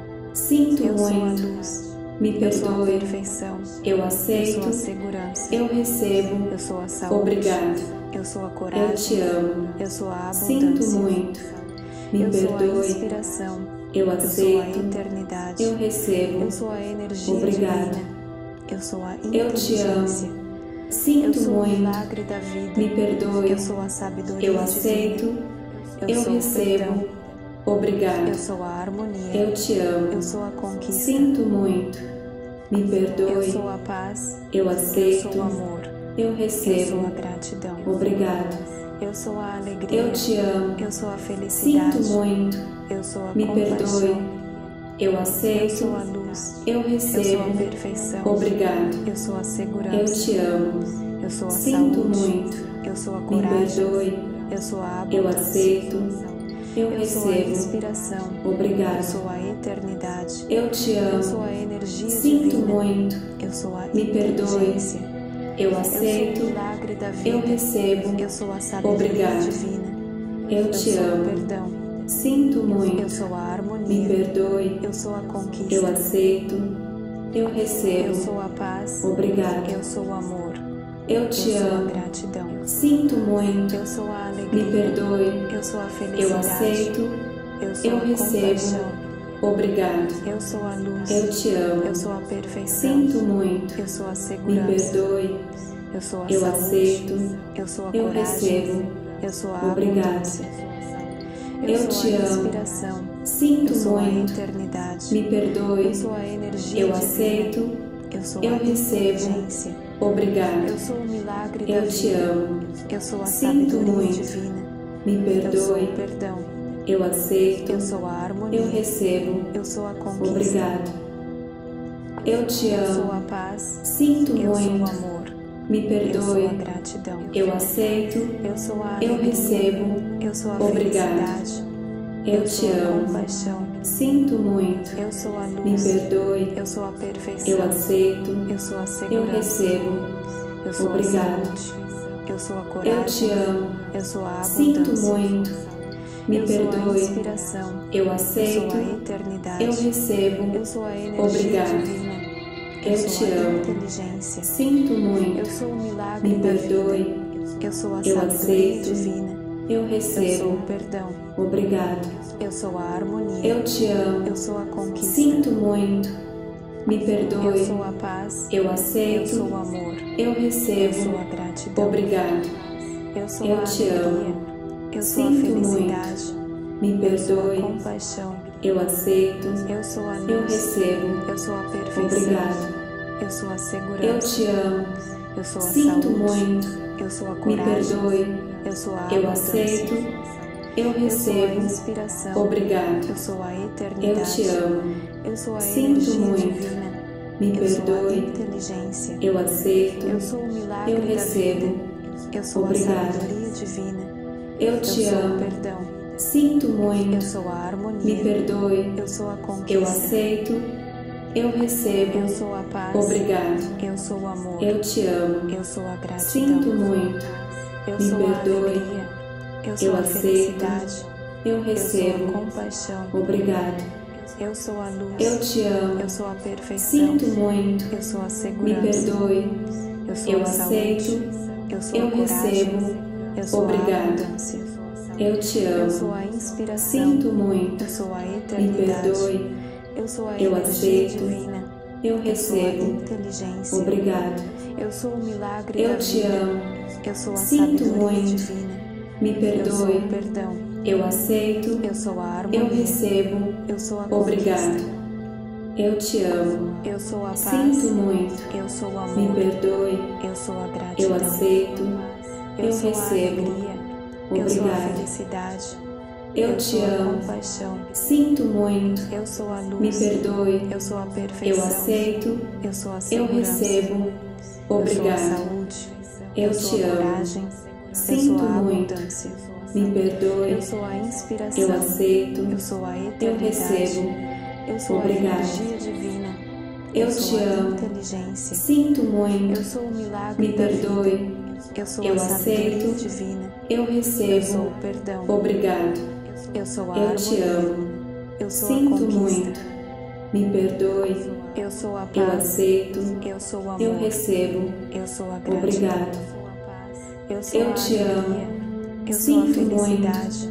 Speaker 1: Sinto
Speaker 2: Eu sou a
Speaker 1: muito.
Speaker 2: luz.
Speaker 1: Me
Speaker 2: Eu sou a
Speaker 1: perdoe.
Speaker 2: perfeição.
Speaker 1: Eu
Speaker 2: Eu sou
Speaker 1: aceito.
Speaker 2: a segurança.
Speaker 1: Eu recebo.
Speaker 2: Eu sou a saúde.
Speaker 1: Obrigado.
Speaker 2: Eu sou a
Speaker 1: Eu
Speaker 2: coragem.
Speaker 1: te amo.
Speaker 2: Eu sou a abundância.
Speaker 1: Sinto muito. Me
Speaker 2: Eu sou a
Speaker 1: perdoe.
Speaker 2: inspiração.
Speaker 1: Eu
Speaker 2: Eu sou a
Speaker 1: aceito.
Speaker 2: eternidade.
Speaker 1: Eu recebo.
Speaker 2: Eu sou a energia
Speaker 1: Obrigado.
Speaker 2: divina. Eu sou a
Speaker 1: Eu te amo.
Speaker 2: inteligência. Eu
Speaker 1: Sinto
Speaker 2: sou o
Speaker 1: muito.
Speaker 2: milagre da vida.
Speaker 1: Me perdoe.
Speaker 2: Eu sou a sabedoria
Speaker 1: Eu
Speaker 2: divina.
Speaker 1: aceito. Eu
Speaker 2: sou o
Speaker 1: recebo.
Speaker 2: perdão.
Speaker 1: Obrigado.
Speaker 2: Eu sou a harmonia.
Speaker 1: Eu te amo.
Speaker 2: Eu sou a conquista.
Speaker 1: Sinto muito. Me
Speaker 2: Eu
Speaker 1: perdoe.
Speaker 2: sou a paz.
Speaker 1: Eu
Speaker 2: Eu
Speaker 1: aceito.
Speaker 2: sou o amor.
Speaker 1: Eu
Speaker 2: Eu sou a
Speaker 1: recebo.
Speaker 2: gratidão.
Speaker 1: Obrigado.
Speaker 2: Eu sou a alegria.
Speaker 1: Eu te amo.
Speaker 2: Eu sou a felicidade.
Speaker 1: Sinto muito.
Speaker 2: Eu sou a
Speaker 1: Me
Speaker 2: compaixão.
Speaker 1: perdoe. Eu
Speaker 2: Eu
Speaker 1: aceito.
Speaker 2: sou a luz.
Speaker 1: Eu
Speaker 2: Eu sou a
Speaker 1: recebo.
Speaker 2: perfeição.
Speaker 1: Obrigado.
Speaker 2: Eu sou a
Speaker 1: Eu
Speaker 2: segurança.
Speaker 1: te amo.
Speaker 2: Eu sou a
Speaker 1: Sinto
Speaker 2: saúde.
Speaker 1: muito.
Speaker 2: Eu sou a
Speaker 1: Me
Speaker 2: coragem.
Speaker 1: perdoe.
Speaker 2: Eu sou a
Speaker 1: Eu
Speaker 2: abundância.
Speaker 1: aceito. Eu
Speaker 2: Eu sou a
Speaker 1: recebo.
Speaker 2: inspiração. Eu
Speaker 1: Obrigado.
Speaker 2: sou a eternidade.
Speaker 1: Eu te
Speaker 2: Eu sou
Speaker 1: amo.
Speaker 2: a energia
Speaker 1: Sinto
Speaker 2: divina.
Speaker 1: muito.
Speaker 2: Eu sou a
Speaker 1: Me perdoe.
Speaker 2: inteligência.
Speaker 1: Eu
Speaker 2: Eu sou o
Speaker 1: aceito.
Speaker 2: milagre da vida.
Speaker 1: Eu recebo.
Speaker 2: Eu sou a sabedoria
Speaker 1: Obrigado.
Speaker 2: divina.
Speaker 1: Eu
Speaker 2: Eu
Speaker 1: te
Speaker 2: sou o
Speaker 1: amo.
Speaker 2: perdão.
Speaker 1: Sinto
Speaker 2: Eu
Speaker 1: muito.
Speaker 2: sou a
Speaker 1: Me
Speaker 2: harmonia.
Speaker 1: perdoe.
Speaker 2: Eu sou a conquista.
Speaker 1: Eu aceito. Eu
Speaker 2: Eu
Speaker 1: recebo.
Speaker 2: sou a paz.
Speaker 1: Obrigado.
Speaker 2: Eu sou o amor.
Speaker 1: Eu
Speaker 2: Eu
Speaker 1: te
Speaker 2: sou a
Speaker 1: amo.
Speaker 2: gratidão.
Speaker 1: Sinto muito.
Speaker 2: Eu sou a
Speaker 1: Me
Speaker 2: alegria.
Speaker 1: perdoe.
Speaker 2: Eu sou a
Speaker 1: Eu
Speaker 2: felicidade.
Speaker 1: aceito.
Speaker 2: Eu sou
Speaker 1: Eu
Speaker 2: a
Speaker 1: recebo.
Speaker 2: compaixão.
Speaker 1: Obrigado.
Speaker 2: Eu sou a luz.
Speaker 1: Eu te amo.
Speaker 2: Eu sou a perfeição.
Speaker 1: Sinto muito.
Speaker 2: Eu sou a
Speaker 1: Me
Speaker 2: segurança.
Speaker 1: perdoe.
Speaker 2: Eu sou a
Speaker 1: Eu
Speaker 2: saúde.
Speaker 1: aceito.
Speaker 2: Eu sou a
Speaker 1: Eu
Speaker 2: coragem.
Speaker 1: recebo.
Speaker 2: Eu sou a
Speaker 1: Obrigado.
Speaker 2: abundância.
Speaker 1: Eu
Speaker 2: sou
Speaker 1: te
Speaker 2: a
Speaker 1: amo.
Speaker 2: inspiração.
Speaker 1: Sinto
Speaker 2: Eu sou a
Speaker 1: muito.
Speaker 2: eternidade.
Speaker 1: Me perdoe.
Speaker 2: Eu sou a energia
Speaker 1: Eu
Speaker 2: divina.
Speaker 1: aceito.
Speaker 2: Eu sou
Speaker 1: Eu
Speaker 2: a
Speaker 1: recebo.
Speaker 2: inteligência.
Speaker 1: Obrigado.
Speaker 2: Eu sou o milagre da
Speaker 1: Eu te
Speaker 2: vida.
Speaker 1: amo.
Speaker 2: Eu sou a
Speaker 1: Sinto
Speaker 2: sabedoria
Speaker 1: muito.
Speaker 2: divina.
Speaker 1: Me
Speaker 2: Eu sou o
Speaker 1: perdoe.
Speaker 2: perdão.
Speaker 1: Eu aceito.
Speaker 2: Eu sou a harmonia.
Speaker 1: Eu recebo.
Speaker 2: Eu sou a conquista.
Speaker 1: Obrigado. Eu te
Speaker 2: Eu sou a
Speaker 1: amo.
Speaker 2: paz.
Speaker 1: Sinto
Speaker 2: Eu sou o
Speaker 1: muito.
Speaker 2: amor.
Speaker 1: Me
Speaker 2: Eu sou a
Speaker 1: perdoe.
Speaker 2: gratidão.
Speaker 1: Eu aceito.
Speaker 2: Eu sou a
Speaker 1: Eu
Speaker 2: alegria.
Speaker 1: recebo.
Speaker 2: Eu sou a
Speaker 1: Obrigado.
Speaker 2: felicidade.
Speaker 1: Eu te
Speaker 2: sou a
Speaker 1: amo.
Speaker 2: compaixão.
Speaker 1: Sinto muito.
Speaker 2: Eu sou a
Speaker 1: Me
Speaker 2: luz.
Speaker 1: perdoe.
Speaker 2: Eu sou a perfeição.
Speaker 1: Eu aceito.
Speaker 2: Eu sou a
Speaker 1: Eu
Speaker 2: segurança.
Speaker 1: recebo.
Speaker 2: Eu sou
Speaker 1: Obrigado.
Speaker 2: a saúde. Eu sou a
Speaker 1: Eu
Speaker 2: coragem.
Speaker 1: te amo.
Speaker 2: Eu sou a
Speaker 1: Sinto
Speaker 2: abundância.
Speaker 1: muito. Me
Speaker 2: Eu sou a
Speaker 1: perdoe.
Speaker 2: inspiração.
Speaker 1: Eu
Speaker 2: Eu
Speaker 1: aceito.
Speaker 2: sou a eternidade.
Speaker 1: Eu recebo.
Speaker 2: Eu sou a energia
Speaker 1: Obrigado.
Speaker 2: divina.
Speaker 1: Eu
Speaker 2: sou
Speaker 1: te
Speaker 2: a
Speaker 1: amo.
Speaker 2: inteligência.
Speaker 1: Sinto
Speaker 2: Eu
Speaker 1: muito.
Speaker 2: sou o milagre
Speaker 1: Me
Speaker 2: da
Speaker 1: perdoe.
Speaker 2: vida. Eu sou a
Speaker 1: Eu
Speaker 2: sabedoria
Speaker 1: aceito.
Speaker 2: divina.
Speaker 1: Eu
Speaker 2: Eu sou
Speaker 1: recebo.
Speaker 2: o perdão.
Speaker 1: Obrigado.
Speaker 2: Eu sou a harmonia.
Speaker 1: Eu te amo.
Speaker 2: Eu sou a conquista.
Speaker 1: Sinto muito. Me
Speaker 2: Eu
Speaker 1: perdoe.
Speaker 2: sou a paz.
Speaker 1: Eu
Speaker 2: Eu
Speaker 1: aceito.
Speaker 2: sou o amor.
Speaker 1: Eu
Speaker 2: Eu
Speaker 1: recebo.
Speaker 2: sou a gratidão.
Speaker 1: Obrigado.
Speaker 2: Eu sou
Speaker 1: Eu
Speaker 2: a
Speaker 1: te
Speaker 2: alegria.
Speaker 1: amo.
Speaker 2: Eu sou a
Speaker 1: Sinto
Speaker 2: felicidade.
Speaker 1: Me
Speaker 2: Eu sou a
Speaker 1: perdoe.
Speaker 2: compaixão.
Speaker 1: Eu aceito.
Speaker 2: Eu sou a
Speaker 1: Eu
Speaker 2: luz.
Speaker 1: recebo.
Speaker 2: Eu sou a perfeição.
Speaker 1: Obrigado.
Speaker 2: Eu sou a
Speaker 1: Eu
Speaker 2: segurança.
Speaker 1: te amo.
Speaker 2: Eu sou a
Speaker 1: Sinto
Speaker 2: saúde.
Speaker 1: muito.
Speaker 2: Eu sou a
Speaker 1: Me
Speaker 2: coragem.
Speaker 1: perdoe.
Speaker 2: Eu sou a
Speaker 1: Eu
Speaker 2: abundância.
Speaker 1: aceito. Eu
Speaker 2: Eu sou a
Speaker 1: recebo.
Speaker 2: inspiração.
Speaker 1: Obrigado.
Speaker 2: Eu sou a
Speaker 1: Eu
Speaker 2: eternidade.
Speaker 1: te amo.
Speaker 2: Eu sou a
Speaker 1: Sinto
Speaker 2: energia
Speaker 1: muito.
Speaker 2: divina.
Speaker 1: Me
Speaker 2: Eu sou a
Speaker 1: perdoe.
Speaker 2: inteligência.
Speaker 1: Eu aceito.
Speaker 2: Eu sou o milagre
Speaker 1: Eu
Speaker 2: da
Speaker 1: recebo.
Speaker 2: vida. Eu sou
Speaker 1: Obrigado.
Speaker 2: a sabedoria divina.
Speaker 1: Eu
Speaker 2: Eu
Speaker 1: te
Speaker 2: sou o
Speaker 1: amo.
Speaker 2: perdão.
Speaker 1: Sinto
Speaker 2: Eu
Speaker 1: muito.
Speaker 2: sou a
Speaker 1: Me
Speaker 2: harmonia.
Speaker 1: perdoe.
Speaker 2: Eu sou a conquista.
Speaker 1: Eu aceito. Eu recebo.
Speaker 2: Eu sou a paz.
Speaker 1: Obrigado.
Speaker 2: Eu sou o amor.
Speaker 1: Eu te amo.
Speaker 2: Eu sou a gratidão.
Speaker 1: Sinto muito.
Speaker 2: Eu
Speaker 1: Me
Speaker 2: sou
Speaker 1: perdoe.
Speaker 2: a alegria. Eu sou
Speaker 1: Eu
Speaker 2: a
Speaker 1: aceito.
Speaker 2: felicidade.
Speaker 1: Eu
Speaker 2: Eu sou a
Speaker 1: recebo.
Speaker 2: compaixão.
Speaker 1: Obrigado.
Speaker 2: Eu sou a luz.
Speaker 1: Eu te amo.
Speaker 2: Eu sou a perfeição.
Speaker 1: Sinto muito.
Speaker 2: Eu sou a
Speaker 1: Me
Speaker 2: segurança.
Speaker 1: perdoe.
Speaker 2: Eu sou
Speaker 1: Eu
Speaker 2: a saúde.
Speaker 1: aceito.
Speaker 2: Eu sou
Speaker 1: Eu
Speaker 2: a coragem.
Speaker 1: recebo.
Speaker 2: Eu sou a
Speaker 1: Obrigado.
Speaker 2: abundância.
Speaker 1: Eu te
Speaker 2: Eu sou
Speaker 1: amo.
Speaker 2: a inspiração.
Speaker 1: Sinto muito.
Speaker 2: Eu sou a
Speaker 1: Me
Speaker 2: eternidade.
Speaker 1: perdoe.
Speaker 2: Eu sou a
Speaker 1: Eu
Speaker 2: energia
Speaker 1: aceito.
Speaker 2: divina.
Speaker 1: Eu
Speaker 2: Eu sou a
Speaker 1: recebo.
Speaker 2: inteligência.
Speaker 1: Obrigado.
Speaker 2: Eu sou o milagre
Speaker 1: Eu
Speaker 2: da
Speaker 1: te
Speaker 2: vida.
Speaker 1: amo.
Speaker 2: Eu sou a
Speaker 1: Sinto
Speaker 2: sabedoria
Speaker 1: muito.
Speaker 2: divina.
Speaker 1: Me
Speaker 2: Eu sou o
Speaker 1: perdoe.
Speaker 2: perdão.
Speaker 1: Eu aceito.
Speaker 2: Eu sou a harmonia.
Speaker 1: Eu recebo.
Speaker 2: Eu sou a
Speaker 1: Obrigado.
Speaker 2: conquista.
Speaker 1: Eu te amo.
Speaker 2: Eu sou a paz.
Speaker 1: Sinto muito.
Speaker 2: Eu sou o
Speaker 1: Me
Speaker 2: amor.
Speaker 1: perdoe.
Speaker 2: Eu sou a gratidão.
Speaker 1: Eu aceito.
Speaker 2: Eu
Speaker 1: Eu
Speaker 2: sou a
Speaker 1: recebo.
Speaker 2: alegria. Eu sou a
Speaker 1: Obrigado.
Speaker 2: felicidade.
Speaker 1: Eu te
Speaker 2: sou a
Speaker 1: amo.
Speaker 2: compaixão.
Speaker 1: Sinto muito.
Speaker 2: Eu sou a luz.
Speaker 1: Me perdoe.
Speaker 2: Eu sou a
Speaker 1: Eu
Speaker 2: perfeição.
Speaker 1: aceito.
Speaker 2: Eu sou a
Speaker 1: Eu
Speaker 2: segurança.
Speaker 1: recebo.
Speaker 2: Eu sou a
Speaker 1: Obrigado.
Speaker 2: saúde.
Speaker 1: Eu
Speaker 2: sou
Speaker 1: te
Speaker 2: a
Speaker 1: amo.
Speaker 2: coragem. Eu
Speaker 1: Sinto
Speaker 2: sou a
Speaker 1: muito.
Speaker 2: abundância.
Speaker 1: Me perdoe.
Speaker 2: Eu sou a inspiração.
Speaker 1: Eu aceito.
Speaker 2: Eu sou a
Speaker 1: Eu
Speaker 2: eternidade.
Speaker 1: recebo.
Speaker 2: Eu sou
Speaker 1: Obrigado.
Speaker 2: a energia divina.
Speaker 1: Eu
Speaker 2: sou
Speaker 1: te
Speaker 2: a
Speaker 1: amo.
Speaker 2: inteligência.
Speaker 1: Sinto muito.
Speaker 2: Eu sou o milagre
Speaker 1: Me
Speaker 2: da vida.
Speaker 1: perdoe.
Speaker 2: Eu sou
Speaker 1: Eu
Speaker 2: a sabedoria
Speaker 1: aceito.
Speaker 2: divina.
Speaker 1: Eu
Speaker 2: Eu sou
Speaker 1: recebo.
Speaker 2: o perdão.
Speaker 1: Obrigado.
Speaker 2: Eu sou a
Speaker 1: Eu te
Speaker 2: harmonia.
Speaker 1: amo.
Speaker 2: Eu sou a
Speaker 1: Sinto
Speaker 2: conquista.
Speaker 1: muito. Me perdoe.
Speaker 2: Eu sou a
Speaker 1: Eu
Speaker 2: paz.
Speaker 1: aceito.
Speaker 2: Eu sou o amor.
Speaker 1: Eu recebo.
Speaker 2: Eu sou a gratidão.
Speaker 1: Obrigado.
Speaker 2: Eu sou
Speaker 1: Eu
Speaker 2: a
Speaker 1: te
Speaker 2: alegria.
Speaker 1: amo.
Speaker 2: Eu sou a
Speaker 1: Sinto muito.
Speaker 2: felicidade.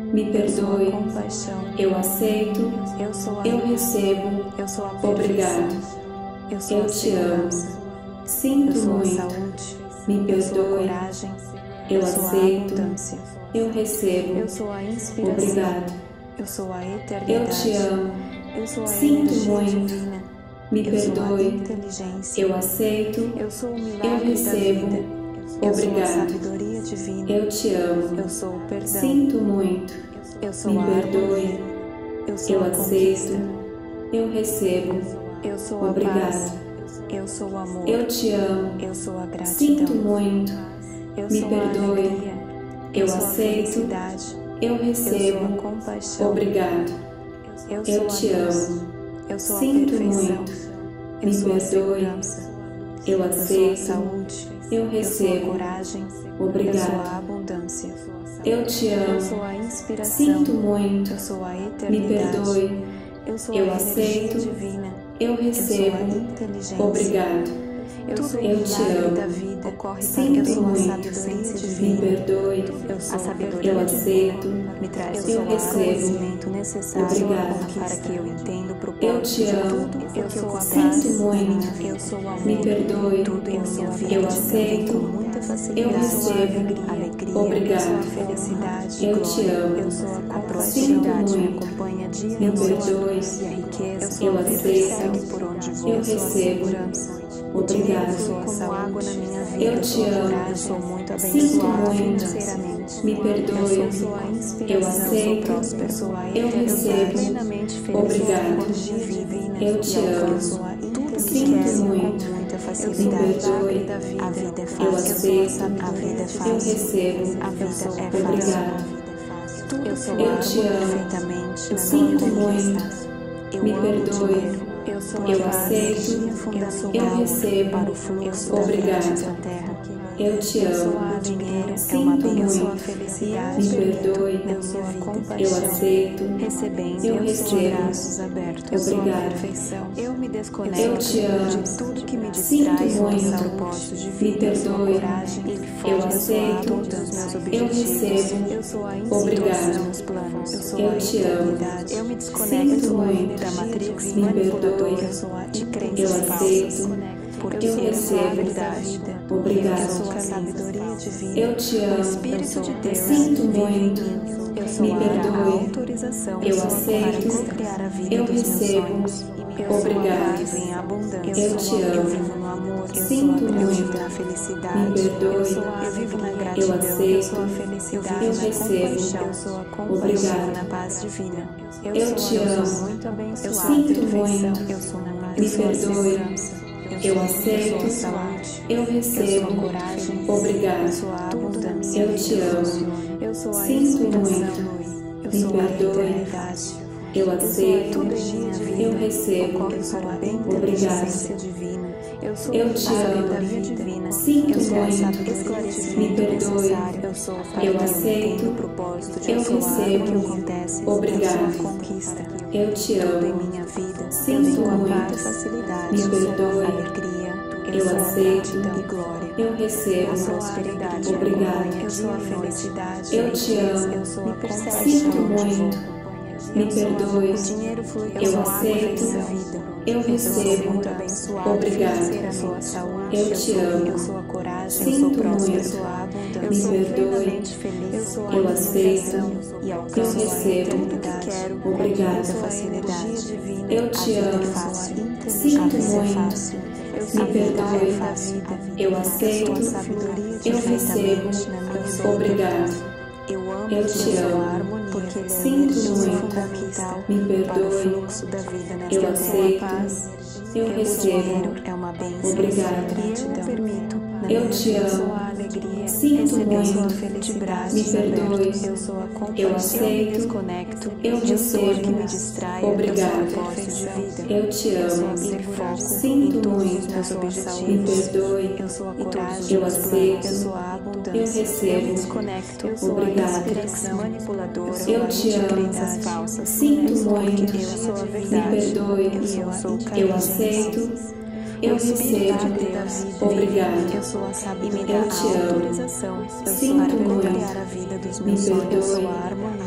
Speaker 1: Me
Speaker 2: Eu sou a
Speaker 1: perdoe.
Speaker 2: compaixão.
Speaker 1: Eu aceito.
Speaker 2: Eu sou a
Speaker 1: Eu
Speaker 2: luz.
Speaker 1: recebo.
Speaker 2: Eu sou a perfeição.
Speaker 1: Obrigado.
Speaker 2: Eu sou
Speaker 1: Eu
Speaker 2: a
Speaker 1: te amo.
Speaker 2: segurança. Eu
Speaker 1: Sinto
Speaker 2: sou a
Speaker 1: muito.
Speaker 2: saúde.
Speaker 1: Me
Speaker 2: Eu sou a
Speaker 1: perdoe.
Speaker 2: coragem.
Speaker 1: Eu
Speaker 2: sou a
Speaker 1: aceito.
Speaker 2: abundância.
Speaker 1: Eu recebo.
Speaker 2: Eu sou a inspiração.
Speaker 1: Obrigado.
Speaker 2: Eu sou a eternidade.
Speaker 1: Eu te amo.
Speaker 2: Eu sou a
Speaker 1: Sinto
Speaker 2: energia
Speaker 1: muito.
Speaker 2: divina.
Speaker 1: Me
Speaker 2: Eu sou a
Speaker 1: perdoe.
Speaker 2: inteligência.
Speaker 1: Eu aceito.
Speaker 2: Eu sou o milagre
Speaker 1: Eu recebo.
Speaker 2: da vida. Eu sou a
Speaker 1: Obrigado.
Speaker 2: sabedoria divina.
Speaker 1: Eu te amo.
Speaker 2: Eu sou o perdão.
Speaker 1: Sinto muito.
Speaker 2: Eu sou
Speaker 1: Me
Speaker 2: a
Speaker 1: perdoe.
Speaker 2: harmonia. Eu sou
Speaker 1: Eu
Speaker 2: a
Speaker 1: aceito.
Speaker 2: conquista.
Speaker 1: Eu recebo.
Speaker 2: Eu sou a
Speaker 1: Obrigado.
Speaker 2: paz. Eu sou o amor.
Speaker 1: Eu te amo.
Speaker 2: Eu sou a gratidão.
Speaker 1: Sinto muito.
Speaker 2: Eu
Speaker 1: Me
Speaker 2: sou a
Speaker 1: perdoe.
Speaker 2: alegria.
Speaker 1: Eu
Speaker 2: sou a
Speaker 1: aceito.
Speaker 2: felicidade.
Speaker 1: Eu
Speaker 2: Eu sou a
Speaker 1: recebo.
Speaker 2: compaixão.
Speaker 1: Obrigado.
Speaker 2: Eu
Speaker 1: Eu
Speaker 2: sou
Speaker 1: te
Speaker 2: a luz.
Speaker 1: amo.
Speaker 2: Eu sou a
Speaker 1: Sinto
Speaker 2: perfeição.
Speaker 1: muito.
Speaker 2: Eu
Speaker 1: Me
Speaker 2: sou a
Speaker 1: perdoe.
Speaker 2: segurança.
Speaker 1: Eu
Speaker 2: Eu sou a
Speaker 1: aceito.
Speaker 2: saúde.
Speaker 1: Eu
Speaker 2: Eu sou a
Speaker 1: recebo.
Speaker 2: coragem. Eu sou
Speaker 1: Obrigado.
Speaker 2: a abundância.
Speaker 1: Eu te
Speaker 2: Eu sou
Speaker 1: amo.
Speaker 2: a inspiração.
Speaker 1: Sinto muito.
Speaker 2: Eu sou a
Speaker 1: Me
Speaker 2: eternidade.
Speaker 1: perdoe.
Speaker 2: Eu sou
Speaker 1: Eu
Speaker 2: a energia
Speaker 1: aceito.
Speaker 2: divina.
Speaker 1: Eu
Speaker 2: Eu sou a
Speaker 1: recebo.
Speaker 2: inteligência.
Speaker 1: Obrigado.
Speaker 2: Eu sou o
Speaker 1: Eu te
Speaker 2: milagre
Speaker 1: amo.
Speaker 2: da vida. Ocorre
Speaker 1: Sinto
Speaker 2: eu sou a
Speaker 1: muito.
Speaker 2: sabedoria
Speaker 1: Me
Speaker 2: divina.
Speaker 1: perdoe.
Speaker 2: Eu sou
Speaker 1: Eu
Speaker 2: a sabedoria
Speaker 1: aceito.
Speaker 2: me traz
Speaker 1: Eu
Speaker 2: o
Speaker 1: recebo.
Speaker 2: conhecimento necessário
Speaker 1: Obrigado.
Speaker 2: para que eu entenda o
Speaker 1: Eu
Speaker 2: propósito
Speaker 1: te
Speaker 2: de
Speaker 1: amo.
Speaker 2: tudo. Eu sou a
Speaker 1: Sinto
Speaker 2: paz
Speaker 1: muito.
Speaker 2: em minha vida. Eu sou o amor.
Speaker 1: Me perdoe.
Speaker 2: Tudo em minha vida
Speaker 1: Eu
Speaker 2: vem
Speaker 1: aceito.
Speaker 2: com muita facilidade.
Speaker 1: Eu recebo.
Speaker 2: Alegria.
Speaker 1: Obrigado.
Speaker 2: Eu sou a felicidade.
Speaker 1: Eu te
Speaker 2: glória.
Speaker 1: amo.
Speaker 2: Eu sou a
Speaker 1: Sinto
Speaker 2: prosperidade. Me
Speaker 1: muito.
Speaker 2: acompanha dia
Speaker 1: Me
Speaker 2: e noite.
Speaker 1: perdoe.
Speaker 2: E a riqueza.
Speaker 1: Eu
Speaker 2: sou a
Speaker 1: aceito.
Speaker 2: persegue por onde vou.
Speaker 1: Eu
Speaker 2: sou a
Speaker 1: recebo.
Speaker 2: segurança.
Speaker 1: Obrigado.
Speaker 2: Eu sou como água na minha vida.
Speaker 1: Eu te amo.
Speaker 2: Eu sou muito
Speaker 1: Sinto
Speaker 2: abençoada
Speaker 1: muito.
Speaker 2: financeiramente.
Speaker 1: Me perdoe.
Speaker 2: Eu sou a inspiração.
Speaker 1: Eu aceito.
Speaker 2: sou próspero. Eu sou a
Speaker 1: Eu
Speaker 2: eternidade.
Speaker 1: recebo.
Speaker 2: Plenamente feliz.
Speaker 1: Obrigado.
Speaker 2: Eu sou a energia divina.
Speaker 1: Eu te
Speaker 2: E
Speaker 1: amo.
Speaker 2: alcanço tudo que
Speaker 1: Sinto
Speaker 2: quero
Speaker 1: muito.
Speaker 2: com muita
Speaker 1: Me
Speaker 2: facilidade.
Speaker 1: perdoe.
Speaker 2: Da vida. A vida é
Speaker 1: Eu
Speaker 2: fácil.
Speaker 1: aceito.
Speaker 2: A vida é
Speaker 1: Eu
Speaker 2: fácil.
Speaker 1: recebo.
Speaker 2: A vida é fácil.
Speaker 1: Obrigado.
Speaker 2: Eu sou
Speaker 1: Eu
Speaker 2: água
Speaker 1: te amo.
Speaker 2: perfeitamente na
Speaker 1: Sinto
Speaker 2: minha
Speaker 1: muito.
Speaker 2: conquista. Eu
Speaker 1: Me
Speaker 2: amo
Speaker 1: perdoe.
Speaker 2: dinheiro. Eu sou
Speaker 1: Eu
Speaker 2: a base,
Speaker 1: aceito.
Speaker 2: energia fundamental
Speaker 1: Eu recebo.
Speaker 2: para o fluxo da
Speaker 1: Obrigado.
Speaker 2: vida nesta terra.
Speaker 1: Eu te
Speaker 2: Eu sou
Speaker 1: amo.
Speaker 2: a dinheiro,
Speaker 1: Sinto
Speaker 2: eu sou a
Speaker 1: muito.
Speaker 2: felicidade.
Speaker 1: Me perdoe.
Speaker 2: Eu sou a compaixão.
Speaker 1: Eu aceito.
Speaker 2: Recebendo,
Speaker 1: Eu
Speaker 2: sou
Speaker 1: recebo.
Speaker 2: de braços abertos. Eu sou a
Speaker 1: Obrigado.
Speaker 2: perfeição. Eu me
Speaker 1: Eu
Speaker 2: desconecto
Speaker 1: te amo.
Speaker 2: de tudo que me
Speaker 1: Sinto
Speaker 2: distrai do
Speaker 1: muito.
Speaker 2: propósito de
Speaker 1: Me
Speaker 2: vida. Eu sou a
Speaker 1: perdoe.
Speaker 2: coragem e
Speaker 1: Eu
Speaker 2: foco.
Speaker 1: aceito.
Speaker 2: Todos os meus
Speaker 1: Eu
Speaker 2: objetivos.
Speaker 1: recebo.
Speaker 2: Eu sou a
Speaker 1: Obrigado.
Speaker 2: inspiração dos meus planos. Eu sou
Speaker 1: Eu
Speaker 2: a
Speaker 1: te amo.
Speaker 2: eternidade. Eu me
Speaker 1: Sinto
Speaker 2: desconecto
Speaker 1: muito.
Speaker 2: da matrix
Speaker 1: Me
Speaker 2: manipuladora.
Speaker 1: perdoe.
Speaker 2: Eu sou a de
Speaker 1: Eu
Speaker 2: crenças
Speaker 1: aceito.
Speaker 2: falsas. Porque
Speaker 1: Eu
Speaker 2: eu sou a
Speaker 1: recebo.
Speaker 2: árvore da vida.
Speaker 1: Obrigado.
Speaker 2: Eu sou a sabedoria divina.
Speaker 1: Eu te
Speaker 2: O
Speaker 1: amo.
Speaker 2: Espírito de Deus
Speaker 1: Sinto
Speaker 2: vive em
Speaker 1: muito.
Speaker 2: mim. Eu sou
Speaker 1: Me
Speaker 2: a
Speaker 1: perdoe.
Speaker 2: autorização
Speaker 1: Eu
Speaker 2: para
Speaker 1: aceito.
Speaker 2: co-criar a vida
Speaker 1: Eu
Speaker 2: dos meus
Speaker 1: recebo.
Speaker 2: sonhos. Eu
Speaker 1: Obrigado.
Speaker 2: sou a paz em abundância.
Speaker 1: Eu te
Speaker 2: Eu
Speaker 1: amo.
Speaker 2: vivo no amor. Eu
Speaker 1: Sinto
Speaker 2: sou a gratidão.
Speaker 1: muito.
Speaker 2: Na felicidade.
Speaker 1: Me perdoe.
Speaker 2: Eu sou a vivo na gratidão.
Speaker 1: Eu aceito.
Speaker 2: sou a felicidade.
Speaker 1: Eu
Speaker 2: na
Speaker 1: recebo.
Speaker 2: compaixão. Eu sou a compaixão.
Speaker 1: Obrigado.
Speaker 2: Na paz divina.
Speaker 1: Eu te
Speaker 2: eu
Speaker 1: amo.
Speaker 2: sou muito abençoada.
Speaker 1: Eu sinto
Speaker 2: perfeição.
Speaker 1: muito.
Speaker 2: Eu sou na paz.
Speaker 1: Me
Speaker 2: Eu sou a
Speaker 1: perdoe.
Speaker 2: segurança.
Speaker 1: Eu
Speaker 2: sou
Speaker 1: aceito.
Speaker 2: a saúde.
Speaker 1: Eu
Speaker 2: Eu sou
Speaker 1: recebo.
Speaker 2: a coragem.
Speaker 1: Obrigado.
Speaker 2: Eu sou a abundância.
Speaker 1: Eu te amo.
Speaker 2: Eu sou a
Speaker 1: Sinto
Speaker 2: inspiração.
Speaker 1: muito.
Speaker 2: Eu
Speaker 1: Me
Speaker 2: sou a
Speaker 1: perdoe.
Speaker 2: eternidade.
Speaker 1: Eu
Speaker 2: Eu sou
Speaker 1: aceito.
Speaker 2: tudo em minha vida.
Speaker 1: Eu recebo.
Speaker 2: Ocorre para bem
Speaker 1: Obrigado.
Speaker 2: inteligência divina. Eu sou
Speaker 1: Eu
Speaker 2: a
Speaker 1: te
Speaker 2: sabedoria
Speaker 1: amo.
Speaker 2: divina.
Speaker 1: Sinto
Speaker 2: Eu sou a
Speaker 1: muito.
Speaker 2: sabedoria
Speaker 1: Me
Speaker 2: divina
Speaker 1: perdoe.
Speaker 2: necessária. Eu sou o Pai
Speaker 1: Eu
Speaker 2: que
Speaker 1: aceito.
Speaker 2: entendo o propósito de
Speaker 1: Eu
Speaker 2: eu sou a água
Speaker 1: recebo.
Speaker 2: que acontece.
Speaker 1: Obrigado.
Speaker 2: Eu sou a conquista.
Speaker 1: Eu te
Speaker 2: Tudo em
Speaker 1: amo.
Speaker 2: minha vida.
Speaker 1: Sinto
Speaker 2: eu sou a
Speaker 1: muito.
Speaker 2: paz, facilidade.
Speaker 1: Me
Speaker 2: Eu sou
Speaker 1: perdoe.
Speaker 2: a alegria.
Speaker 1: Eu
Speaker 2: sou a
Speaker 1: aceito.
Speaker 2: gratidão e glória.
Speaker 1: Eu recebo.
Speaker 2: Eu sou a prosperidade.
Speaker 1: Obrigado.
Speaker 2: Eu sou a felicidade.
Speaker 1: Eu te amo.
Speaker 2: Eu sou a compaixão.
Speaker 1: Sinto muito. Me perdoe.
Speaker 2: O dinheiro flui.
Speaker 1: Eu
Speaker 2: sou a
Speaker 1: aceito.
Speaker 2: vida.
Speaker 1: Eu
Speaker 2: sou
Speaker 1: recebo.
Speaker 2: muito abençoada.
Speaker 1: Obrigado.
Speaker 2: Eu sou a saúde.
Speaker 1: Eu te amo.
Speaker 2: Eu sou a coragem.
Speaker 1: Sinto
Speaker 2: eu sou próspera.
Speaker 1: muito.
Speaker 2: Eu sou a abundância.
Speaker 1: Me
Speaker 2: Eu sou
Speaker 1: perdoe.
Speaker 2: plenamente feliz. Eu sou a
Speaker 1: Eu aceito.
Speaker 2: iluminação. E
Speaker 1: Eu
Speaker 2: alcanço
Speaker 1: recebo.
Speaker 2: tudo que quero.
Speaker 1: Obrigado.
Speaker 2: Eu sou a facilidade divina.
Speaker 1: Eu te
Speaker 2: a vida
Speaker 1: amo.
Speaker 2: é fácil.
Speaker 1: Sinto
Speaker 2: a vida é
Speaker 1: muito.
Speaker 2: fácil. Eu sou
Speaker 1: Me
Speaker 2: a vida
Speaker 1: perdoe.
Speaker 2: da vida.
Speaker 1: Eu aceito.
Speaker 2: Eu sou a sabedoria
Speaker 1: Eu
Speaker 2: perfeitamente
Speaker 1: recebo.
Speaker 2: na minha vida.
Speaker 1: Obrigado.
Speaker 2: Eu amo
Speaker 1: Eu
Speaker 2: que
Speaker 1: te
Speaker 2: eu sou
Speaker 1: amo.
Speaker 2: a harmonia, porque ele é
Speaker 1: Sinto
Speaker 2: energia
Speaker 1: muito.
Speaker 2: fundamental
Speaker 1: Me
Speaker 2: para o
Speaker 1: perdoe.
Speaker 2: fluxo da vida nesta
Speaker 1: Eu
Speaker 2: terra.
Speaker 1: aceito.
Speaker 2: A paz,
Speaker 1: Eu
Speaker 2: o
Speaker 1: recebo.
Speaker 2: dinheiro é uma bênção.
Speaker 1: Obrigado.
Speaker 2: E eu me permito. Na
Speaker 1: Eu
Speaker 2: minha
Speaker 1: te
Speaker 2: vida,
Speaker 1: amo.
Speaker 2: Eu sou a alegria.
Speaker 1: Sinto
Speaker 2: Receber. Eu sou a
Speaker 1: muito.
Speaker 2: felicidade.
Speaker 1: Me perdoe.
Speaker 2: Eu sou a compaixão.
Speaker 1: Eu
Speaker 2: Eu
Speaker 1: aceito.
Speaker 2: me desconecto.
Speaker 1: Eu
Speaker 2: de tudo
Speaker 1: recebo.
Speaker 2: que me distrai.
Speaker 1: Obrigado.
Speaker 2: Eu sou a perfeição.
Speaker 1: Eu te
Speaker 2: Eu sou
Speaker 1: amo.
Speaker 2: a foco
Speaker 1: Sinto
Speaker 2: em todos
Speaker 1: muito.
Speaker 2: os meus
Speaker 1: Me
Speaker 2: objetivos.
Speaker 1: perdoe.
Speaker 2: Eu sou a
Speaker 1: Eu
Speaker 2: coragem.
Speaker 1: aceito.
Speaker 2: Eu sou a abundância.
Speaker 1: Eu recebo.
Speaker 2: Eu me desconecto. Eu sou
Speaker 1: Obrigado.
Speaker 2: a inspiração manipuladora.
Speaker 1: Eu te amo.
Speaker 2: Crenças falsas.
Speaker 1: Sinto
Speaker 2: Porque
Speaker 1: muito.
Speaker 2: eu sou a
Speaker 1: Me
Speaker 2: verdade.
Speaker 1: perdoe.
Speaker 2: Eu sou o
Speaker 1: Eu
Speaker 2: caminho.
Speaker 1: aceito. Eu
Speaker 2: O Espírito
Speaker 1: recebo.
Speaker 2: de Deus.
Speaker 1: Obrigado.
Speaker 2: Eu sou a sabedoria.
Speaker 1: Eu te amo.
Speaker 2: autorização. Eu sou
Speaker 1: Sinto
Speaker 2: para
Speaker 1: muito.
Speaker 2: criar a vida dos
Speaker 1: Me
Speaker 2: meus sonhos. Eu
Speaker 1: perdoe.
Speaker 2: sou a harmonia. Eu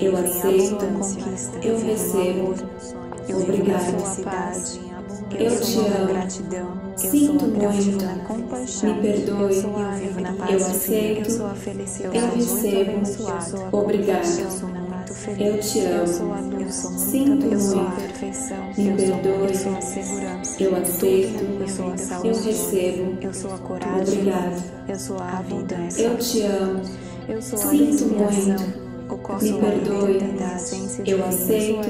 Speaker 1: Eu
Speaker 2: vivo em
Speaker 1: aceito.
Speaker 2: abundância.
Speaker 1: Eu
Speaker 2: vivo no
Speaker 1: recebo.
Speaker 2: amor. Eu vivo na
Speaker 1: Obrigado.
Speaker 2: felicidade.
Speaker 1: Eu
Speaker 2: sou
Speaker 1: te
Speaker 2: a
Speaker 1: amo.
Speaker 2: gratidão.
Speaker 1: Sinto
Speaker 2: eu vivo
Speaker 1: muito.
Speaker 2: na compaixão.
Speaker 1: Me perdoe.
Speaker 2: Eu vivo na paz
Speaker 1: Eu
Speaker 2: divina.
Speaker 1: aceito.
Speaker 2: Eu sou a felicidade.
Speaker 1: Eu recebo.
Speaker 2: Eu sou a
Speaker 1: Obrigado.
Speaker 2: compaixão. Eu sou muito feliz.
Speaker 1: Eu te amo.
Speaker 2: Eu sou a luz. Eu sou muito
Speaker 1: Sinto
Speaker 2: eu sou a
Speaker 1: muito.
Speaker 2: perfeição.
Speaker 1: Me perdoe.
Speaker 2: Eu sou a segurança.
Speaker 1: Eu aceito.
Speaker 2: Eu sou a saúde.
Speaker 1: Eu recebo.
Speaker 2: Eu sou a coragem.
Speaker 1: Obrigado.
Speaker 2: Eu sou a abundância.
Speaker 1: Eu te amo.
Speaker 2: Eu sou a
Speaker 1: Sinto
Speaker 2: inspiração.
Speaker 1: muito.
Speaker 2: Me
Speaker 1: perdoe.
Speaker 2: Eu
Speaker 1: aceito.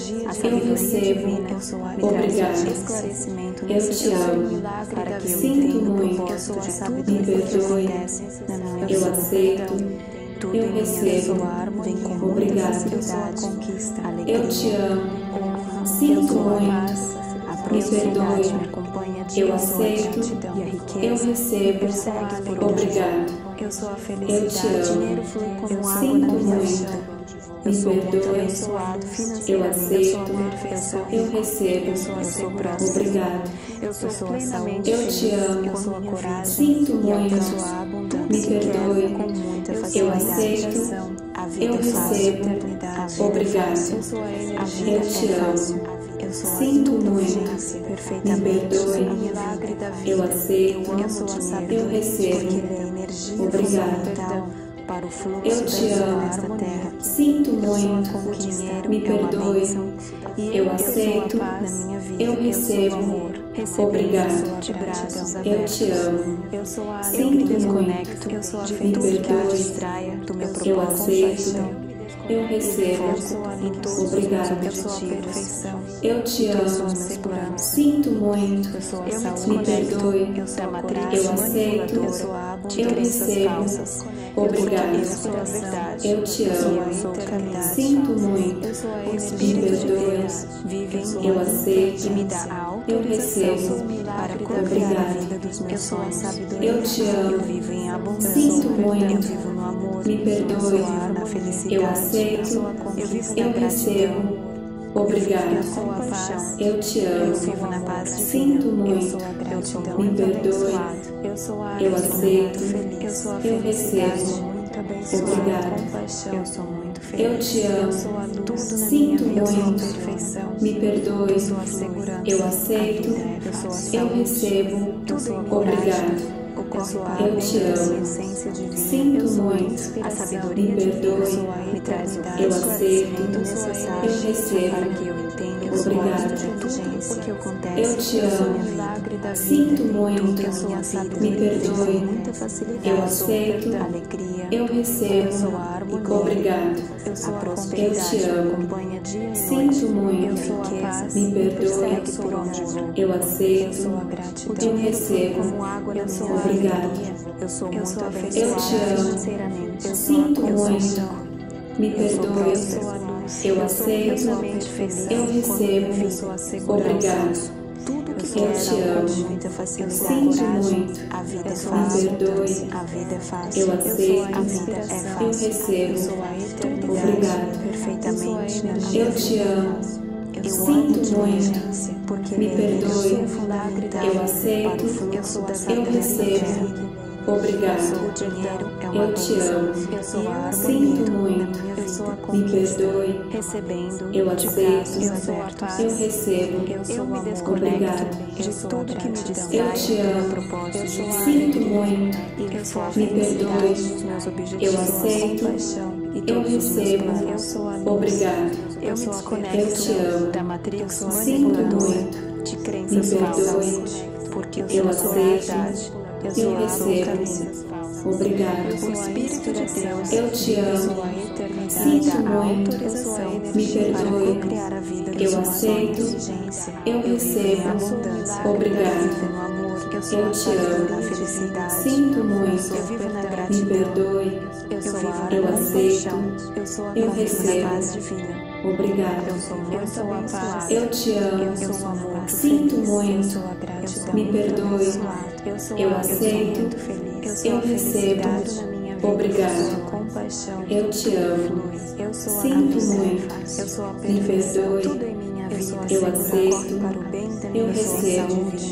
Speaker 2: Eu
Speaker 1: recebo.
Speaker 2: Eu sou a
Speaker 1: Obrigado.
Speaker 2: esclarecimento
Speaker 1: Eu te amo.
Speaker 2: para que eu
Speaker 1: Sinto
Speaker 2: entenda o
Speaker 1: muito.
Speaker 2: propósito de
Speaker 1: Me
Speaker 2: sabedoria que
Speaker 1: perdoe.
Speaker 2: acontece na minha
Speaker 1: Eu
Speaker 2: vida.
Speaker 1: aceito.
Speaker 2: Tudo
Speaker 1: Eu
Speaker 2: em minha
Speaker 1: recebo.
Speaker 2: vida vem com muita
Speaker 1: Obrigado.
Speaker 2: facilidade, conquista, alegria,
Speaker 1: Eu te amo.
Speaker 2: honra,
Speaker 1: Sinto
Speaker 2: eu sou a
Speaker 1: muito.
Speaker 2: paz, a
Speaker 1: Me
Speaker 2: prosperidade
Speaker 1: perdoe.
Speaker 2: me acompanha
Speaker 1: Eu
Speaker 2: sou a
Speaker 1: aceito.
Speaker 2: gratidão e a riqueza.
Speaker 1: Eu recebo.
Speaker 2: Persegue por onde
Speaker 1: Obrigado.
Speaker 2: eu sou a
Speaker 1: Eu te
Speaker 2: felicidade.
Speaker 1: amo.
Speaker 2: Dinheiro flui como água
Speaker 1: Sinto
Speaker 2: na minha
Speaker 1: muito.
Speaker 2: vida. Eu
Speaker 1: Me
Speaker 2: sou muito
Speaker 1: perdoe.
Speaker 2: abençoado
Speaker 1: Eu
Speaker 2: financeiramente.
Speaker 1: aceito.
Speaker 2: Eu sou a perfeição.
Speaker 1: Eu recebo.
Speaker 2: Eu sou a segurança.
Speaker 1: Obrigado.
Speaker 2: Eu sou plenamente
Speaker 1: Eu te
Speaker 2: feliz.
Speaker 1: amo.
Speaker 2: Eu sou a coragem.
Speaker 1: Sinto
Speaker 2: Eu
Speaker 1: muito.
Speaker 2: sou a abundância.
Speaker 1: Me perdoe.
Speaker 2: Com muita
Speaker 1: Eu
Speaker 2: facilidade.
Speaker 1: aceito.
Speaker 2: A vida
Speaker 1: Eu
Speaker 2: é fácil.
Speaker 1: recebo.
Speaker 2: A vida
Speaker 1: Obrigado.
Speaker 2: é fácil. Eu sou a energia.
Speaker 1: Eu te
Speaker 2: é
Speaker 1: amo.
Speaker 2: fácil. Eu sou
Speaker 1: Sinto
Speaker 2: a
Speaker 1: muito.
Speaker 2: inteligência perfeitamente.
Speaker 1: Me perdoe.
Speaker 2: O milagre da vida.
Speaker 1: Eu aceito.
Speaker 2: Eu sou a sabedoria.
Speaker 1: Eu recebo.
Speaker 2: Porque ele é energia
Speaker 1: Obrigado.
Speaker 2: fundamental para o fluxo
Speaker 1: Eu
Speaker 2: da
Speaker 1: te
Speaker 2: vida
Speaker 1: amo.
Speaker 2: nesta terra.
Speaker 1: Sinto
Speaker 2: Eu sou a
Speaker 1: muito.
Speaker 2: conquista.
Speaker 1: Me
Speaker 2: É uma
Speaker 1: perdoe.
Speaker 2: bênção. E
Speaker 1: Eu aceito.
Speaker 2: sou a paz na minha vida.
Speaker 1: Eu recebo.
Speaker 2: sou o amor. Recebendo
Speaker 1: Obrigado.
Speaker 2: de braços
Speaker 1: Eu
Speaker 2: abertos.
Speaker 1: te amo.
Speaker 2: Eu sou a
Speaker 1: Sinto
Speaker 2: eu me
Speaker 1: muito.
Speaker 2: desconecto. Eu sou a
Speaker 1: Me
Speaker 2: felicidade.
Speaker 1: perdoe.
Speaker 2: Distraia do meu
Speaker 1: Eu
Speaker 2: propósito.
Speaker 1: aceito. Eu recebo.
Speaker 2: Eu sou a luz.
Speaker 1: Obrigado.
Speaker 2: Eu sou a perfeição.
Speaker 1: Eu te
Speaker 2: Eu sou a
Speaker 1: amo.
Speaker 2: segurança.
Speaker 1: Sinto muito.
Speaker 2: Eu sou a
Speaker 1: Me
Speaker 2: saúde.
Speaker 1: perdoe.
Speaker 2: Eu sou a matriz
Speaker 1: Eu aceito.
Speaker 2: manipuladora. Eu sou a
Speaker 1: Eu
Speaker 2: crenças
Speaker 1: recebo.
Speaker 2: falsas.
Speaker 1: Obrigado.
Speaker 2: Eu sou a verdade.
Speaker 1: Eu te
Speaker 2: Eu sou
Speaker 1: amo.
Speaker 2: a eternidade.
Speaker 1: Sinto muito.
Speaker 2: Eu sou a
Speaker 1: Me
Speaker 2: Espírito de
Speaker 1: perdoe.
Speaker 2: Deus. Vive em mim.
Speaker 1: Eu aceito.
Speaker 2: E me dá a
Speaker 1: Eu
Speaker 2: autorização
Speaker 1: recebo.
Speaker 2: para co-criar a
Speaker 1: Obrigado.
Speaker 2: vida dos meus sonhos.
Speaker 1: Eu te amo.
Speaker 2: Eu vivo em abundância.
Speaker 1: Sinto muito.
Speaker 2: Eu vivo no amor.
Speaker 1: Me perdoe.
Speaker 2: Eu sou na felicidade.
Speaker 1: Eu aceito.
Speaker 2: Eu sou a conquista. Eu vivo
Speaker 1: Eu
Speaker 2: na gratidão.
Speaker 1: recebo. Obrigado.
Speaker 2: Eu sou a paz.
Speaker 1: Eu te
Speaker 2: Eu
Speaker 1: amo.
Speaker 2: vivo na paz divina.
Speaker 1: Sinto
Speaker 2: Eu
Speaker 1: muito.
Speaker 2: sou a gratidão.
Speaker 1: Me perdoe.
Speaker 2: Eu sou a
Speaker 1: Eu
Speaker 2: alegria.
Speaker 1: aceito.
Speaker 2: Eu sou a
Speaker 1: Eu
Speaker 2: felicidade.
Speaker 1: recebo.
Speaker 2: Muito abençoada.
Speaker 1: Obrigado.
Speaker 2: Compaixão. Eu sou muito feliz.
Speaker 1: Eu te amo.
Speaker 2: Eu sou a luz. Tudo na
Speaker 1: Sinto
Speaker 2: minha vida. Eu sou a
Speaker 1: muito.
Speaker 2: perfeição.
Speaker 1: Me perdoe.
Speaker 2: Eu sou a segurança.
Speaker 1: Eu aceito.
Speaker 2: A vida é fácil.
Speaker 1: Eu
Speaker 2: saúde.
Speaker 1: recebo.
Speaker 2: Eu sou a
Speaker 1: Obrigado.
Speaker 2: Ocorre
Speaker 1: Eu te
Speaker 2: para
Speaker 1: amo.
Speaker 2: a essência divina.
Speaker 1: Sinto
Speaker 2: Eu sou a
Speaker 1: muito.
Speaker 2: inspiração.
Speaker 1: Me
Speaker 2: sabedoria
Speaker 1: perdoe.
Speaker 2: divina. Eu sou a me traz o
Speaker 1: Eu aceito.
Speaker 2: necessário
Speaker 1: Eu recebo.
Speaker 2: para que eu entenda o
Speaker 1: Obrigado.
Speaker 2: propósito de tudo o que acontece.
Speaker 1: Eu te
Speaker 2: Eu sou
Speaker 1: amo.
Speaker 2: o milagre da vida.
Speaker 1: Sinto muito.
Speaker 2: Tudo eu sou a
Speaker 1: Me
Speaker 2: sabedoria.
Speaker 1: perdoe.
Speaker 2: Com muita facilidade.
Speaker 1: Eu
Speaker 2: Eu sou
Speaker 1: aceito.
Speaker 2: a alegria.
Speaker 1: Eu recebo.
Speaker 2: Eu sou a harmonia.
Speaker 1: Obrigado.
Speaker 2: Eu sou a
Speaker 1: Eu
Speaker 2: prosperidade.
Speaker 1: te amo.
Speaker 2: Me acompanha dia e noite.
Speaker 1: Sinto muito.
Speaker 2: Eu sou a paz.
Speaker 1: Me perdoe.
Speaker 2: Persegue por onde vou.
Speaker 1: Eu
Speaker 2: Eu
Speaker 1: aceito.
Speaker 2: sou a gratidão.
Speaker 1: Eu recebo.
Speaker 2: Como água na minha
Speaker 1: Obrigado.
Speaker 2: vida. Eu sou muito
Speaker 1: Eu
Speaker 2: abençoada
Speaker 1: te amo.
Speaker 2: financeiramente. Eu sou
Speaker 1: Sinto
Speaker 2: a
Speaker 1: muito.
Speaker 2: compaixão.
Speaker 1: Me
Speaker 2: Eu sou
Speaker 1: perdoe.
Speaker 2: próspera.
Speaker 1: Eu
Speaker 2: sou
Speaker 1: aceito.
Speaker 2: plenamente feliz.
Speaker 1: Eu recebo.
Speaker 2: Eu sou a segurança.
Speaker 1: Obrigado.
Speaker 2: Tudo que
Speaker 1: Eu
Speaker 2: quero
Speaker 1: te
Speaker 2: com
Speaker 1: amo.
Speaker 2: muita facilidade.
Speaker 1: Sinto muito.
Speaker 2: A vida é
Speaker 1: Me
Speaker 2: fácil.
Speaker 1: perdoe.
Speaker 2: A vida é fácil.
Speaker 1: Eu aceito.
Speaker 2: A vida é fácil.
Speaker 1: Eu recebo.
Speaker 2: Eu sou a eternidade.
Speaker 1: Obrigado.
Speaker 2: Perfeitamente na minha
Speaker 1: Eu te
Speaker 2: vida.
Speaker 1: amo.
Speaker 2: Eu
Speaker 1: Sinto
Speaker 2: amo
Speaker 1: muito.
Speaker 2: diligência, porque
Speaker 1: Me
Speaker 2: ele é
Speaker 1: perdoe.
Speaker 2: energia fundamental
Speaker 1: Eu aceito.
Speaker 2: para o fluxo da
Speaker 1: Eu
Speaker 2: sabedoria
Speaker 1: recebo. Obrigado.
Speaker 2: O dinheiro é uma
Speaker 1: Eu te
Speaker 2: bênção.
Speaker 1: amo.
Speaker 2: Eu sou a
Speaker 1: Sinto
Speaker 2: harmonia
Speaker 1: muito.
Speaker 2: na minha vida. Eu sou a
Speaker 1: Me
Speaker 2: conquista.
Speaker 1: perdoe.
Speaker 2: Recebendo
Speaker 1: Eu
Speaker 2: de
Speaker 1: aceito.
Speaker 2: braços
Speaker 1: Eu
Speaker 2: sou a paz.
Speaker 1: Eu recebo.
Speaker 2: Eu me
Speaker 1: Obrigado.
Speaker 2: desconecto de tudo que me distrai
Speaker 1: Eu te
Speaker 2: do meu
Speaker 1: amo.
Speaker 2: propósito de vida.
Speaker 1: Sinto muito.
Speaker 2: Eu sou a
Speaker 1: Me
Speaker 2: felicidade
Speaker 1: perdoe.
Speaker 2: dos meus objetivos.
Speaker 1: Eu aceito.
Speaker 2: Compaixão e
Speaker 1: Eu
Speaker 2: todos os meus
Speaker 1: recebo.
Speaker 2: planos. Eu sou a luz.
Speaker 1: Obrigado.
Speaker 2: Eu me
Speaker 1: Eu
Speaker 2: desconecto
Speaker 1: te amo.
Speaker 2: da matrix
Speaker 1: Sinto
Speaker 2: manipuladora
Speaker 1: muito.
Speaker 2: de crenças
Speaker 1: Me
Speaker 2: falsas,
Speaker 1: perdoe.
Speaker 2: porque eu
Speaker 1: Eu
Speaker 2: sou a
Speaker 1: aceito.
Speaker 2: verdade. Eu
Speaker 1: Eu
Speaker 2: sou a
Speaker 1: recebo.
Speaker 2: caminho.
Speaker 1: Obrigado.
Speaker 2: O Espírito de Deus.
Speaker 1: Eu te amo.
Speaker 2: Eu sou a eternidade.
Speaker 1: Sinto
Speaker 2: Me dá a
Speaker 1: muito.
Speaker 2: autorização
Speaker 1: Me
Speaker 2: para
Speaker 1: perdoe.
Speaker 2: co-criar a vida dos
Speaker 1: Eu
Speaker 2: meus
Speaker 1: aceito.
Speaker 2: sonhos. Diligência.
Speaker 1: Eu
Speaker 2: vivo em
Speaker 1: recebo.
Speaker 2: abundância.
Speaker 1: Obrigado.
Speaker 2: Eu vivo no amor. Eu sou
Speaker 1: Eu
Speaker 2: a
Speaker 1: te
Speaker 2: sabedoria
Speaker 1: amo.
Speaker 2: da felicidade.
Speaker 1: Sinto muito.
Speaker 2: Eu vivo na
Speaker 1: Me
Speaker 2: gratidão.
Speaker 1: perdoe.
Speaker 2: Eu sou
Speaker 1: Eu
Speaker 2: a
Speaker 1: aceito.
Speaker 2: compaixão. Eu sou a
Speaker 1: Eu
Speaker 2: conquista
Speaker 1: recebo.
Speaker 2: da paz divina.
Speaker 1: Obrigado.
Speaker 2: Eu sou muito abençoada.
Speaker 1: Eu te amo.
Speaker 2: Eu sou amor.
Speaker 1: Sinto
Speaker 2: Eu
Speaker 1: muito.
Speaker 2: sou a gratidão.
Speaker 1: Me perdoe.
Speaker 2: Eu sou
Speaker 1: Eu
Speaker 2: a
Speaker 1: aceito.
Speaker 2: muito feliz. Eu sou
Speaker 1: Eu
Speaker 2: a felicidade
Speaker 1: recebo.
Speaker 2: na minha vida.
Speaker 1: Obrigado.
Speaker 2: Eu sou a compaixão.
Speaker 1: Eu te amo.
Speaker 2: Eu sou a
Speaker 1: Sinto
Speaker 2: ambição.
Speaker 1: muito.
Speaker 2: Eu sou a
Speaker 1: Me
Speaker 2: perfeição.
Speaker 1: perdoe.
Speaker 2: Tudo em minha vida.
Speaker 1: Eu aceito.
Speaker 2: Corre para o bem da
Speaker 1: Eu
Speaker 2: minha
Speaker 1: recebo.
Speaker 2: força divina.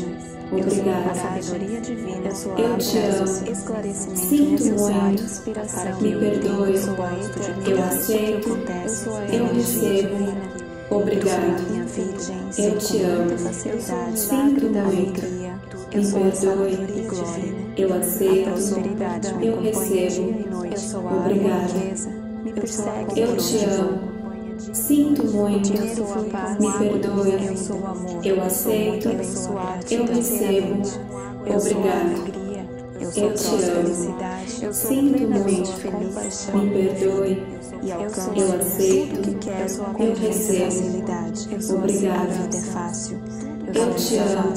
Speaker 1: Obrigada.
Speaker 2: A sabedoria divina. Eu sou a
Speaker 1: Eu te amo.
Speaker 2: esclarecimento
Speaker 1: Sinto
Speaker 2: necessário,
Speaker 1: muito.
Speaker 2: inspiração.
Speaker 1: Me perdoe.
Speaker 2: Eu sou a eternidade.
Speaker 1: Eu aceito.
Speaker 2: Eu sou a
Speaker 1: Eu
Speaker 2: energia
Speaker 1: recebo.
Speaker 2: divina.
Speaker 1: Obrigado.
Speaker 2: Minha virgem,
Speaker 1: Eu te amo.
Speaker 2: muita facilidade,
Speaker 1: Sinto
Speaker 2: da
Speaker 1: muito.
Speaker 2: alegria.
Speaker 1: Me
Speaker 2: Eu sou a
Speaker 1: perdoe.
Speaker 2: sabedoria divina.
Speaker 1: Eu
Speaker 2: A
Speaker 1: aceito.
Speaker 2: prosperidade me
Speaker 1: Eu
Speaker 2: acompanha
Speaker 1: recebo.
Speaker 2: dia e noite. Eu sou a
Speaker 1: Obrigada.
Speaker 2: riqueza. Me persegue
Speaker 1: Eu
Speaker 2: por
Speaker 1: te
Speaker 2: onde
Speaker 1: amo.
Speaker 2: vou.
Speaker 1: Sinto muito.
Speaker 2: Eu sou a paz.
Speaker 1: Me perdoe.
Speaker 2: Eu sou o amor.
Speaker 1: Eu aceito.
Speaker 2: Eu sou a
Speaker 1: Eu recebo.
Speaker 2: Eu sou a
Speaker 1: Obrigada.
Speaker 2: alegria. Eu sou
Speaker 1: Eu te
Speaker 2: felicidade. Eu sou
Speaker 1: Sinto
Speaker 2: plenamente
Speaker 1: muito.
Speaker 2: feliz.
Speaker 1: Me perdoe.
Speaker 2: E alcanço
Speaker 1: Eu aceito.
Speaker 2: tudo que quero com
Speaker 1: Eu
Speaker 2: muita
Speaker 1: recebo.
Speaker 2: facilidade. Eu sou
Speaker 1: Obrigada.
Speaker 2: A vida é fácil.
Speaker 1: Eu te amo.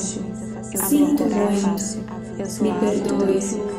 Speaker 2: A
Speaker 1: Sinto
Speaker 2: vida é
Speaker 1: muito.
Speaker 2: fácil. Eu sou
Speaker 1: Me
Speaker 2: a
Speaker 1: perdoe.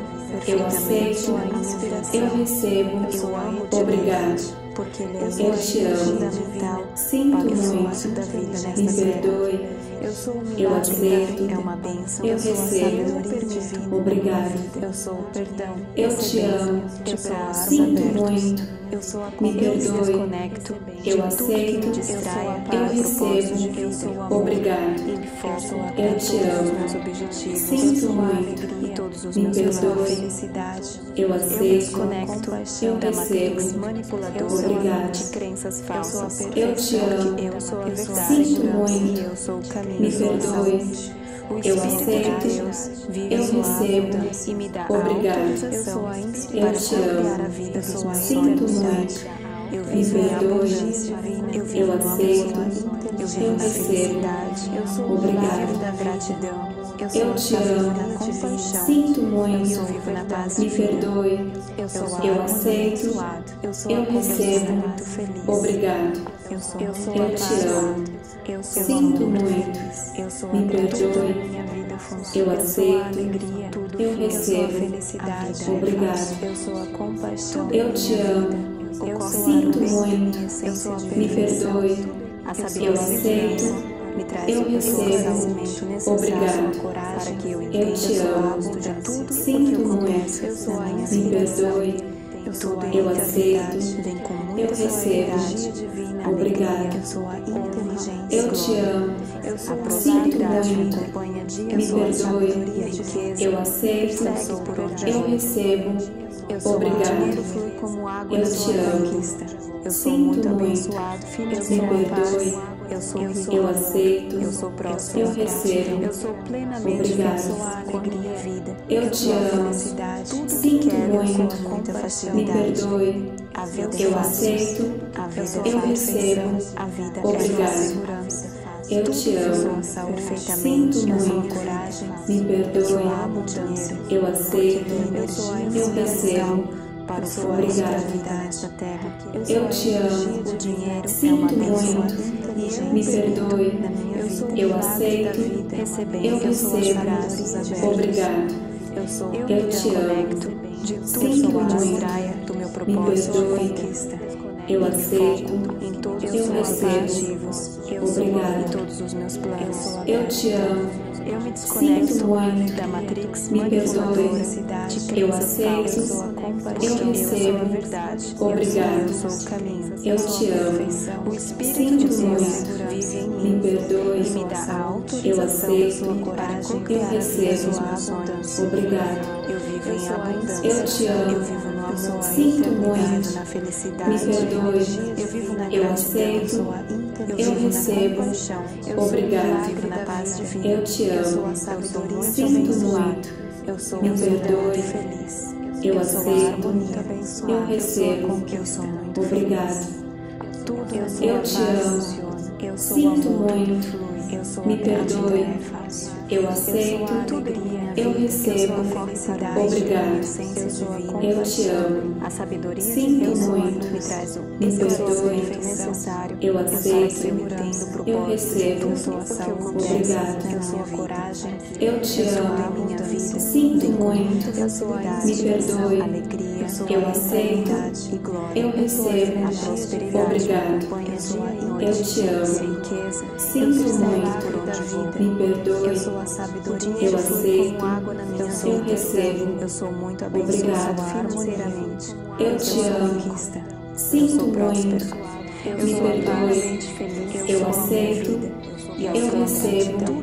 Speaker 1: Eu
Speaker 2: perfeitamente.
Speaker 1: aceito.
Speaker 2: A inspiração.
Speaker 1: Eu recebo.
Speaker 2: Eu amo de
Speaker 1: Obrigado.
Speaker 2: porque ele é
Speaker 1: Eu te amo.
Speaker 2: fundamental
Speaker 1: Sinto
Speaker 2: para o
Speaker 1: muito.
Speaker 2: fluxo da vida
Speaker 1: Me
Speaker 2: nesta terra.
Speaker 1: perdoe.
Speaker 2: Eu sou o
Speaker 1: Eu
Speaker 2: milagre
Speaker 1: aceito.
Speaker 2: da vida. É uma bênção.
Speaker 1: Eu
Speaker 2: sou a
Speaker 1: recebo.
Speaker 2: sabedoria divina.
Speaker 1: Obrigado.
Speaker 2: Eu sou o perdão.
Speaker 1: Eu te amo.
Speaker 2: Eu sou a arma
Speaker 1: Sinto
Speaker 2: aberta.
Speaker 1: muito.
Speaker 2: Eu sou a
Speaker 1: Me
Speaker 2: eu me
Speaker 1: perdoe.
Speaker 2: desconecto
Speaker 1: Eu
Speaker 2: de tudo que
Speaker 1: aceito.
Speaker 2: me distraia
Speaker 1: Eu
Speaker 2: para o propósito de
Speaker 1: recebo.
Speaker 2: eu sou o amor.
Speaker 1: Obrigado.
Speaker 2: Ele foca
Speaker 1: Eu te
Speaker 2: todos
Speaker 1: amo.
Speaker 2: os meus objetivos.
Speaker 1: Sinto
Speaker 2: eu sou a
Speaker 1: muito.
Speaker 2: alegria e todos os
Speaker 1: Me
Speaker 2: meus planos.
Speaker 1: perdoe.
Speaker 2: Felicidade.
Speaker 1: Eu
Speaker 2: Eu me
Speaker 1: aceito.
Speaker 2: desconecto
Speaker 1: Eu
Speaker 2: da matrix
Speaker 1: recebo.
Speaker 2: manipuladora
Speaker 1: Obrigado.
Speaker 2: de crenças falsas.
Speaker 1: Eu te amo.
Speaker 2: Eu sou a verdade.
Speaker 1: Sinto muito.
Speaker 2: E eu sou o caminho.
Speaker 1: Me
Speaker 2: Eu sou a
Speaker 1: perdoe.
Speaker 2: saúde. O
Speaker 1: Eu
Speaker 2: Espírito
Speaker 1: aceito.
Speaker 2: de Deus vive
Speaker 1: Eu
Speaker 2: em sua
Speaker 1: recebo.
Speaker 2: abundância e me dá
Speaker 1: Obrigado.
Speaker 2: autorização. Eu sou a inspiração
Speaker 1: Eu te
Speaker 2: para criar
Speaker 1: amo.
Speaker 2: a vida. Eu sou a
Speaker 1: Sinto
Speaker 2: eternidade.
Speaker 1: muito.
Speaker 2: Eu
Speaker 1: Me
Speaker 2: vivo em
Speaker 1: perdoe.
Speaker 2: abundância. Eu vivo
Speaker 1: Eu
Speaker 2: no
Speaker 1: aceito.
Speaker 2: amor. Eu vivo
Speaker 1: Eu
Speaker 2: na
Speaker 1: recebo.
Speaker 2: felicidade. Eu sou o
Speaker 1: Obrigado.
Speaker 2: milagre da gratidão. Eu sou
Speaker 1: Eu
Speaker 2: a
Speaker 1: te
Speaker 2: sabedoria
Speaker 1: amo.
Speaker 2: da compaixão.
Speaker 1: Sinto
Speaker 2: Eu
Speaker 1: muito.
Speaker 2: vivo na paz
Speaker 1: Me
Speaker 2: divina.
Speaker 1: perdoe.
Speaker 2: Eu sou a
Speaker 1: Eu
Speaker 2: alma
Speaker 1: aceito.
Speaker 2: abençoada. Eu sou
Speaker 1: Eu
Speaker 2: a
Speaker 1: recebo.
Speaker 2: muito feliz.
Speaker 1: Obrigado.
Speaker 2: Eu sou
Speaker 1: Eu
Speaker 2: a
Speaker 1: te amo.
Speaker 2: Eu sou
Speaker 1: Sinto
Speaker 2: o amor.
Speaker 1: muito.
Speaker 2: Eu sou
Speaker 1: Me
Speaker 2: a gratidão.
Speaker 1: perdoe.
Speaker 2: Minha vida funciona.
Speaker 1: Eu
Speaker 2: sou a
Speaker 1: aceito.
Speaker 2: alegria. Tudo
Speaker 1: Eu
Speaker 2: flui. Eu sou a
Speaker 1: recebo.
Speaker 2: felicidade.
Speaker 1: Obrigado.
Speaker 2: Eu sou a compaixão.
Speaker 1: Eu te amo.
Speaker 2: Eu sou
Speaker 1: Sinto
Speaker 2: a luz da
Speaker 1: muito.
Speaker 2: minha essência
Speaker 1: Me
Speaker 2: divina.
Speaker 1: perdoe.
Speaker 2: A
Speaker 1: Eu
Speaker 2: sabedoria
Speaker 1: aceito.
Speaker 2: me traz
Speaker 1: Eu
Speaker 2: o
Speaker 1: recebo.
Speaker 2: esclarecimento necessário,
Speaker 1: Obrigado.
Speaker 2: a coragem para que eu
Speaker 1: Eu
Speaker 2: entenda
Speaker 1: te
Speaker 2: o
Speaker 1: amo.
Speaker 2: propósito de tudo
Speaker 1: Sinto
Speaker 2: o que
Speaker 1: muito.
Speaker 2: acontece. Eu sou a
Speaker 1: Me
Speaker 2: inspiração.
Speaker 1: perdoe.
Speaker 2: Eu sou a
Speaker 1: Eu
Speaker 2: eternidade.
Speaker 1: aceito.
Speaker 2: Vem com
Speaker 1: Eu
Speaker 2: muita
Speaker 1: recebo.
Speaker 2: facilidade, divina
Speaker 1: Obrigado.
Speaker 2: alegria. Eu sou a inteligência.
Speaker 1: Eu te amo.
Speaker 2: Eu sou a
Speaker 1: Sinto
Speaker 2: prosperidade me
Speaker 1: muito.
Speaker 2: acompanha dia
Speaker 1: Me
Speaker 2: a noite.
Speaker 1: perdoe.
Speaker 2: Sabedoria, riqueza.
Speaker 1: Eu aceito.
Speaker 2: Persegue por onde
Speaker 1: Eu
Speaker 2: vou.
Speaker 1: recebo.
Speaker 2: Eu sou
Speaker 1: Obrigado.
Speaker 2: o dinheiro flui como água
Speaker 1: Eu
Speaker 2: na
Speaker 1: te
Speaker 2: sua
Speaker 1: amo.
Speaker 2: conquista. Eu sou
Speaker 1: Sinto
Speaker 2: muito
Speaker 1: muito.
Speaker 2: abençoado, filho
Speaker 1: Me
Speaker 2: eu sou a paz.
Speaker 1: perdoe.
Speaker 2: Eu sou rico.
Speaker 1: Eu aceito.
Speaker 2: Eu sou próspero.
Speaker 1: Eu recebo.
Speaker 2: Eu sou plenamente
Speaker 1: Obrigado.
Speaker 2: feliz. Eu sou a alegria e vida.
Speaker 1: Eu te
Speaker 2: sou a
Speaker 1: amo.
Speaker 2: felicidade. Tudo
Speaker 1: Sinto
Speaker 2: que quero eu
Speaker 1: muito.
Speaker 2: sou com muita
Speaker 1: Me
Speaker 2: facilidade.
Speaker 1: perdoe.
Speaker 2: A vida é
Speaker 1: Eu
Speaker 2: fácil.
Speaker 1: aceito.
Speaker 2: A vida
Speaker 1: Eu
Speaker 2: é fácil.
Speaker 1: recebo.
Speaker 2: A vida
Speaker 1: Obrigado.
Speaker 2: é segurança.
Speaker 1: Eu te
Speaker 2: Eu sou
Speaker 1: amo.
Speaker 2: a saúde perfeitamente.
Speaker 1: Sinto
Speaker 2: Eu sou a
Speaker 1: muito.
Speaker 2: coragem.
Speaker 1: Me
Speaker 2: Eu sou a
Speaker 1: perdoe.
Speaker 2: abundância.
Speaker 1: Eu aceito.
Speaker 2: Eu sou a
Speaker 1: Eu
Speaker 2: inspiração
Speaker 1: recebo.
Speaker 2: para o fluxo
Speaker 1: Obrigado.
Speaker 2: da vida nesta terra.
Speaker 1: Eu te amo.
Speaker 2: O dinheiro é
Speaker 1: Sinto
Speaker 2: uma bênção.
Speaker 1: muito. Me perdoe.
Speaker 2: Eu sou o
Speaker 1: Eu
Speaker 2: milagre da
Speaker 1: aceito.
Speaker 2: vida. Recebendo.
Speaker 1: Eu
Speaker 2: sou as braços
Speaker 1: recebo.
Speaker 2: abertos.
Speaker 1: Obrigado.
Speaker 2: Eu sou
Speaker 1: Eu
Speaker 2: me
Speaker 1: te amo.
Speaker 2: desconecto de tudo
Speaker 1: Sinto
Speaker 2: que me
Speaker 1: muito.
Speaker 2: distraia do meu
Speaker 1: Me
Speaker 2: propósito de
Speaker 1: perdoe.
Speaker 2: conquista.
Speaker 1: Eu
Speaker 2: me
Speaker 1: aceito.
Speaker 2: foco em todos
Speaker 1: Eu
Speaker 2: os meus
Speaker 1: recebo.
Speaker 2: objetivos. Eu sou
Speaker 1: Obrigado.
Speaker 2: em todos os meus planos.
Speaker 1: Eu te amo.
Speaker 2: Eu me desconecto
Speaker 1: Sinto muito.
Speaker 2: da matrix
Speaker 1: Me
Speaker 2: manipuladora
Speaker 1: perdoe.
Speaker 2: de
Speaker 1: Eu
Speaker 2: crenças
Speaker 1: aceito.
Speaker 2: falsas. Eu sou a compaixão.
Speaker 1: Eu
Speaker 2: Eu sou a
Speaker 1: recebo.
Speaker 2: verdade.
Speaker 1: Obrigado.
Speaker 2: Eu sou o caminho.
Speaker 1: Eu
Speaker 2: sou
Speaker 1: te
Speaker 2: a
Speaker 1: amo.
Speaker 2: perfeição. O Espírito
Speaker 1: Sinto
Speaker 2: de Deus
Speaker 1: muito.
Speaker 2: vive em
Speaker 1: Me
Speaker 2: mim.
Speaker 1: perdoe.
Speaker 2: E me dá a
Speaker 1: Eu
Speaker 2: autorização.
Speaker 1: aceito.
Speaker 2: Eu sou a coragem.
Speaker 1: Eu
Speaker 2: Eu
Speaker 1: recebo.
Speaker 2: sou a abundância.
Speaker 1: Obrigado.
Speaker 2: Eu vivo em abundância.
Speaker 1: Eu te amo.
Speaker 2: Eu vivo no amor.
Speaker 1: Sinto
Speaker 2: Eu vivo
Speaker 1: muito.
Speaker 2: na felicidade.
Speaker 1: Me perdoe.
Speaker 2: Eu vivo na
Speaker 1: Eu
Speaker 2: gratidão.
Speaker 1: aceito.
Speaker 2: Eu sou a
Speaker 1: Eu
Speaker 2: vivo
Speaker 1: recebo.
Speaker 2: na compaixão. Eu
Speaker 1: Obrigado.
Speaker 2: sou o milagre da paz divina.
Speaker 1: Eu te
Speaker 2: Eu sou
Speaker 1: amo.
Speaker 2: a sabedoria
Speaker 1: Sinto
Speaker 2: abençoada.
Speaker 1: muito.
Speaker 2: Eu sou
Speaker 1: Me
Speaker 2: um cidadão
Speaker 1: perdoe.
Speaker 2: feliz.
Speaker 1: Eu
Speaker 2: sou a
Speaker 1: aceito.
Speaker 2: harmonia abençoada.
Speaker 1: Eu recebo.
Speaker 2: Eu sou muito
Speaker 1: Obrigado.
Speaker 2: feliz. Tudo eu sou
Speaker 1: Eu
Speaker 2: a
Speaker 1: te
Speaker 2: paz
Speaker 1: amo.
Speaker 2: funciona. Eu sou
Speaker 1: Sinto
Speaker 2: o amor, tudo
Speaker 1: muito.
Speaker 2: flui. Eu sou
Speaker 1: Me
Speaker 2: a gratidão,
Speaker 1: perdoe.
Speaker 2: é fácil.
Speaker 1: Eu aceito.
Speaker 2: Eu sou a alegria,
Speaker 1: Eu
Speaker 2: vida.
Speaker 1: recebo.
Speaker 2: Eu sou a felicidade.
Speaker 1: Obrigado.
Speaker 2: A essência divina.
Speaker 1: Eu te amo.
Speaker 2: A sabedoria
Speaker 1: Sinto
Speaker 2: de Deus
Speaker 1: muito.
Speaker 2: me traz o
Speaker 1: Me
Speaker 2: esclarecimento
Speaker 1: perdoe.
Speaker 2: necessário.
Speaker 1: Eu aceito.
Speaker 2: Eu entendo o propósito.
Speaker 1: Eu recebo.
Speaker 2: Eu sou a saúde.
Speaker 1: Obrigado.
Speaker 2: Eu sou a coragem.
Speaker 1: Eu te
Speaker 2: Eu sou a
Speaker 1: amo.
Speaker 2: minha vida.
Speaker 1: Sinto muito.
Speaker 2: Eu sou a
Speaker 1: Me
Speaker 2: inspiração,
Speaker 1: perdoe.
Speaker 2: alegria. Eu sou
Speaker 1: Eu
Speaker 2: a
Speaker 1: aceito.
Speaker 2: eternidade e glória.
Speaker 1: Eu recebo.
Speaker 2: A prosperidade
Speaker 1: Obrigado.
Speaker 2: me acompanha dia e noite.
Speaker 1: Eu te amo.
Speaker 2: Riqueza.
Speaker 1: Sinto
Speaker 2: eu sou
Speaker 1: muito.
Speaker 2: por onde vou.
Speaker 1: Me perdoe.
Speaker 2: Eu sou a sabedoria.
Speaker 1: Eu
Speaker 2: flui
Speaker 1: aceito.
Speaker 2: como água na minha
Speaker 1: Eu
Speaker 2: vida.
Speaker 1: recebo.
Speaker 2: Eu sou muito
Speaker 1: Obrigado.
Speaker 2: abençoado financeiramente.
Speaker 1: Eu te
Speaker 2: sou
Speaker 1: amo.
Speaker 2: conquista.
Speaker 1: Sinto
Speaker 2: eu sou
Speaker 1: muito.
Speaker 2: próspero. Eu
Speaker 1: Me
Speaker 2: sou
Speaker 1: perdoe.
Speaker 2: plenamente feliz.
Speaker 1: Eu
Speaker 2: sou a minha
Speaker 1: aceito.
Speaker 2: vida. E
Speaker 1: Eu
Speaker 2: alcanço
Speaker 1: recebo.
Speaker 2: tudo que quero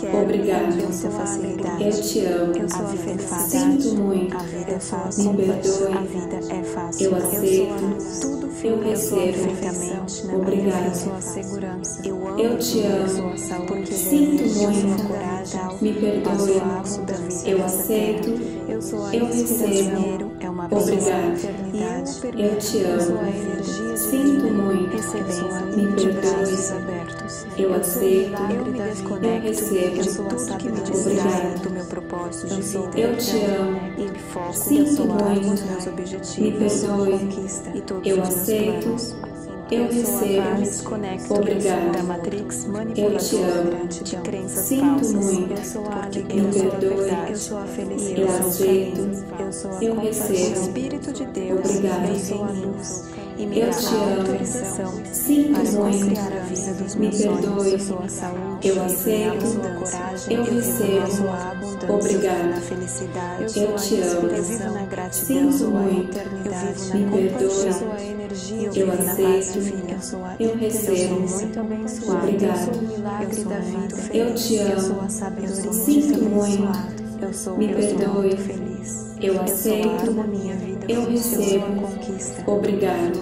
Speaker 2: quero.
Speaker 1: Obrigado.
Speaker 2: Eu sou a facilidade.
Speaker 1: Eu te amo.
Speaker 2: Eu sou a vida é fácil.
Speaker 1: Sinto muito.
Speaker 2: A vida é fácil.
Speaker 1: Me perdoe.
Speaker 2: A vida é fácil.
Speaker 1: Eu aceito.
Speaker 2: Tudo
Speaker 1: Eu
Speaker 2: sou
Speaker 1: recebo.
Speaker 2: perfeitamente na
Speaker 1: Obrigado.
Speaker 2: minha vida. Eu sou a segurança.
Speaker 1: Eu te
Speaker 2: Eu sou
Speaker 1: amo.
Speaker 2: a saúde.
Speaker 1: Sinto
Speaker 2: Eu sou a
Speaker 1: muito.
Speaker 2: coragem.
Speaker 1: Me
Speaker 2: Eu sou
Speaker 1: perdoe.
Speaker 2: a abundância
Speaker 1: Eu
Speaker 2: nessa
Speaker 1: aceito.
Speaker 2: terra. Eu sou a
Speaker 1: Eu
Speaker 2: inspiração.
Speaker 1: recebo.
Speaker 2: Dinheiro é uma bênção.
Speaker 1: Obrigado.
Speaker 2: Eternidade.
Speaker 1: Eu te
Speaker 2: Eu sou a
Speaker 1: amo.
Speaker 2: energia
Speaker 1: Sinto
Speaker 2: divina.
Speaker 1: muito.
Speaker 2: Recebendo
Speaker 1: Me
Speaker 2: de braços
Speaker 1: perdoe.
Speaker 2: abertos.
Speaker 1: Eu
Speaker 2: sou o
Speaker 1: aceito.
Speaker 2: milagre
Speaker 1: Eu
Speaker 2: da vida.
Speaker 1: recebo.
Speaker 2: Eu sou a sabedoria
Speaker 1: Obrigado.
Speaker 2: do meu propósito de vida.
Speaker 1: Eu te amo.
Speaker 2: E foco.
Speaker 1: Sinto
Speaker 2: Eu sou a arma
Speaker 1: muito.
Speaker 2: dos meus objetivos.
Speaker 1: Me
Speaker 2: Eu sou a
Speaker 1: perdoe.
Speaker 2: conquista e todos
Speaker 1: Eu
Speaker 2: os meus
Speaker 1: aceito.
Speaker 2: planos.
Speaker 1: Eu
Speaker 2: sou a paz,
Speaker 1: recebo.
Speaker 2: desconecto
Speaker 1: Obrigado.
Speaker 2: da matrix
Speaker 1: Eu te
Speaker 2: manipuladora
Speaker 1: amo.
Speaker 2: de crenças
Speaker 1: Sinto
Speaker 2: falsas.
Speaker 1: muito.
Speaker 2: Eu sou a
Speaker 1: Me
Speaker 2: alegria, eu sou a
Speaker 1: perdoe.
Speaker 2: verdade, eu sou a felicidade,
Speaker 1: Eu
Speaker 2: eu sou o
Speaker 1: aceito.
Speaker 2: caminho, eu sou a
Speaker 1: Eu
Speaker 2: compaixão.
Speaker 1: recebo.
Speaker 2: O Espírito de Deus,
Speaker 1: Obrigado.
Speaker 2: eu sou a luz e me
Speaker 1: Eu
Speaker 2: dá
Speaker 1: te
Speaker 2: a
Speaker 1: amo.
Speaker 2: autorização
Speaker 1: Sinto
Speaker 2: para
Speaker 1: muito.
Speaker 2: co-criar a vida dos
Speaker 1: Me
Speaker 2: meus sonhos.
Speaker 1: perdoe.
Speaker 2: Eu sou a saúde,
Speaker 1: Eu
Speaker 2: vivo
Speaker 1: aceito.
Speaker 2: na sua coragem,
Speaker 1: Eu
Speaker 2: vivo
Speaker 1: recebo.
Speaker 2: na sua abundância,
Speaker 1: Obrigado.
Speaker 2: eu vivo na felicidade, eu sou
Speaker 1: Eu
Speaker 2: a
Speaker 1: te amo.
Speaker 2: inspiração, eu vivo na gratidão, eu
Speaker 1: Sinto
Speaker 2: sou a
Speaker 1: muito.
Speaker 2: eternidade, eu vivo
Speaker 1: Me
Speaker 2: na compaixão,
Speaker 1: perdoe.
Speaker 2: eu sou a energia, eu
Speaker 1: Eu
Speaker 2: vivo na paz
Speaker 1: aceito.
Speaker 2: divina, eu sou a
Speaker 1: Eu
Speaker 2: eu
Speaker 1: recebo.
Speaker 2: sou muito abençoada,
Speaker 1: Obrigado.
Speaker 2: eu sou o milagre da vida,
Speaker 1: Eu te amo.
Speaker 2: eu sou a sabedoria
Speaker 1: Sinto
Speaker 2: divina,
Speaker 1: muito.
Speaker 2: eu sou
Speaker 1: Me perdoe.
Speaker 2: muito feliz,
Speaker 1: Eu
Speaker 2: sou a
Speaker 1: aceito.
Speaker 2: harmonia, vida,
Speaker 1: Eu
Speaker 2: sou
Speaker 1: recebo.
Speaker 2: a conquista,
Speaker 1: Obrigado.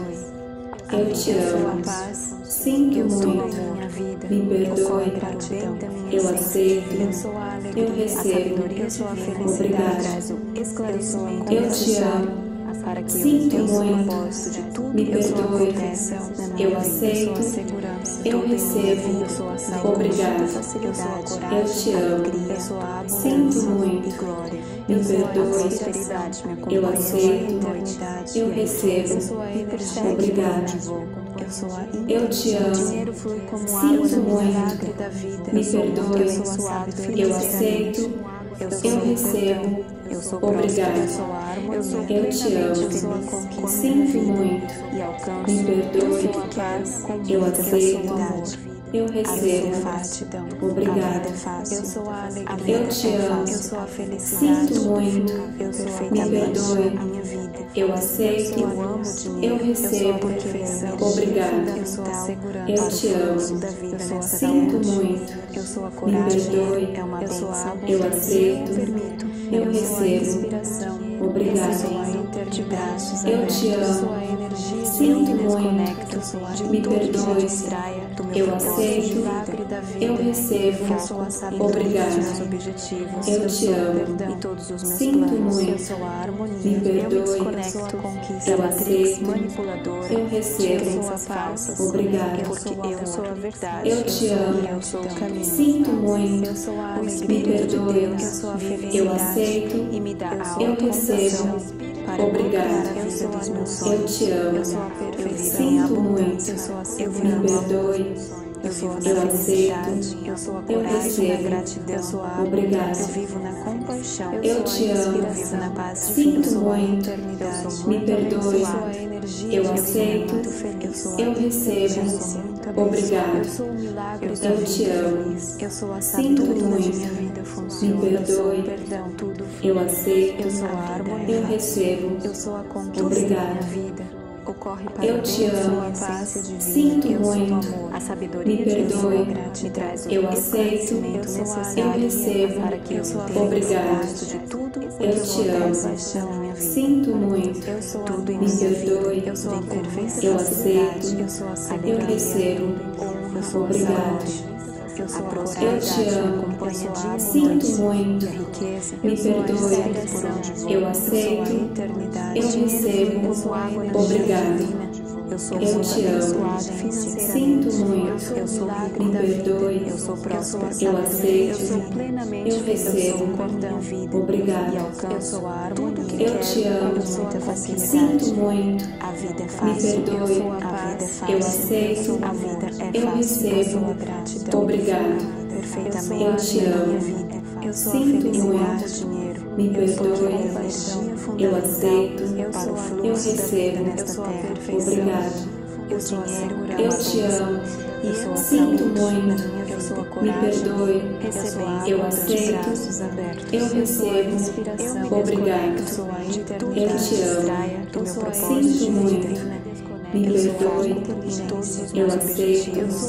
Speaker 1: Eu te
Speaker 2: eu sou a
Speaker 1: amo.
Speaker 2: paz,
Speaker 1: Sinto
Speaker 2: eu sou a
Speaker 1: muito.
Speaker 2: minha vida,
Speaker 1: Me
Speaker 2: eu sou a
Speaker 1: perdoe.
Speaker 2: gratidão da minha
Speaker 1: Eu
Speaker 2: essência,
Speaker 1: aceito.
Speaker 2: eu sou a alegria,
Speaker 1: Eu recebo.
Speaker 2: a sabedoria, eu sou a felicidade,
Speaker 1: Obrigado.
Speaker 2: traz o esclarecimento
Speaker 1: Eu te
Speaker 2: necessário
Speaker 1: amo.
Speaker 2: para que
Speaker 1: Sinto
Speaker 2: eu sou o
Speaker 1: muito.
Speaker 2: propósito de tudo,
Speaker 1: Me
Speaker 2: eu sou a
Speaker 1: perdoe.
Speaker 2: proteção na minha
Speaker 1: Eu
Speaker 2: vida,
Speaker 1: aceito.
Speaker 2: eu sou a segurança,
Speaker 1: Eu
Speaker 2: tudo em minha
Speaker 1: recebo.
Speaker 2: vida, eu sou a saúde,
Speaker 1: Obrigado.
Speaker 2: a facilidade, eu sou a coragem,
Speaker 1: Eu te amo.
Speaker 2: alegria, eu sou a abundância
Speaker 1: Sinto muito.
Speaker 2: e glória,
Speaker 1: Me
Speaker 2: eu sou a
Speaker 1: perdoe.
Speaker 2: prosperidade, me
Speaker 1: Eu
Speaker 2: acompanha
Speaker 1: aceito.
Speaker 2: a eternidade,
Speaker 1: Eu
Speaker 2: e a riqueza,
Speaker 1: recebo.
Speaker 2: eu sou a energia
Speaker 1: Obrigado.
Speaker 2: que eu eu sou a
Speaker 1: Eu te amo.
Speaker 2: O dinheiro flui como
Speaker 1: Sinto
Speaker 2: água no
Speaker 1: muito.
Speaker 2: milagre da vida.
Speaker 1: Me
Speaker 2: Eu sou
Speaker 1: perdoe.
Speaker 2: eu sou a sabedoria,
Speaker 1: Eu aceito. Eu recebo.
Speaker 2: eu sou
Speaker 1: Obrigado.
Speaker 2: próspera, eu sou a harmonia,
Speaker 1: Eu te
Speaker 2: plenamente
Speaker 1: amo.
Speaker 2: eu sou a conquista
Speaker 1: Sinto muito.
Speaker 2: e alcanço.
Speaker 1: Me perdoe.
Speaker 2: Eu sou a paz,
Speaker 1: Eu aceito.
Speaker 2: sou o amor.
Speaker 1: Eu
Speaker 2: A vida é
Speaker 1: recebo.
Speaker 2: fácil,
Speaker 1: Obrigado.
Speaker 2: a vida é fácil. Eu sou a alegria,
Speaker 1: Eu te amo.
Speaker 2: eu sou a felicidade.
Speaker 1: Sinto muito.
Speaker 2: Eu sou
Speaker 1: Me perdoe.
Speaker 2: a minha vida.
Speaker 1: Eu aceito.
Speaker 2: Eu amo o dinheiro.
Speaker 1: Eu recebo.
Speaker 2: Eu sou a perfeição.
Speaker 1: Obrigado.
Speaker 2: Eu sou a segurança.
Speaker 1: Eu te
Speaker 2: para o
Speaker 1: amo.
Speaker 2: fluxo da vida
Speaker 1: Eu
Speaker 2: nessa
Speaker 1: sinto
Speaker 2: terra.
Speaker 1: muito.
Speaker 2: Eu sou a
Speaker 1: Me
Speaker 2: coragem.
Speaker 1: perdoe.
Speaker 2: É uma
Speaker 1: Eu sou
Speaker 2: bênção.
Speaker 1: a Eu aceito.
Speaker 2: Eu permito.
Speaker 1: Eu
Speaker 2: sou a
Speaker 1: recebo.
Speaker 2: inspiração.
Speaker 1: Obrigado.
Speaker 2: Eu sou a eternidade.
Speaker 1: Eu te
Speaker 2: Eu sou
Speaker 1: amo.
Speaker 2: a energia.
Speaker 1: Sinto
Speaker 2: Eu me
Speaker 1: muito.
Speaker 2: desconecto. Eu sou a
Speaker 1: Me
Speaker 2: tudo que
Speaker 1: perdoe.
Speaker 2: me distraia do meu
Speaker 1: Eu
Speaker 2: propósito
Speaker 1: aceito.
Speaker 2: de milagre da vida.
Speaker 1: Eu recebo.
Speaker 2: Eu sou a sabedoria
Speaker 1: Obrigado.
Speaker 2: dos meus objetivos.
Speaker 1: Eu te
Speaker 2: sou
Speaker 1: amo.
Speaker 2: o perdão e todos os meus
Speaker 1: Sinto
Speaker 2: planos.
Speaker 1: muito.
Speaker 2: Eu sou a harmonia.
Speaker 1: Me
Speaker 2: Eu
Speaker 1: perdoe.
Speaker 2: me desconecto. Eu sou a conquista.
Speaker 1: Eu
Speaker 2: da matrix
Speaker 1: aceito.
Speaker 2: manipuladora.
Speaker 1: Eu recebo.
Speaker 2: De crenças falsas.
Speaker 1: Obrigado.
Speaker 2: Porque eu sou a verdade.
Speaker 1: Eu te amo.
Speaker 2: Eu sou o caminho.
Speaker 1: Sinto muito.
Speaker 2: Eu sou a
Speaker 1: Me
Speaker 2: alegria de
Speaker 1: perdoe.
Speaker 2: Deus. Eu sou a felicidade.
Speaker 1: Eu aceito.
Speaker 2: E me dá a
Speaker 1: Eu
Speaker 2: autorização
Speaker 1: recebo.
Speaker 2: para
Speaker 1: Obrigado.
Speaker 2: criar a vida dos meus sonhos.
Speaker 1: Eu te amo.
Speaker 2: Eu sou a perfeição.
Speaker 1: Sinto
Speaker 2: Eu
Speaker 1: muito.
Speaker 2: sou a
Speaker 1: Me
Speaker 2: segurança.
Speaker 1: perdoe.
Speaker 2: Eu sou a
Speaker 1: Eu
Speaker 2: felicidade, eu sou a
Speaker 1: Eu
Speaker 2: coragem, a
Speaker 1: recebo.
Speaker 2: gratidão, eu sou a
Speaker 1: Obrigado.
Speaker 2: eu vivo na compaixão,
Speaker 1: Eu
Speaker 2: sou
Speaker 1: te
Speaker 2: a
Speaker 1: amo.
Speaker 2: inspiração, eu vivo na paz
Speaker 1: Sinto
Speaker 2: divina, eu sou a
Speaker 1: muito.
Speaker 2: eternidade, eu sou
Speaker 1: Me
Speaker 2: muito
Speaker 1: perdoe.
Speaker 2: abençoada, eu sou a energia,
Speaker 1: Eu
Speaker 2: sou
Speaker 1: aceito.
Speaker 2: muito feliz, eu sou a
Speaker 1: Eu recebo.
Speaker 2: eu sou muito abençoada,
Speaker 1: Obrigado.
Speaker 2: eu sou o milagre da
Speaker 1: Eu
Speaker 2: vida,
Speaker 1: te amo.
Speaker 2: eu sou a
Speaker 1: Sinto
Speaker 2: sabedoria
Speaker 1: muito.
Speaker 2: de minha vida funciona,
Speaker 1: Me
Speaker 2: eu sou
Speaker 1: perdoe.
Speaker 2: o perdão, tudo
Speaker 1: Eu
Speaker 2: flui,
Speaker 1: aceito.
Speaker 2: eu sou a harmonia,
Speaker 1: Eu recebo.
Speaker 2: eu sou a conquista
Speaker 1: Obrigado.
Speaker 2: da minha vida. Ocorre para
Speaker 1: Eu
Speaker 2: mim,
Speaker 1: te
Speaker 2: eu sou
Speaker 1: amo.
Speaker 2: a paz divina,
Speaker 1: Sinto
Speaker 2: eu sou o
Speaker 1: muito.
Speaker 2: amor, a sabedoria
Speaker 1: Me
Speaker 2: divina,
Speaker 1: perdoe.
Speaker 2: me traz o
Speaker 1: Eu aceito.
Speaker 2: esclarecimento necessário
Speaker 1: Eu recebo.
Speaker 2: para que eu sou a
Speaker 1: Obrigado.
Speaker 2: felicidade de tudo o que
Speaker 1: Eu
Speaker 2: eu
Speaker 1: te
Speaker 2: sou
Speaker 1: amo.
Speaker 2: paixão na minha vida.
Speaker 1: Sinto muito.
Speaker 2: Eu sou
Speaker 1: Me
Speaker 2: tudo em minha
Speaker 1: perdoe.
Speaker 2: vida. Eu sou a perfeita
Speaker 1: Eu
Speaker 2: facilidade.
Speaker 1: aceito.
Speaker 2: Eu sou a
Speaker 1: Eu
Speaker 2: sabedoria.
Speaker 1: recebo.
Speaker 2: Eu sou a
Speaker 1: Obrigado.
Speaker 2: saúde. Eu sou a
Speaker 1: Eu
Speaker 2: coragem.
Speaker 1: te amo.
Speaker 2: Acompanha a
Speaker 1: Sinto
Speaker 2: abundância
Speaker 1: muito.
Speaker 2: e a riqueza.
Speaker 1: Me
Speaker 2: Eu sou a
Speaker 1: perdoe.
Speaker 2: inspiração por onde vou.
Speaker 1: Eu aceito.
Speaker 2: Eu sou a eternidade.
Speaker 1: Eu recebo.
Speaker 2: Eu sou a água da
Speaker 1: Obrigado.
Speaker 2: divina. Eu sou
Speaker 1: Eu
Speaker 2: muito
Speaker 1: te amo.
Speaker 2: abençoada financeiramente.
Speaker 1: Sinto muito.
Speaker 2: Eu sou rica
Speaker 1: Me
Speaker 2: da vida.
Speaker 1: perdoe.
Speaker 2: Eu sou próspera.
Speaker 1: Eu aceito.
Speaker 2: Eu sou plenamente
Speaker 1: Eu
Speaker 2: feliz.
Speaker 1: recebo.
Speaker 2: Eu sou perdão, vida.
Speaker 1: Obrigado.
Speaker 2: E alcanço tudo que
Speaker 1: Eu
Speaker 2: quero
Speaker 1: te amo.
Speaker 2: com muita facilidade.
Speaker 1: Sinto muito.
Speaker 2: A vida é
Speaker 1: Me
Speaker 2: fácil.
Speaker 1: perdoe.
Speaker 2: Eu sou a vida é fácil.
Speaker 1: Eu aceito.
Speaker 2: A vida é
Speaker 1: Eu
Speaker 2: fácil.
Speaker 1: recebo.
Speaker 2: Eu sou a gratidão.
Speaker 1: Obrigado.
Speaker 2: Perfeitamente.
Speaker 1: Eu te
Speaker 2: na
Speaker 1: amo.
Speaker 2: minha vida. Eu sou a
Speaker 1: Sinto
Speaker 2: felicidade.
Speaker 1: muito.
Speaker 2: O dinheiro.
Speaker 1: Me
Speaker 2: Eu sou a
Speaker 1: perdoe.
Speaker 2: compaixão
Speaker 1: Eu
Speaker 2: fundamental
Speaker 1: aceito.
Speaker 2: para o
Speaker 1: Eu
Speaker 2: fluxo da vida
Speaker 1: recebo.
Speaker 2: nesta terra.
Speaker 1: Obrigado.
Speaker 2: Eu sou a segurança.
Speaker 1: Eu te amo.
Speaker 2: Eu sou a
Speaker 1: Sinto
Speaker 2: saúde
Speaker 1: muito.
Speaker 2: na minha vida. Eu sou a
Speaker 1: Me
Speaker 2: coragem.
Speaker 1: perdoe.
Speaker 2: Recebendo
Speaker 1: Eu
Speaker 2: de
Speaker 1: aceito.
Speaker 2: braços abertos.
Speaker 1: Eu
Speaker 2: sou a
Speaker 1: recebo.
Speaker 2: inspiração.
Speaker 1: Obrigado.
Speaker 2: Eu sou a eternidade.
Speaker 1: Eu te amo.
Speaker 2: Distraia do meu propósito
Speaker 1: Sinto
Speaker 2: de
Speaker 1: muito.
Speaker 2: vida.
Speaker 1: Me
Speaker 2: Eu sou
Speaker 1: perdoe.
Speaker 2: a em todos os
Speaker 1: Eu
Speaker 2: meus
Speaker 1: aceito.
Speaker 2: objetivos.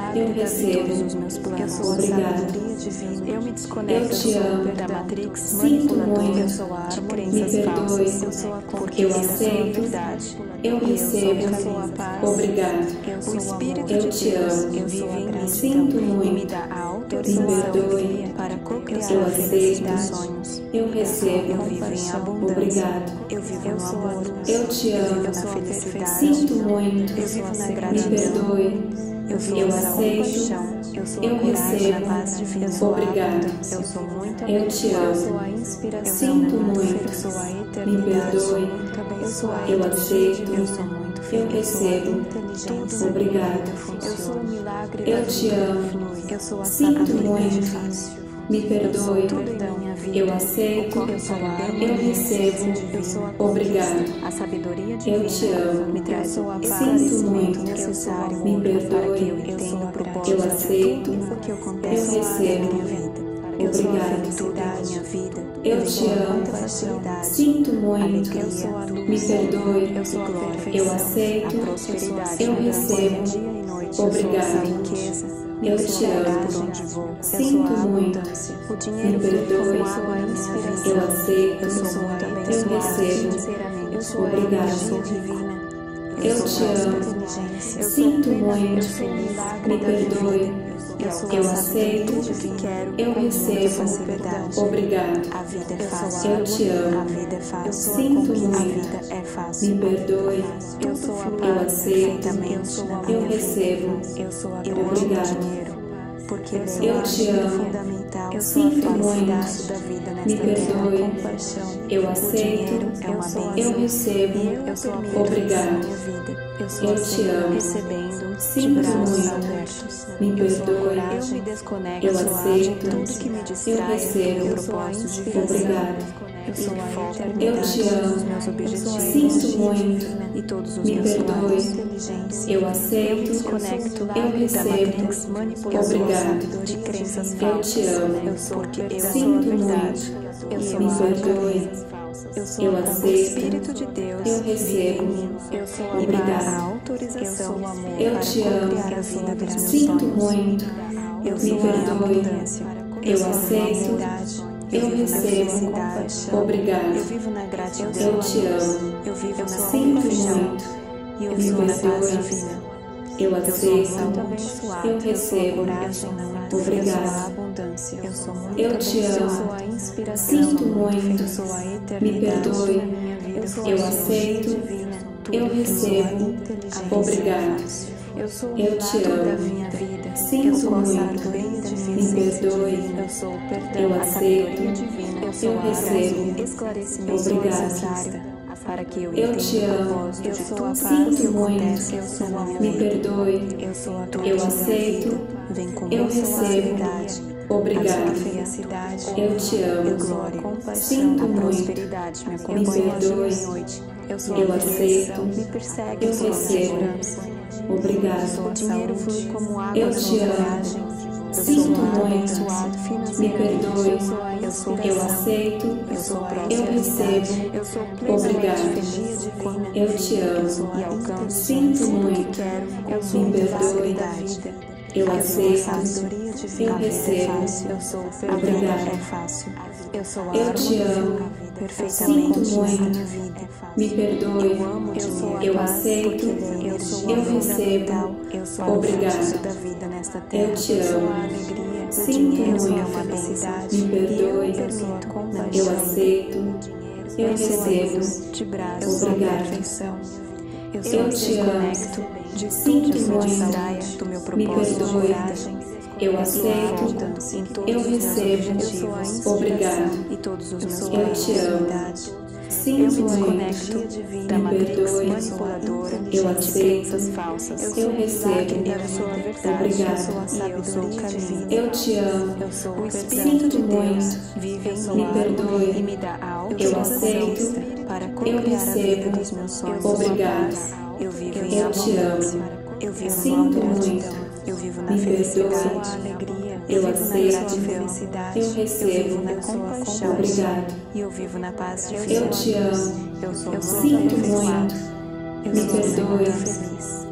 Speaker 1: Eu
Speaker 2: de
Speaker 1: recebo.
Speaker 2: todos os meus planos.
Speaker 1: Eu sou a sabedoria
Speaker 2: divina. Eu me
Speaker 1: Eu
Speaker 2: desconecto
Speaker 1: te amo.
Speaker 2: da matrix
Speaker 1: Sinto
Speaker 2: manipuladora.
Speaker 1: muito.
Speaker 2: Eu sou a harmonia.
Speaker 1: Me perdoe.
Speaker 2: Eu sou a
Speaker 1: Porque eu aceito. Eu recebo.
Speaker 2: Eu sou a paz.
Speaker 1: Obrigado.
Speaker 2: O Espírito
Speaker 1: Eu
Speaker 2: de
Speaker 1: te
Speaker 2: Deus
Speaker 1: amo.
Speaker 2: vive em mim.
Speaker 1: Sinto
Speaker 2: E me
Speaker 1: muito.
Speaker 2: dá a
Speaker 1: Me
Speaker 2: autorização
Speaker 1: perdoe.
Speaker 2: para co-criar
Speaker 1: Eu
Speaker 2: a felicidade dos
Speaker 1: aceito.
Speaker 2: sonhos.
Speaker 1: Eu recebo.
Speaker 2: Eu vivo em abundância.
Speaker 1: Obrigado.
Speaker 2: Eu vivo no amor.
Speaker 1: Eu te
Speaker 2: Eu
Speaker 1: amo.
Speaker 2: vivo na felicidade.
Speaker 1: Sinto muito.
Speaker 2: Eu vivo na
Speaker 1: Me
Speaker 2: gratidão.
Speaker 1: perdoe.
Speaker 2: Eu vivo
Speaker 1: Eu
Speaker 2: na
Speaker 1: aceito.
Speaker 2: compaixão. Eu sou a
Speaker 1: Eu
Speaker 2: coragem,
Speaker 1: recebo.
Speaker 2: a paz divina. Eu sou a
Speaker 1: Obrigado.
Speaker 2: abundância. Eu sou muito
Speaker 1: Eu te
Speaker 2: abençoada.
Speaker 1: amo.
Speaker 2: Eu sou a inspiração.
Speaker 1: Sinto
Speaker 2: Eu
Speaker 1: muito.
Speaker 2: sou a
Speaker 1: Me
Speaker 2: eternidade.
Speaker 1: perdoe.
Speaker 2: Eu sou a
Speaker 1: Eu
Speaker 2: energia
Speaker 1: aceito.
Speaker 2: divina. Eu sou muito
Speaker 1: Eu
Speaker 2: feliz.
Speaker 1: recebo.
Speaker 2: Inteligência.
Speaker 1: Obrigado.
Speaker 2: Eu sou o milagre
Speaker 1: Eu
Speaker 2: da
Speaker 1: te
Speaker 2: vida.
Speaker 1: amo.
Speaker 2: Eu sou a
Speaker 1: Sinto
Speaker 2: sabedoria
Speaker 1: muito.
Speaker 2: fácil.
Speaker 1: Me perdoe.
Speaker 2: Tudo em minha vida.
Speaker 1: Eu aceito.
Speaker 2: Eu sou a
Speaker 1: Eu
Speaker 2: harmonia.
Speaker 1: recebo.
Speaker 2: Eu sou a
Speaker 1: Obrigado.
Speaker 2: a sabedoria divina.
Speaker 1: Eu te amo.
Speaker 2: Me traz o
Speaker 1: Sinto
Speaker 2: esclarecimento
Speaker 1: muito.
Speaker 2: necessário
Speaker 1: Me
Speaker 2: para que eu
Speaker 1: perdoe.
Speaker 2: entenda o propósito
Speaker 1: Eu
Speaker 2: de
Speaker 1: aceito.
Speaker 2: tudo o que
Speaker 1: Eu
Speaker 2: acontece
Speaker 1: recebo.
Speaker 2: na minha vida. Eu sou a
Speaker 1: Obrigado.
Speaker 2: felicidade da minha vida.
Speaker 1: Eu te
Speaker 2: sou a
Speaker 1: amo.
Speaker 2: facilidade.
Speaker 1: Sinto muito.
Speaker 2: Eu sou a luz.
Speaker 1: Me perdoe.
Speaker 2: Eu sou a perfeição.
Speaker 1: Eu aceito.
Speaker 2: A prosperidade.
Speaker 1: Eu
Speaker 2: a abundância,
Speaker 1: recebo.
Speaker 2: dia e noite.
Speaker 1: Obrigado.
Speaker 2: Eu sou a riqueza.
Speaker 1: Eu
Speaker 2: sou
Speaker 1: te
Speaker 2: a paz
Speaker 1: amo.
Speaker 2: por onde vou. Eu
Speaker 1: Sinto
Speaker 2: sou a
Speaker 1: muito.
Speaker 2: abundância. O
Speaker 1: Me
Speaker 2: dinheiro flui
Speaker 1: perdoe.
Speaker 2: como água na minha vida.
Speaker 1: Eu aceito.
Speaker 2: Eu sou muito
Speaker 1: Eu
Speaker 2: abençoada
Speaker 1: recebo.
Speaker 2: financeiramente. Eu sou a
Speaker 1: Obrigado.
Speaker 2: energia divina.
Speaker 1: Eu
Speaker 2: sou
Speaker 1: te
Speaker 2: a
Speaker 1: amo.
Speaker 2: inteligência.
Speaker 1: Sinto muito.
Speaker 2: Eu sou o milagre
Speaker 1: Me
Speaker 2: da
Speaker 1: perdoe.
Speaker 2: vida. Eu sou
Speaker 1: Eu
Speaker 2: a sabedoria
Speaker 1: aceito.
Speaker 2: do que quero.
Speaker 1: Eu
Speaker 2: com muita
Speaker 1: recebo.
Speaker 2: facilidade.
Speaker 1: Obrigado.
Speaker 2: A vida é fácil.
Speaker 1: Eu te amo.
Speaker 2: A vida é fácil.
Speaker 1: Sinto
Speaker 2: A
Speaker 1: muito.
Speaker 2: vida é fácil.
Speaker 1: Me perdoe.
Speaker 2: Eu sou a
Speaker 1: Eu
Speaker 2: paz
Speaker 1: aceito.
Speaker 2: perfeitamente na
Speaker 1: Eu
Speaker 2: minha
Speaker 1: recebo.
Speaker 2: vida. Eu sou a
Speaker 1: Eu
Speaker 2: grande
Speaker 1: obrigado.
Speaker 2: dinheiro. Porque
Speaker 1: Eu
Speaker 2: é
Speaker 1: te
Speaker 2: a
Speaker 1: amo.
Speaker 2: fundamental.
Speaker 1: Eu
Speaker 2: sou a
Speaker 1: sinto
Speaker 2: felicidade
Speaker 1: muito.
Speaker 2: da vida
Speaker 1: Me
Speaker 2: nesta terra.
Speaker 1: perdoe.
Speaker 2: Compaixão.
Speaker 1: Eu
Speaker 2: O
Speaker 1: aceito.
Speaker 2: dinheiro é uma bênção.
Speaker 1: Eu recebo.
Speaker 2: Eu sou a
Speaker 1: Obrigado.
Speaker 2: minha vida. Eu sou
Speaker 1: Eu
Speaker 2: assim,
Speaker 1: te amo.
Speaker 2: recebendo de
Speaker 1: Sinto
Speaker 2: braços
Speaker 1: muito.
Speaker 2: abertos.
Speaker 1: Me
Speaker 2: Eu sou a
Speaker 1: perdoe.
Speaker 2: coragem. Eu me desconecto
Speaker 1: Eu
Speaker 2: de
Speaker 1: aceito.
Speaker 2: tudo que me
Speaker 1: Eu
Speaker 2: distrai
Speaker 1: recebo.
Speaker 2: do meu propósito de vida.
Speaker 1: Obrigado.
Speaker 2: Eu sou a eternidade.
Speaker 1: Eu te amo.
Speaker 2: Os meus objetivos.
Speaker 1: Sinto muito.
Speaker 2: E todos os
Speaker 1: Me
Speaker 2: meus
Speaker 1: perdoe.
Speaker 2: planos. Inteligência.
Speaker 1: Eu
Speaker 2: Eu me
Speaker 1: aceito.
Speaker 2: desconecto
Speaker 1: Eu
Speaker 2: da
Speaker 1: recebo.
Speaker 2: matrix manipuladora
Speaker 1: Obrigado.
Speaker 2: de crenças
Speaker 1: Eu
Speaker 2: falsas.
Speaker 1: te amo.
Speaker 2: Eu sou porque eu sou a
Speaker 1: Sinto
Speaker 2: verdade.
Speaker 1: muito.
Speaker 2: Eu sou
Speaker 1: Me
Speaker 2: a
Speaker 1: perdoe.
Speaker 2: eu sou
Speaker 1: Eu
Speaker 2: o
Speaker 1: aceito.
Speaker 2: Espírito de Deus.
Speaker 1: Eu
Speaker 2: vive
Speaker 1: recebo.
Speaker 2: em mim. Eu sou a
Speaker 1: Obrigado.
Speaker 2: a autorização. Eu sou o amor
Speaker 1: Eu
Speaker 2: para
Speaker 1: te
Speaker 2: co-criar
Speaker 1: amo.
Speaker 2: a vida dos meus
Speaker 1: Sinto
Speaker 2: sonhos.
Speaker 1: muito.
Speaker 2: Eu
Speaker 1: Me
Speaker 2: sou a
Speaker 1: perdoe.
Speaker 2: abundância.
Speaker 1: Eu
Speaker 2: sou a
Speaker 1: aceito.
Speaker 2: felicidade.
Speaker 1: Eu
Speaker 2: vivo na
Speaker 1: recebo.
Speaker 2: felicidade. Eu
Speaker 1: Obrigado.
Speaker 2: vivo na gratidão.
Speaker 1: Eu te amo.
Speaker 2: Eu vivo na
Speaker 1: Sinto
Speaker 2: compaixão.
Speaker 1: muito.
Speaker 2: E eu
Speaker 1: Me
Speaker 2: vivo na paz
Speaker 1: perdoe.
Speaker 2: divina.
Speaker 1: Eu
Speaker 2: Eu sou
Speaker 1: aceito.
Speaker 2: muito abençoada.
Speaker 1: Eu
Speaker 2: Eu sou a
Speaker 1: recebo.
Speaker 2: coragem. Eu
Speaker 1: Obrigado.
Speaker 2: sou a abundância. Eu sou muito
Speaker 1: Eu te
Speaker 2: abençoada.
Speaker 1: amo.
Speaker 2: Eu sou a inspiração.
Speaker 1: Sinto muito.
Speaker 2: Eu sou a
Speaker 1: Me
Speaker 2: eternidade
Speaker 1: perdoe.
Speaker 2: na minha vida. Eu sou a
Speaker 1: Eu
Speaker 2: energia
Speaker 1: aceito.
Speaker 2: divina.
Speaker 1: Eu
Speaker 2: Tudo.
Speaker 1: recebo.
Speaker 2: Eu sou a inteligência.
Speaker 1: Obrigado.
Speaker 2: Eu sou o
Speaker 1: Eu te
Speaker 2: milagre da
Speaker 1: amo.
Speaker 2: minha vida.
Speaker 1: Sinto
Speaker 2: Eu sou a
Speaker 1: muito.
Speaker 2: sabedoria da minha
Speaker 1: Me
Speaker 2: essência
Speaker 1: perdoe.
Speaker 2: divina. Eu sou o perdão,
Speaker 1: Eu
Speaker 2: a
Speaker 1: aceito.
Speaker 2: sabedoria divina. Eu sou
Speaker 1: Eu
Speaker 2: a
Speaker 1: recebo.
Speaker 2: graça, esclarecimento
Speaker 1: Obrigado.
Speaker 2: necessário para que eu
Speaker 1: Eu
Speaker 2: entenda
Speaker 1: te
Speaker 2: o
Speaker 1: amo.
Speaker 2: propósito
Speaker 1: Eu
Speaker 2: de
Speaker 1: sou
Speaker 2: tudo
Speaker 1: a
Speaker 2: o
Speaker 1: paz
Speaker 2: que
Speaker 1: que muito.
Speaker 2: acontece. Eu sou a minha
Speaker 1: Me
Speaker 2: vida.
Speaker 1: perdoe.
Speaker 2: Eu sou a tua
Speaker 1: Eu
Speaker 2: vida.
Speaker 1: aceito.
Speaker 2: Vem com
Speaker 1: Eu
Speaker 2: muita
Speaker 1: recebo.
Speaker 2: facilidade. A
Speaker 1: Obrigado.
Speaker 2: sua felicidade.
Speaker 1: Eu te amo.
Speaker 2: A glória, compaixão,
Speaker 1: Sinto
Speaker 2: a
Speaker 1: muito.
Speaker 2: prosperidade me
Speaker 1: Me
Speaker 2: acompanha dia
Speaker 1: perdoe.
Speaker 2: e noite. Eu sou
Speaker 1: Eu
Speaker 2: a
Speaker 1: aceito.
Speaker 2: me persegue,
Speaker 1: Eu
Speaker 2: eu sou a
Speaker 1: recebo.
Speaker 2: segurança.
Speaker 1: Obrigado.
Speaker 2: O dinheiro flui como água
Speaker 1: Eu
Speaker 2: na
Speaker 1: te
Speaker 2: minha
Speaker 1: amo.
Speaker 2: viagem. Eu
Speaker 1: Sinto
Speaker 2: sou
Speaker 1: muito.
Speaker 2: abençoado
Speaker 1: Me
Speaker 2: financeiramente.
Speaker 1: perdoe.
Speaker 2: Eu sou
Speaker 1: Eu
Speaker 2: inspiração.
Speaker 1: aceito.
Speaker 2: Eu sou
Speaker 1: Eu
Speaker 2: prosperidade.
Speaker 1: recebo.
Speaker 2: Eu sou plenamente
Speaker 1: Obrigado.
Speaker 2: feliz divina.
Speaker 1: Eu te
Speaker 2: Eu sou
Speaker 1: amo.
Speaker 2: e alcanço
Speaker 1: Sinto
Speaker 2: tudo
Speaker 1: muito.
Speaker 2: que quero. Eu sou
Speaker 1: Me
Speaker 2: a
Speaker 1: perdoe.
Speaker 2: facilidade.
Speaker 1: Eu
Speaker 2: sou a
Speaker 1: aceito.
Speaker 2: sabedoria divina.
Speaker 1: Eu
Speaker 2: A vida é
Speaker 1: recebo.
Speaker 2: fácil. Eu sou o perdão.
Speaker 1: Obrigado.
Speaker 2: É fácil. Eu sou a
Speaker 1: Eu te
Speaker 2: harmonia.
Speaker 1: amo.
Speaker 2: Perfeitamente
Speaker 1: Sinto
Speaker 2: na
Speaker 1: muito.
Speaker 2: minha vida.
Speaker 1: Me perdoe.
Speaker 2: Eu amo o dinheiro.
Speaker 1: Eu aceito.
Speaker 2: Porque ele é
Speaker 1: Eu
Speaker 2: energia
Speaker 1: recebo.
Speaker 2: fundamental. Eu sou o
Speaker 1: Obrigado.
Speaker 2: fluxo da vida nesta terra.
Speaker 1: Eu te
Speaker 2: sou
Speaker 1: amo.
Speaker 2: a alegria. O
Speaker 1: Sinto
Speaker 2: dinheiro
Speaker 1: muito.
Speaker 2: é uma felicidade.
Speaker 1: Me perdoe.
Speaker 2: Eu sou a compaixão.
Speaker 1: Eu aceito. Eu
Speaker 2: sou a
Speaker 1: recebo.
Speaker 2: luz de braços. Eu sou a
Speaker 1: Obrigado.
Speaker 2: perfeição. Eu
Speaker 1: Eu
Speaker 2: me
Speaker 1: te amo.
Speaker 2: desconecto de
Speaker 1: Sinto
Speaker 2: tudo que me
Speaker 1: muito.
Speaker 2: distraia do meu
Speaker 1: Me
Speaker 2: propósito de
Speaker 1: perdoe.
Speaker 2: coragem.
Speaker 1: Eu
Speaker 2: sou a
Speaker 1: aceito.
Speaker 2: abundância em todos
Speaker 1: Eu
Speaker 2: os meus
Speaker 1: recebo.
Speaker 2: objetivos.
Speaker 1: Obrigado.
Speaker 2: E todos os meus
Speaker 1: Eu
Speaker 2: planos.
Speaker 1: te amo. Eu
Speaker 2: Eu
Speaker 1: me
Speaker 2: me
Speaker 1: desconecto
Speaker 2: desconecto
Speaker 1: da
Speaker 2: da
Speaker 1: matrix
Speaker 2: matrix
Speaker 1: manipuladora
Speaker 2: manipuladora
Speaker 1: Eu
Speaker 2: de
Speaker 1: aceito.
Speaker 2: crenças falsas.
Speaker 1: Eu recebo.
Speaker 2: Eu sou a verdade.
Speaker 1: Obrigado.
Speaker 2: Eu sou a sabedoria divina.
Speaker 1: Eu te amo.
Speaker 2: Eu sou o
Speaker 1: Sinto
Speaker 2: Espírito de Deus.
Speaker 1: muito.
Speaker 2: Vive em
Speaker 1: Me
Speaker 2: mim
Speaker 1: perdoe.
Speaker 2: e me dá a
Speaker 1: Eu
Speaker 2: autorização
Speaker 1: aceito.
Speaker 2: para
Speaker 1: Eu
Speaker 2: co-criar a vida
Speaker 1: recebo.
Speaker 2: dos meus sonhos.
Speaker 1: Obrigado.
Speaker 2: Eu vivo em
Speaker 1: Eu te
Speaker 2: abundância.
Speaker 1: amo.
Speaker 2: Eu vivo
Speaker 1: Sinto
Speaker 2: na
Speaker 1: muito.
Speaker 2: gratidão. Eu vivo na
Speaker 1: Me
Speaker 2: felicidade.
Speaker 1: perdoe.
Speaker 2: Eu sou a alegria.
Speaker 1: Eu
Speaker 2: vivo
Speaker 1: aceito.
Speaker 2: na felicidade.
Speaker 1: Eu recebo.
Speaker 2: vivo na compaixão.
Speaker 1: Obrigado.
Speaker 2: E eu vivo na paz divina.
Speaker 1: Eu te amo.
Speaker 2: Eu sou
Speaker 1: Sinto
Speaker 2: muito abençoado.
Speaker 1: muito.
Speaker 2: Eu
Speaker 1: Me
Speaker 2: sou
Speaker 1: perdoe.
Speaker 2: muito feliz.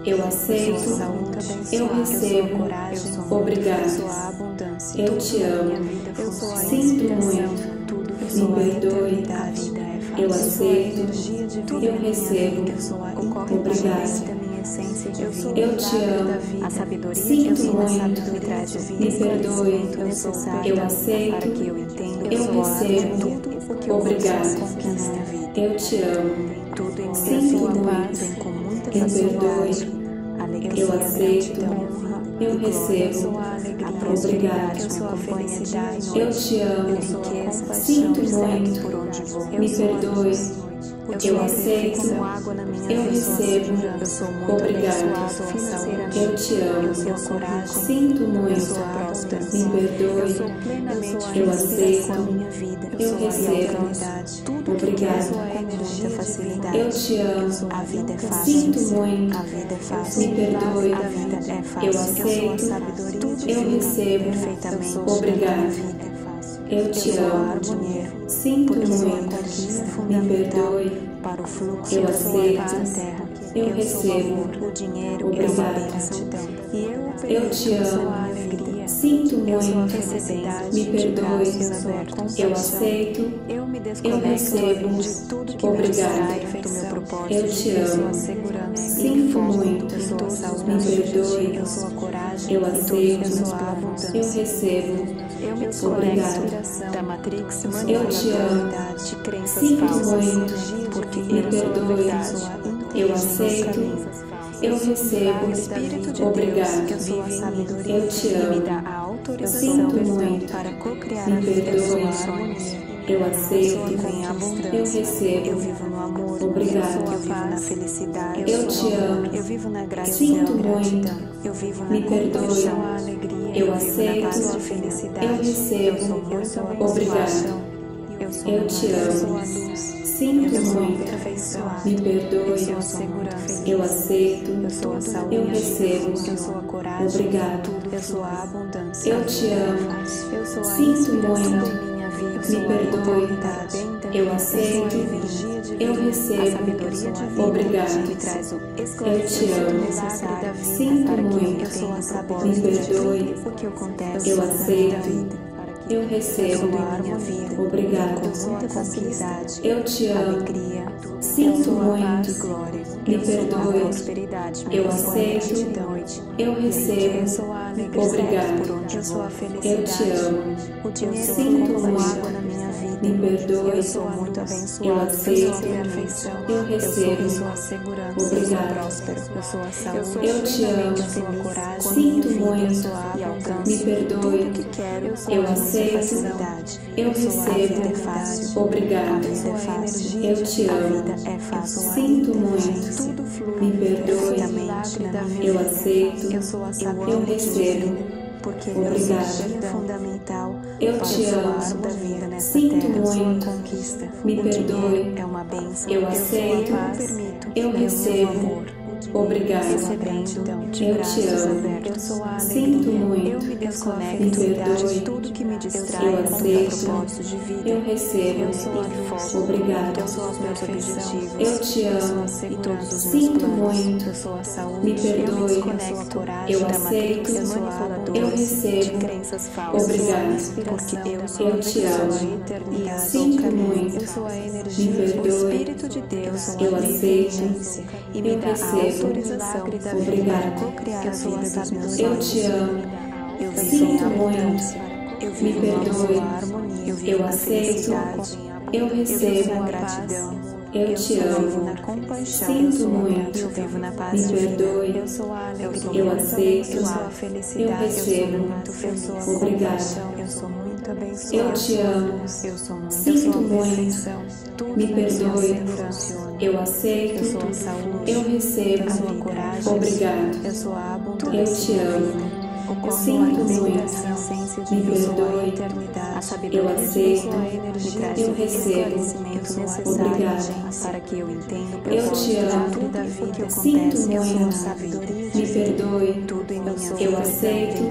Speaker 1: Eu aceito.
Speaker 2: Eu sou a saúde abençoada.
Speaker 1: Eu recebo.
Speaker 2: Eu sou a coragem.
Speaker 1: Obrigado.
Speaker 2: Eu sou a abundância.
Speaker 1: Eu te amo.
Speaker 2: Eu sou a
Speaker 1: Sinto
Speaker 2: inspiração.
Speaker 1: muito.
Speaker 2: Tudo
Speaker 1: Me
Speaker 2: sou a
Speaker 1: perdoe.
Speaker 2: eternidade.
Speaker 1: Eu aceito.
Speaker 2: Energia divina.
Speaker 1: Eu recebo.
Speaker 2: Eu sou a
Speaker 1: Obrigado.
Speaker 2: da minha essência divina.
Speaker 1: Eu te amo.
Speaker 2: A sabedoria
Speaker 1: Sinto
Speaker 2: eu sou a
Speaker 1: muito.
Speaker 2: sabedoria divina.
Speaker 1: Me perdoe.
Speaker 2: Necessário
Speaker 1: Eu aceito.
Speaker 2: para que eu entenda.
Speaker 1: Eu
Speaker 2: sou
Speaker 1: recebo.
Speaker 2: tudo o que eu
Speaker 1: Obrigado.
Speaker 2: conquista minha vida.
Speaker 1: Eu te amo.
Speaker 2: Tudo em
Speaker 1: Sinto
Speaker 2: minha
Speaker 1: muito.
Speaker 2: paz vem com muita
Speaker 1: Me
Speaker 2: facilidade.
Speaker 1: perdoe.
Speaker 2: Alegria,
Speaker 1: Eu aceito.
Speaker 2: honra,
Speaker 1: Eu
Speaker 2: glória.
Speaker 1: recebo.
Speaker 2: Eu sou a alegria,
Speaker 1: Obrigado.
Speaker 2: eu sou a felicidade.
Speaker 1: Eu te amo.
Speaker 2: Eu sou a compaixão,
Speaker 1: Sinto
Speaker 2: segue
Speaker 1: muito.
Speaker 2: por onde vou.
Speaker 1: Me perdoe. Eu aceito.
Speaker 2: Como água na minha
Speaker 1: Eu
Speaker 2: vida.
Speaker 1: recebo.
Speaker 2: Eu sou muito
Speaker 1: Obrigado.
Speaker 2: abençoado financeiramente.
Speaker 1: Eu te amo.
Speaker 2: Eu sou a coragem.
Speaker 1: Sinto
Speaker 2: Eu
Speaker 1: muito.
Speaker 2: sou a abundância.
Speaker 1: Me perdoe.
Speaker 2: Eu sou plenamente
Speaker 1: Eu
Speaker 2: feliz
Speaker 1: aceito.
Speaker 2: com a minha vida.
Speaker 1: Eu
Speaker 2: sou a
Speaker 1: recebo.
Speaker 2: eternidade. Tudo que
Speaker 1: Obrigado.
Speaker 2: quero com muita facilidade.
Speaker 1: Eu te amo.
Speaker 2: A vida é fácil.
Speaker 1: Sinto muito.
Speaker 2: A vida é fácil.
Speaker 1: Me perdoe.
Speaker 2: A vida é fácil.
Speaker 1: Eu aceito.
Speaker 2: Eu sou a sabedoria. Tudo
Speaker 1: Eu
Speaker 2: flui
Speaker 1: recebo.
Speaker 2: perfeitamente.
Speaker 1: Obrigado.
Speaker 2: A vida é fácil.
Speaker 1: Eu te
Speaker 2: sou a
Speaker 1: amo.
Speaker 2: harmonia.
Speaker 1: Sinto
Speaker 2: Porque sou a
Speaker 1: muito.
Speaker 2: conquista
Speaker 1: Me
Speaker 2: fundamental
Speaker 1: perdoe.
Speaker 2: para o fluxo.
Speaker 1: Eu
Speaker 2: Eu sou a
Speaker 1: aceito.
Speaker 2: paz na terra.
Speaker 1: Eu
Speaker 2: sou o
Speaker 1: recebo.
Speaker 2: amor. O dinheiro
Speaker 1: Obrigado.
Speaker 2: é uma bênção. E
Speaker 1: Eu te
Speaker 2: eu sou
Speaker 1: amo.
Speaker 2: a alegria.
Speaker 1: Sinto
Speaker 2: Eu sou a
Speaker 1: muito.
Speaker 2: felicidade.
Speaker 1: Me
Speaker 2: de
Speaker 1: perdoe.
Speaker 2: braços abertos.
Speaker 1: Eu aceito.
Speaker 2: Eu me
Speaker 1: Eu
Speaker 2: desconecto
Speaker 1: recebo.
Speaker 2: de tudo que me
Speaker 1: Obrigado.
Speaker 2: distrai do meu propósito.
Speaker 1: Eu te
Speaker 2: Eu sou
Speaker 1: amo.
Speaker 2: a segurança.
Speaker 1: Sinto
Speaker 2: foco.
Speaker 1: muito.
Speaker 2: Eu sou a
Speaker 1: Me
Speaker 2: saúde.
Speaker 1: perdoe.
Speaker 2: Eu sou a coragem.
Speaker 1: Eu
Speaker 2: Eu
Speaker 1: aceito.
Speaker 2: sou a abundância.
Speaker 1: Eu recebo.
Speaker 2: Eu me
Speaker 1: Obrigado.
Speaker 2: desconecto da matrix
Speaker 1: Eu te
Speaker 2: manipulatória de crenças
Speaker 1: Sinto
Speaker 2: falsas.
Speaker 1: muito.
Speaker 2: Porque
Speaker 1: Me
Speaker 2: eu sou a
Speaker 1: perdoe.
Speaker 2: verdade.
Speaker 1: Eu aceito. Eu recebo.
Speaker 2: O Espírito de
Speaker 1: Obrigado.
Speaker 2: Deus, eu sou a sabedoria,
Speaker 1: Eu te
Speaker 2: e
Speaker 1: amo.
Speaker 2: me dá a autorização
Speaker 1: Sinto muito.
Speaker 2: para cocriar
Speaker 1: Me
Speaker 2: a vida. Eu sou
Speaker 1: perdoe.
Speaker 2: a harmonia.
Speaker 1: Eu
Speaker 2: Eu
Speaker 1: aceito.
Speaker 2: vivo em abundância.
Speaker 1: Eu recebo.
Speaker 2: Eu vivo no amor.
Speaker 1: Obrigado.
Speaker 2: Eu vivo na felicidade.
Speaker 1: Eu te amo.
Speaker 2: Eu vivo na gratidão.
Speaker 1: Sinto muito.
Speaker 2: Eu vivo na
Speaker 1: Me perdoe.
Speaker 2: compaixão, a alegria.
Speaker 1: Eu
Speaker 2: vivo
Speaker 1: aceito.
Speaker 2: na paz e felicidade.
Speaker 1: Eu recebo.
Speaker 2: Eu sou muito abençoado.
Speaker 1: Obrigado.
Speaker 2: Eu sou
Speaker 1: Eu
Speaker 2: a
Speaker 1: te
Speaker 2: luz. Eu
Speaker 1: amo.
Speaker 2: sou a luz.
Speaker 1: Sinto
Speaker 2: Eu sou
Speaker 1: muito.
Speaker 2: aperfeiçoado.
Speaker 1: Me
Speaker 2: Eu
Speaker 1: perdoe.
Speaker 2: sou a segurança.
Speaker 1: Eu aceito.
Speaker 2: Eu sou a saúde.
Speaker 1: Eu recebo.
Speaker 2: Eu sou a coragem.
Speaker 1: Obrigado.
Speaker 2: Eu sou a abundância.
Speaker 1: Eu te amo.
Speaker 2: Eu sou a
Speaker 1: Sinto
Speaker 2: inspiração
Speaker 1: muito.
Speaker 2: em minha vida. Eu
Speaker 1: Me
Speaker 2: sou a
Speaker 1: perdoe.
Speaker 2: eternidade.
Speaker 1: Eu aceito.
Speaker 2: Eu sou a energia divina.
Speaker 1: Eu recebo.
Speaker 2: A sabedoria divina
Speaker 1: Obrigado.
Speaker 2: que traz o
Speaker 1: Eu te
Speaker 2: esclarecimento
Speaker 1: amo.
Speaker 2: necessário
Speaker 1: Sinto
Speaker 2: para que eu
Speaker 1: muito.
Speaker 2: entenda o
Speaker 1: Me
Speaker 2: propósito de
Speaker 1: perdoe.
Speaker 2: tudo o que acontece
Speaker 1: Eu
Speaker 2: na
Speaker 1: aceito.
Speaker 2: minha vida.
Speaker 1: Eu
Speaker 2: Eu
Speaker 1: recebo.
Speaker 2: sou a harmonia.
Speaker 1: Obrigado.
Speaker 2: Eu sou a tranquilidade.
Speaker 1: Eu te amo.
Speaker 2: Alegria.
Speaker 1: Sinto
Speaker 2: Eu sou a paz
Speaker 1: muito.
Speaker 2: e glória.
Speaker 1: Me
Speaker 2: Eu sou a
Speaker 1: perdoe.
Speaker 2: prosperidade.
Speaker 1: Eu
Speaker 2: Eu sou a
Speaker 1: aceito.
Speaker 2: gratidão.
Speaker 1: Eu recebo.
Speaker 2: Eu sou a alegria.
Speaker 1: Obrigado.
Speaker 2: Por onde eu sou a
Speaker 1: Eu
Speaker 2: felicidade.
Speaker 1: te amo.
Speaker 2: O dinheiro
Speaker 1: Sinto
Speaker 2: como
Speaker 1: muito.
Speaker 2: água na minha vida.
Speaker 1: Me perdoe.
Speaker 2: Eu sou muito abençoado.
Speaker 1: Eu aceito.
Speaker 2: Eu sou a perfeição.
Speaker 1: Eu recebo.
Speaker 2: Eu sou a segurança.
Speaker 1: Obrigado.
Speaker 2: Eu sou próspero. Eu sou a saúde.
Speaker 1: Eu te amo.
Speaker 2: Eu sou a coragem.
Speaker 1: Sinto
Speaker 2: Eu
Speaker 1: muito.
Speaker 2: sou a abundância.
Speaker 1: Me perdoe.
Speaker 2: Tudo que quero.
Speaker 1: Eu
Speaker 2: com
Speaker 1: aceito.
Speaker 2: facilidade.
Speaker 1: Eu
Speaker 2: sou a vida é
Speaker 1: recebo.
Speaker 2: fácil.
Speaker 1: Obrigado.
Speaker 2: A vida é fácil.
Speaker 1: Eu te
Speaker 2: A
Speaker 1: amo.
Speaker 2: vida é fácil.
Speaker 1: Sinto muito.
Speaker 2: Tudo flui
Speaker 1: Me perdoe.
Speaker 2: perfeitamente na minha
Speaker 1: Eu
Speaker 2: vida.
Speaker 1: aceito.
Speaker 2: Eu sou a
Speaker 1: Eu
Speaker 2: sabedoria
Speaker 1: recebo.
Speaker 2: divina, porque
Speaker 1: Obrigado.
Speaker 2: é fundamental
Speaker 1: Eu
Speaker 2: para
Speaker 1: te
Speaker 2: o
Speaker 1: amo.
Speaker 2: soar da vida nessa
Speaker 1: Sinto
Speaker 2: terra. Eu sou a
Speaker 1: muito.
Speaker 2: conquista.
Speaker 1: Me
Speaker 2: O
Speaker 1: perdoe.
Speaker 2: dinheiro é uma bênção.
Speaker 1: Eu
Speaker 2: sou a
Speaker 1: aceito.
Speaker 2: paz. Permito.
Speaker 1: Eu recebo.
Speaker 2: amor.
Speaker 1: Obrigado.
Speaker 2: Recebendo de
Speaker 1: Eu te
Speaker 2: braços
Speaker 1: amo.
Speaker 2: abertos. Eu sou a alegria.
Speaker 1: Sinto muito.
Speaker 2: Eu me
Speaker 1: Me
Speaker 2: desconecto
Speaker 1: perdoe.
Speaker 2: de tudo que me distrai
Speaker 1: Eu
Speaker 2: do meu
Speaker 1: aceito.
Speaker 2: propósito de vida.
Speaker 1: Eu recebo.
Speaker 2: Eu sou a foco.
Speaker 1: Obrigado.
Speaker 2: Eu sou os meus objetivos.
Speaker 1: Eu te
Speaker 2: Eu sou
Speaker 1: amo.
Speaker 2: a segurança dos meus
Speaker 1: Sinto
Speaker 2: planos.
Speaker 1: muito.
Speaker 2: Eu sou a saúde.
Speaker 1: Me
Speaker 2: Eu
Speaker 1: perdoe.
Speaker 2: me desconecto
Speaker 1: Eu
Speaker 2: da
Speaker 1: aceito.
Speaker 2: matrix manipuladora
Speaker 1: Eu recebo.
Speaker 2: de crenças falsas.
Speaker 1: Obrigado.
Speaker 2: Porque eu sou
Speaker 1: Eu te amo.
Speaker 2: a eternidade.
Speaker 1: Sinto muito.
Speaker 2: Eu sou a
Speaker 1: Me
Speaker 2: energia.
Speaker 1: perdoe.
Speaker 2: O Espírito de Deus.
Speaker 1: Eu
Speaker 2: a
Speaker 1: aceito.
Speaker 2: inteligência. E me
Speaker 1: Eu
Speaker 2: dá a
Speaker 1: recebo.
Speaker 2: autorização
Speaker 1: Obrigado.
Speaker 2: para cocriar a vida dos meus
Speaker 1: Eu
Speaker 2: sonhos.
Speaker 1: te amo.
Speaker 2: Eu vivo
Speaker 1: Sinto
Speaker 2: em
Speaker 1: muito.
Speaker 2: abundância. Eu
Speaker 1: Me
Speaker 2: vivo no
Speaker 1: perdoe.
Speaker 2: amor, harmonia. Eu vivo
Speaker 1: Eu
Speaker 2: na
Speaker 1: aceito.
Speaker 2: felicidade.
Speaker 1: Eu
Speaker 2: Eu vivo
Speaker 1: recebo.
Speaker 2: na gratidão.
Speaker 1: Eu te
Speaker 2: vivo
Speaker 1: amo.
Speaker 2: na compaixão.
Speaker 1: Sinto muito.
Speaker 2: Eu vivo na paz
Speaker 1: Me
Speaker 2: divina.
Speaker 1: perdoe.
Speaker 2: Eu sou a alegria.
Speaker 1: Eu aceito.
Speaker 2: Eu sou a
Speaker 1: Eu
Speaker 2: felicidade.
Speaker 1: recebo.
Speaker 2: Eu sou muito feliz. Eu sou a
Speaker 1: Obrigado.
Speaker 2: compaixão. Eu sou muito abençoado.
Speaker 1: Eu te amo.
Speaker 2: Eu sou muito.
Speaker 1: Sinto
Speaker 2: eu sou a
Speaker 1: muito.
Speaker 2: perfeição. Tudo
Speaker 1: Me
Speaker 2: na minha
Speaker 1: perdoe.
Speaker 2: vida funciona.
Speaker 1: Eu aceito.
Speaker 2: Eu sou a saúde.
Speaker 1: Eu recebo.
Speaker 2: Eu sou a coragem.
Speaker 1: Obrigado.
Speaker 2: Eu sou a abundância.
Speaker 1: Eu te amo.
Speaker 2: Ocorre
Speaker 1: Sinto
Speaker 2: a
Speaker 1: muito.
Speaker 2: essência de
Speaker 1: Me
Speaker 2: Deus, eu sou a
Speaker 1: perdoe.
Speaker 2: eternidade. A
Speaker 1: Eu
Speaker 2: sabedoria
Speaker 1: aceito.
Speaker 2: de Deus, a energia
Speaker 1: Eu
Speaker 2: de
Speaker 1: recebo.
Speaker 2: esclarecimento necessário
Speaker 1: Obrigado.
Speaker 2: para que eu entenda o
Speaker 1: Eu
Speaker 2: propósito
Speaker 1: te amo.
Speaker 2: de tudo da vida.
Speaker 1: Sinto
Speaker 2: Eu sou a
Speaker 1: muito.
Speaker 2: sabedoria
Speaker 1: Me
Speaker 2: divina.
Speaker 1: perdoe.
Speaker 2: Tudo em minha
Speaker 1: Eu
Speaker 2: vida
Speaker 1: aceito.
Speaker 2: vem com muita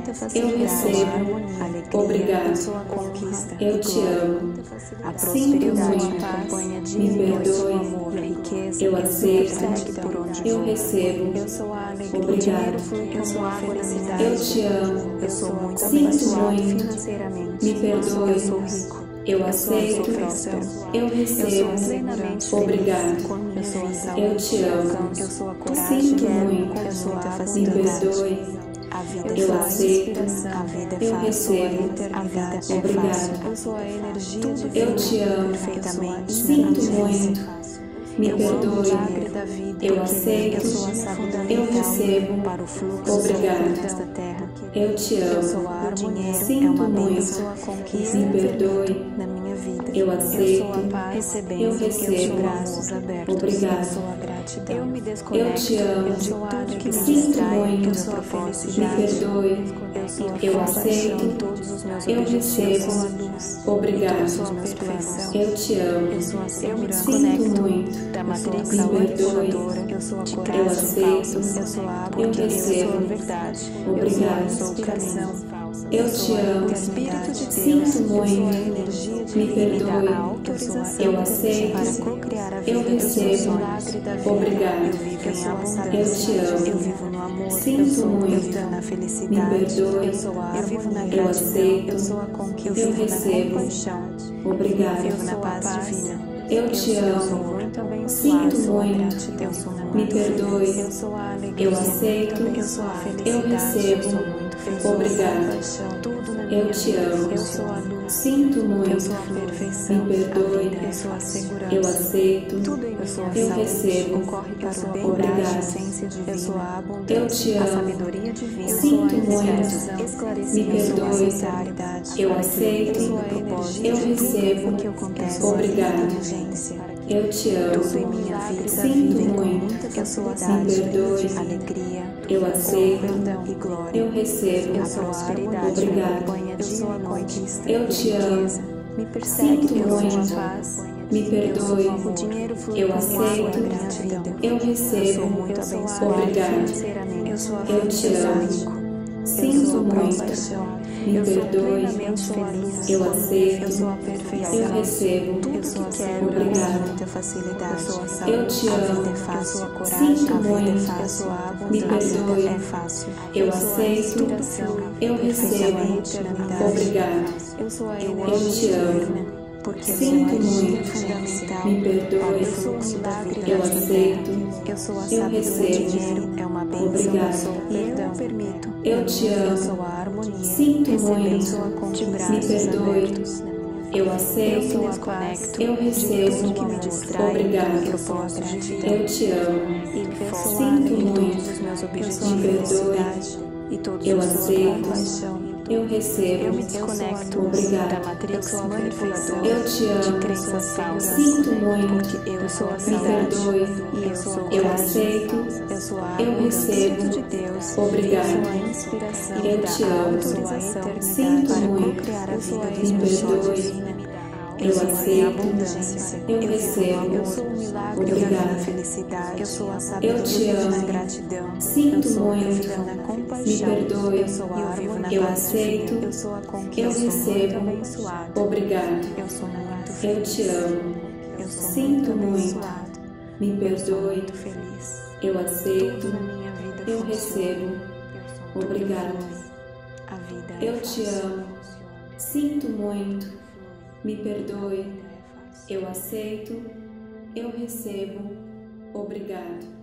Speaker 2: muita
Speaker 1: Eu
Speaker 2: facilidade,
Speaker 1: recebo.
Speaker 2: alegria,
Speaker 1: Obrigado.
Speaker 2: eu sou a conquista,
Speaker 1: Eu te
Speaker 2: glória,
Speaker 1: amo.
Speaker 2: a
Speaker 1: Sinto
Speaker 2: prosperidade
Speaker 1: muito.
Speaker 2: me acompanha dia
Speaker 1: Me
Speaker 2: e noite,
Speaker 1: perdoe.
Speaker 2: o amor, a riqueza,
Speaker 1: Eu
Speaker 2: me
Speaker 1: aceito.
Speaker 2: segue por onde
Speaker 1: Eu
Speaker 2: vou.
Speaker 1: recebo.
Speaker 2: Eu sou a alegria,
Speaker 1: Obrigado.
Speaker 2: o dinheiro flui como água na minha vida.
Speaker 1: Eu te amo.
Speaker 2: Eu sou muito
Speaker 1: Sinto
Speaker 2: abençoado
Speaker 1: muito.
Speaker 2: financeiramente.
Speaker 1: Me perdoe.
Speaker 2: Eu sou rico.
Speaker 1: Eu
Speaker 2: Eu sou
Speaker 1: aceito.
Speaker 2: próspero.
Speaker 1: Eu
Speaker 2: Eu
Speaker 1: recebo.
Speaker 2: sou plenamente
Speaker 1: Obrigado.
Speaker 2: feliz com a minha vida.
Speaker 1: Eu te amo.
Speaker 2: Eu sou a coragem.
Speaker 1: Sinto muito.
Speaker 2: Eu sou muita
Speaker 1: Me
Speaker 2: facilidade.
Speaker 1: perdoe.
Speaker 2: A vida
Speaker 1: Eu
Speaker 2: é
Speaker 1: aceito.
Speaker 2: fácil. A vida é
Speaker 1: Eu
Speaker 2: fácil.
Speaker 1: recebo.
Speaker 2: A vida é
Speaker 1: Obrigado.
Speaker 2: fácil. Eu sou a energia divina.
Speaker 1: Eu te amo.
Speaker 2: Perfeitamente.
Speaker 1: Sinto muito. Me
Speaker 2: Eu amo o
Speaker 1: perdoe.
Speaker 2: milagre da vida.
Speaker 1: Eu aceito.
Speaker 2: Eu sou a fundamental
Speaker 1: Eu recebo.
Speaker 2: para o fluxo
Speaker 1: Obrigado.
Speaker 2: desta terra.
Speaker 1: Eu te
Speaker 2: Eu sou
Speaker 1: amo.
Speaker 2: a harmonia.
Speaker 1: Sinto
Speaker 2: É uma
Speaker 1: muito.
Speaker 2: bênção. A conquista
Speaker 1: Me perdoe.
Speaker 2: na minha vida.
Speaker 1: Eu aceito.
Speaker 2: Eu sou a paz. Recebendo.
Speaker 1: Eu recebo.
Speaker 2: sou braços abertos.
Speaker 1: Obrigado.
Speaker 2: Eu sou a gratidão. Eu me
Speaker 1: Eu
Speaker 2: desconecto.
Speaker 1: te amo.
Speaker 2: Eu sou a tudo que me
Speaker 1: Sinto
Speaker 2: distrai.
Speaker 1: muito.
Speaker 2: Eu sou a
Speaker 1: Me
Speaker 2: felicidade.
Speaker 1: perdoe.
Speaker 2: Eu sou a
Speaker 1: Eu
Speaker 2: compaixão
Speaker 1: aceito.
Speaker 2: em todos os meus
Speaker 1: Eu
Speaker 2: objetivos.
Speaker 1: recebo.
Speaker 2: Eu sou a luz.
Speaker 1: Obrigado.
Speaker 2: Eu sou a perfeição.
Speaker 1: Eu te amo.
Speaker 2: Eu sou a segurança.
Speaker 1: Sinto muito.
Speaker 2: Da matrix
Speaker 1: Me
Speaker 2: manipuladora.
Speaker 1: perdoe.
Speaker 2: Eu sou a
Speaker 1: Eu
Speaker 2: coragem
Speaker 1: aceito.
Speaker 2: falsa. Eu sou a água
Speaker 1: Eu
Speaker 2: que eu sou
Speaker 1: recebo.
Speaker 2: a verdade.
Speaker 1: Obrigado.
Speaker 2: Eu sou a inspiração.
Speaker 1: Eu te amo.
Speaker 2: O Espírito de Deus.
Speaker 1: Sinto
Speaker 2: Eu sou a
Speaker 1: muito.
Speaker 2: energia
Speaker 1: Me
Speaker 2: divina.
Speaker 1: perdoe.
Speaker 2: A autorização
Speaker 1: Eu aceito.
Speaker 2: para cocriar a vida.
Speaker 1: Eu
Speaker 2: Eu sou o
Speaker 1: recebo.
Speaker 2: milagre da vida.
Speaker 1: Obrigado.
Speaker 2: Eu vivo em abundância.
Speaker 1: Eu te amo.
Speaker 2: Eu vivo no amor.
Speaker 1: Sinto
Speaker 2: Eu
Speaker 1: muito.
Speaker 2: vivo na
Speaker 1: Me
Speaker 2: felicidade.
Speaker 1: perdoe.
Speaker 2: Eu sou a
Speaker 1: Eu vivo na
Speaker 2: harmonia.
Speaker 1: gratidão.
Speaker 2: Eu sou a conquista.
Speaker 1: Eu
Speaker 2: vivo
Speaker 1: recebo.
Speaker 2: na compaixão.
Speaker 1: Obrigado.
Speaker 2: Eu vivo na paz divina.
Speaker 1: Eu te
Speaker 2: Eu sou
Speaker 1: amo.
Speaker 2: muito abençoado.
Speaker 1: Sinto
Speaker 2: Eu sou a
Speaker 1: muito.
Speaker 2: gratidão. Eu sou muito
Speaker 1: Me perdoe.
Speaker 2: feliz. Eu sou a alegria.
Speaker 1: Eu aceito.
Speaker 2: Eu sou a felicidade.
Speaker 1: Eu recebo.
Speaker 2: Eu sou muito feliz.
Speaker 1: Obrigado.
Speaker 2: Compaixão. Tudo na minha
Speaker 1: Eu te
Speaker 2: vida.
Speaker 1: amo.
Speaker 2: Eu sou a luz.
Speaker 1: Sinto muito.
Speaker 2: Eu sou a perfeição.
Speaker 1: Me perdoe.
Speaker 2: A vida. Eu sou a segurança.
Speaker 1: Eu aceito.
Speaker 2: Tudo em eu sou a
Speaker 1: Eu
Speaker 2: saúde.
Speaker 1: recebo.
Speaker 2: Ocorre para o bem.
Speaker 1: Obrigado.
Speaker 2: A essência divina. Eu sou a abundância.
Speaker 1: Eu te
Speaker 2: A
Speaker 1: amo.
Speaker 2: sabedoria divina. Eu
Speaker 1: Sinto
Speaker 2: sou a
Speaker 1: muito.
Speaker 2: inspiração. Esclarecimento.
Speaker 1: Me
Speaker 2: Eu sou a
Speaker 1: perdoe.
Speaker 2: sinceridade.
Speaker 1: Eu
Speaker 2: Para que
Speaker 1: aceito.
Speaker 2: eu sou a energia
Speaker 1: Eu
Speaker 2: divina.
Speaker 1: recebo.
Speaker 2: O que acontece
Speaker 1: Obrigado.
Speaker 2: é inteligência.
Speaker 1: Eu te
Speaker 2: Tudo em
Speaker 1: amo.
Speaker 2: minha vida
Speaker 1: Sinto
Speaker 2: vem com
Speaker 1: muito.
Speaker 2: muita
Speaker 1: Me
Speaker 2: facilidade,
Speaker 1: perdoe.
Speaker 2: alegria,
Speaker 1: Eu aceito.
Speaker 2: perdão e glória.
Speaker 1: Eu recebo.
Speaker 2: Eu sou a prosperidade,
Speaker 1: Obrigado.
Speaker 2: me acompanha dia e noite.
Speaker 1: Eu te amo.
Speaker 2: Riqueza, me persegue,
Speaker 1: Sinto
Speaker 2: eu sou
Speaker 1: muito.
Speaker 2: a paz.
Speaker 1: Me perdoe.
Speaker 2: O dinheiro flui
Speaker 1: Eu
Speaker 2: como água na
Speaker 1: aceito.
Speaker 2: minha vida.
Speaker 1: Eu recebo.
Speaker 2: Eu sou muito abençoado
Speaker 1: Obrigado.
Speaker 2: financeiramente. Eu sou a
Speaker 1: Eu te
Speaker 2: felicidade.
Speaker 1: amo.
Speaker 2: Eu
Speaker 1: Sinto
Speaker 2: sou a
Speaker 1: muito.
Speaker 2: compaixão.
Speaker 1: Me
Speaker 2: Eu sou
Speaker 1: perdoe.
Speaker 2: plenamente feliz.
Speaker 1: Eu aceito.
Speaker 2: Eu sou a perfeição.
Speaker 1: Eu recebo.
Speaker 2: Tudo que quero
Speaker 1: Obrigado.
Speaker 2: com muita facilidade. Eu sou a saúde.
Speaker 1: Eu te
Speaker 2: A vida
Speaker 1: amo.
Speaker 2: é fácil. Eu sou a coragem.
Speaker 1: Sinto
Speaker 2: A vida é
Speaker 1: muito.
Speaker 2: fácil. Eu sou a
Speaker 1: Me
Speaker 2: abundância.
Speaker 1: perdoe.
Speaker 2: É fácil.
Speaker 1: Eu
Speaker 2: sou a
Speaker 1: aceito.
Speaker 2: inspiração.
Speaker 1: Eu recebo.
Speaker 2: Perfeitamente na verdade.
Speaker 1: Obrigado.
Speaker 2: Eu sou a
Speaker 1: Eu
Speaker 2: energia
Speaker 1: te amo.
Speaker 2: divina. Porque eu
Speaker 1: Sinto
Speaker 2: sou a energia
Speaker 1: muito.
Speaker 2: fundamental.
Speaker 1: Me perdoe.
Speaker 2: Eu sou o milagre
Speaker 1: Eu
Speaker 2: da vida.
Speaker 1: aceito.
Speaker 2: Eu sou a
Speaker 1: Eu
Speaker 2: sabedoria.
Speaker 1: recebo.
Speaker 2: Dinheiro é uma bênção.
Speaker 1: Obrigado.
Speaker 2: Eu sou o perdão. Eu permito.
Speaker 1: Eu te
Speaker 2: Eu
Speaker 1: amo.
Speaker 2: sou a harmonia.
Speaker 1: Sinto
Speaker 2: Recebendo
Speaker 1: muito.
Speaker 2: sua conquista.
Speaker 1: Me
Speaker 2: Braços
Speaker 1: perdoe.
Speaker 2: abertos.
Speaker 1: Eu
Speaker 2: Eu
Speaker 1: aceito.
Speaker 2: sou a paz.
Speaker 1: Eu recebo.
Speaker 2: Tudo que me distrai.
Speaker 1: Obrigado.
Speaker 2: Eu sou a gratidão.
Speaker 1: Eu te amo.
Speaker 2: Eu sou a
Speaker 1: Sinto
Speaker 2: em
Speaker 1: muito.
Speaker 2: todos os meus objetivos.
Speaker 1: Me perdoe.
Speaker 2: E todos
Speaker 1: Eu
Speaker 2: os seus
Speaker 1: aceito.
Speaker 2: compaixão.
Speaker 1: Eu recebo.
Speaker 2: Eu me desconecto
Speaker 1: Obrigado.
Speaker 2: da matrix manipuladora
Speaker 1: Eu te amo.
Speaker 2: de crenças falsas.
Speaker 1: Sinto muito.
Speaker 2: Porque eu sou a
Speaker 1: Me
Speaker 2: saudade.
Speaker 1: perdoe.
Speaker 2: E eu sou a
Speaker 1: Eu
Speaker 2: coragem.
Speaker 1: aceito.
Speaker 2: Eu sou a
Speaker 1: Eu
Speaker 2: abundância.
Speaker 1: recebo.
Speaker 2: Espírito de Deus.
Speaker 1: Obrigado.
Speaker 2: Eu sou a inspiração.
Speaker 1: Eu
Speaker 2: Me dá
Speaker 1: te
Speaker 2: a
Speaker 1: amo.
Speaker 2: autorização
Speaker 1: Sinto
Speaker 2: para
Speaker 1: muito.
Speaker 2: co-criar a
Speaker 1: Eu sou
Speaker 2: vida
Speaker 1: a
Speaker 2: dos meus
Speaker 1: perdoe.
Speaker 2: sonhos.
Speaker 1: Eu
Speaker 2: vivo em
Speaker 1: aceito.
Speaker 2: abundância.
Speaker 1: Eu
Speaker 2: vivo no
Speaker 1: recebo.
Speaker 2: amor. Eu sou o milagre. Eu
Speaker 1: Obrigado.
Speaker 2: vivo na felicidade. Eu sou a
Speaker 1: Eu
Speaker 2: sabedoria.
Speaker 1: te
Speaker 2: Eu vivo na
Speaker 1: amo.
Speaker 2: gratidão.
Speaker 1: Sinto
Speaker 2: eu sou
Speaker 1: muito.
Speaker 2: Eu vivo na compaixão.
Speaker 1: Me perdoe.
Speaker 2: Eu sou a
Speaker 1: Eu
Speaker 2: harmonia.
Speaker 1: eu
Speaker 2: paz
Speaker 1: aceito.
Speaker 2: divina. Eu sou a conquista.
Speaker 1: Eu
Speaker 2: sou muito
Speaker 1: recebo.
Speaker 2: abençoado.
Speaker 1: Obrigado.
Speaker 2: Eu sou muito
Speaker 1: Eu
Speaker 2: feliz.
Speaker 1: te amo.
Speaker 2: Eu sou
Speaker 1: Sinto
Speaker 2: muito
Speaker 1: muito.
Speaker 2: abençoado.
Speaker 1: Me
Speaker 2: Eu sou
Speaker 1: perdoe.
Speaker 2: muito feliz.
Speaker 1: Eu aceito.
Speaker 2: Tudo na minha vida
Speaker 1: Eu
Speaker 2: funciona.
Speaker 1: recebo.
Speaker 2: Eu sou muito
Speaker 1: Obrigado.
Speaker 2: feliz. A vida é
Speaker 1: Eu te
Speaker 2: fácil.
Speaker 1: amo. Sinto muito. Me perdoe. Eu aceito. Eu recebo. Obrigado.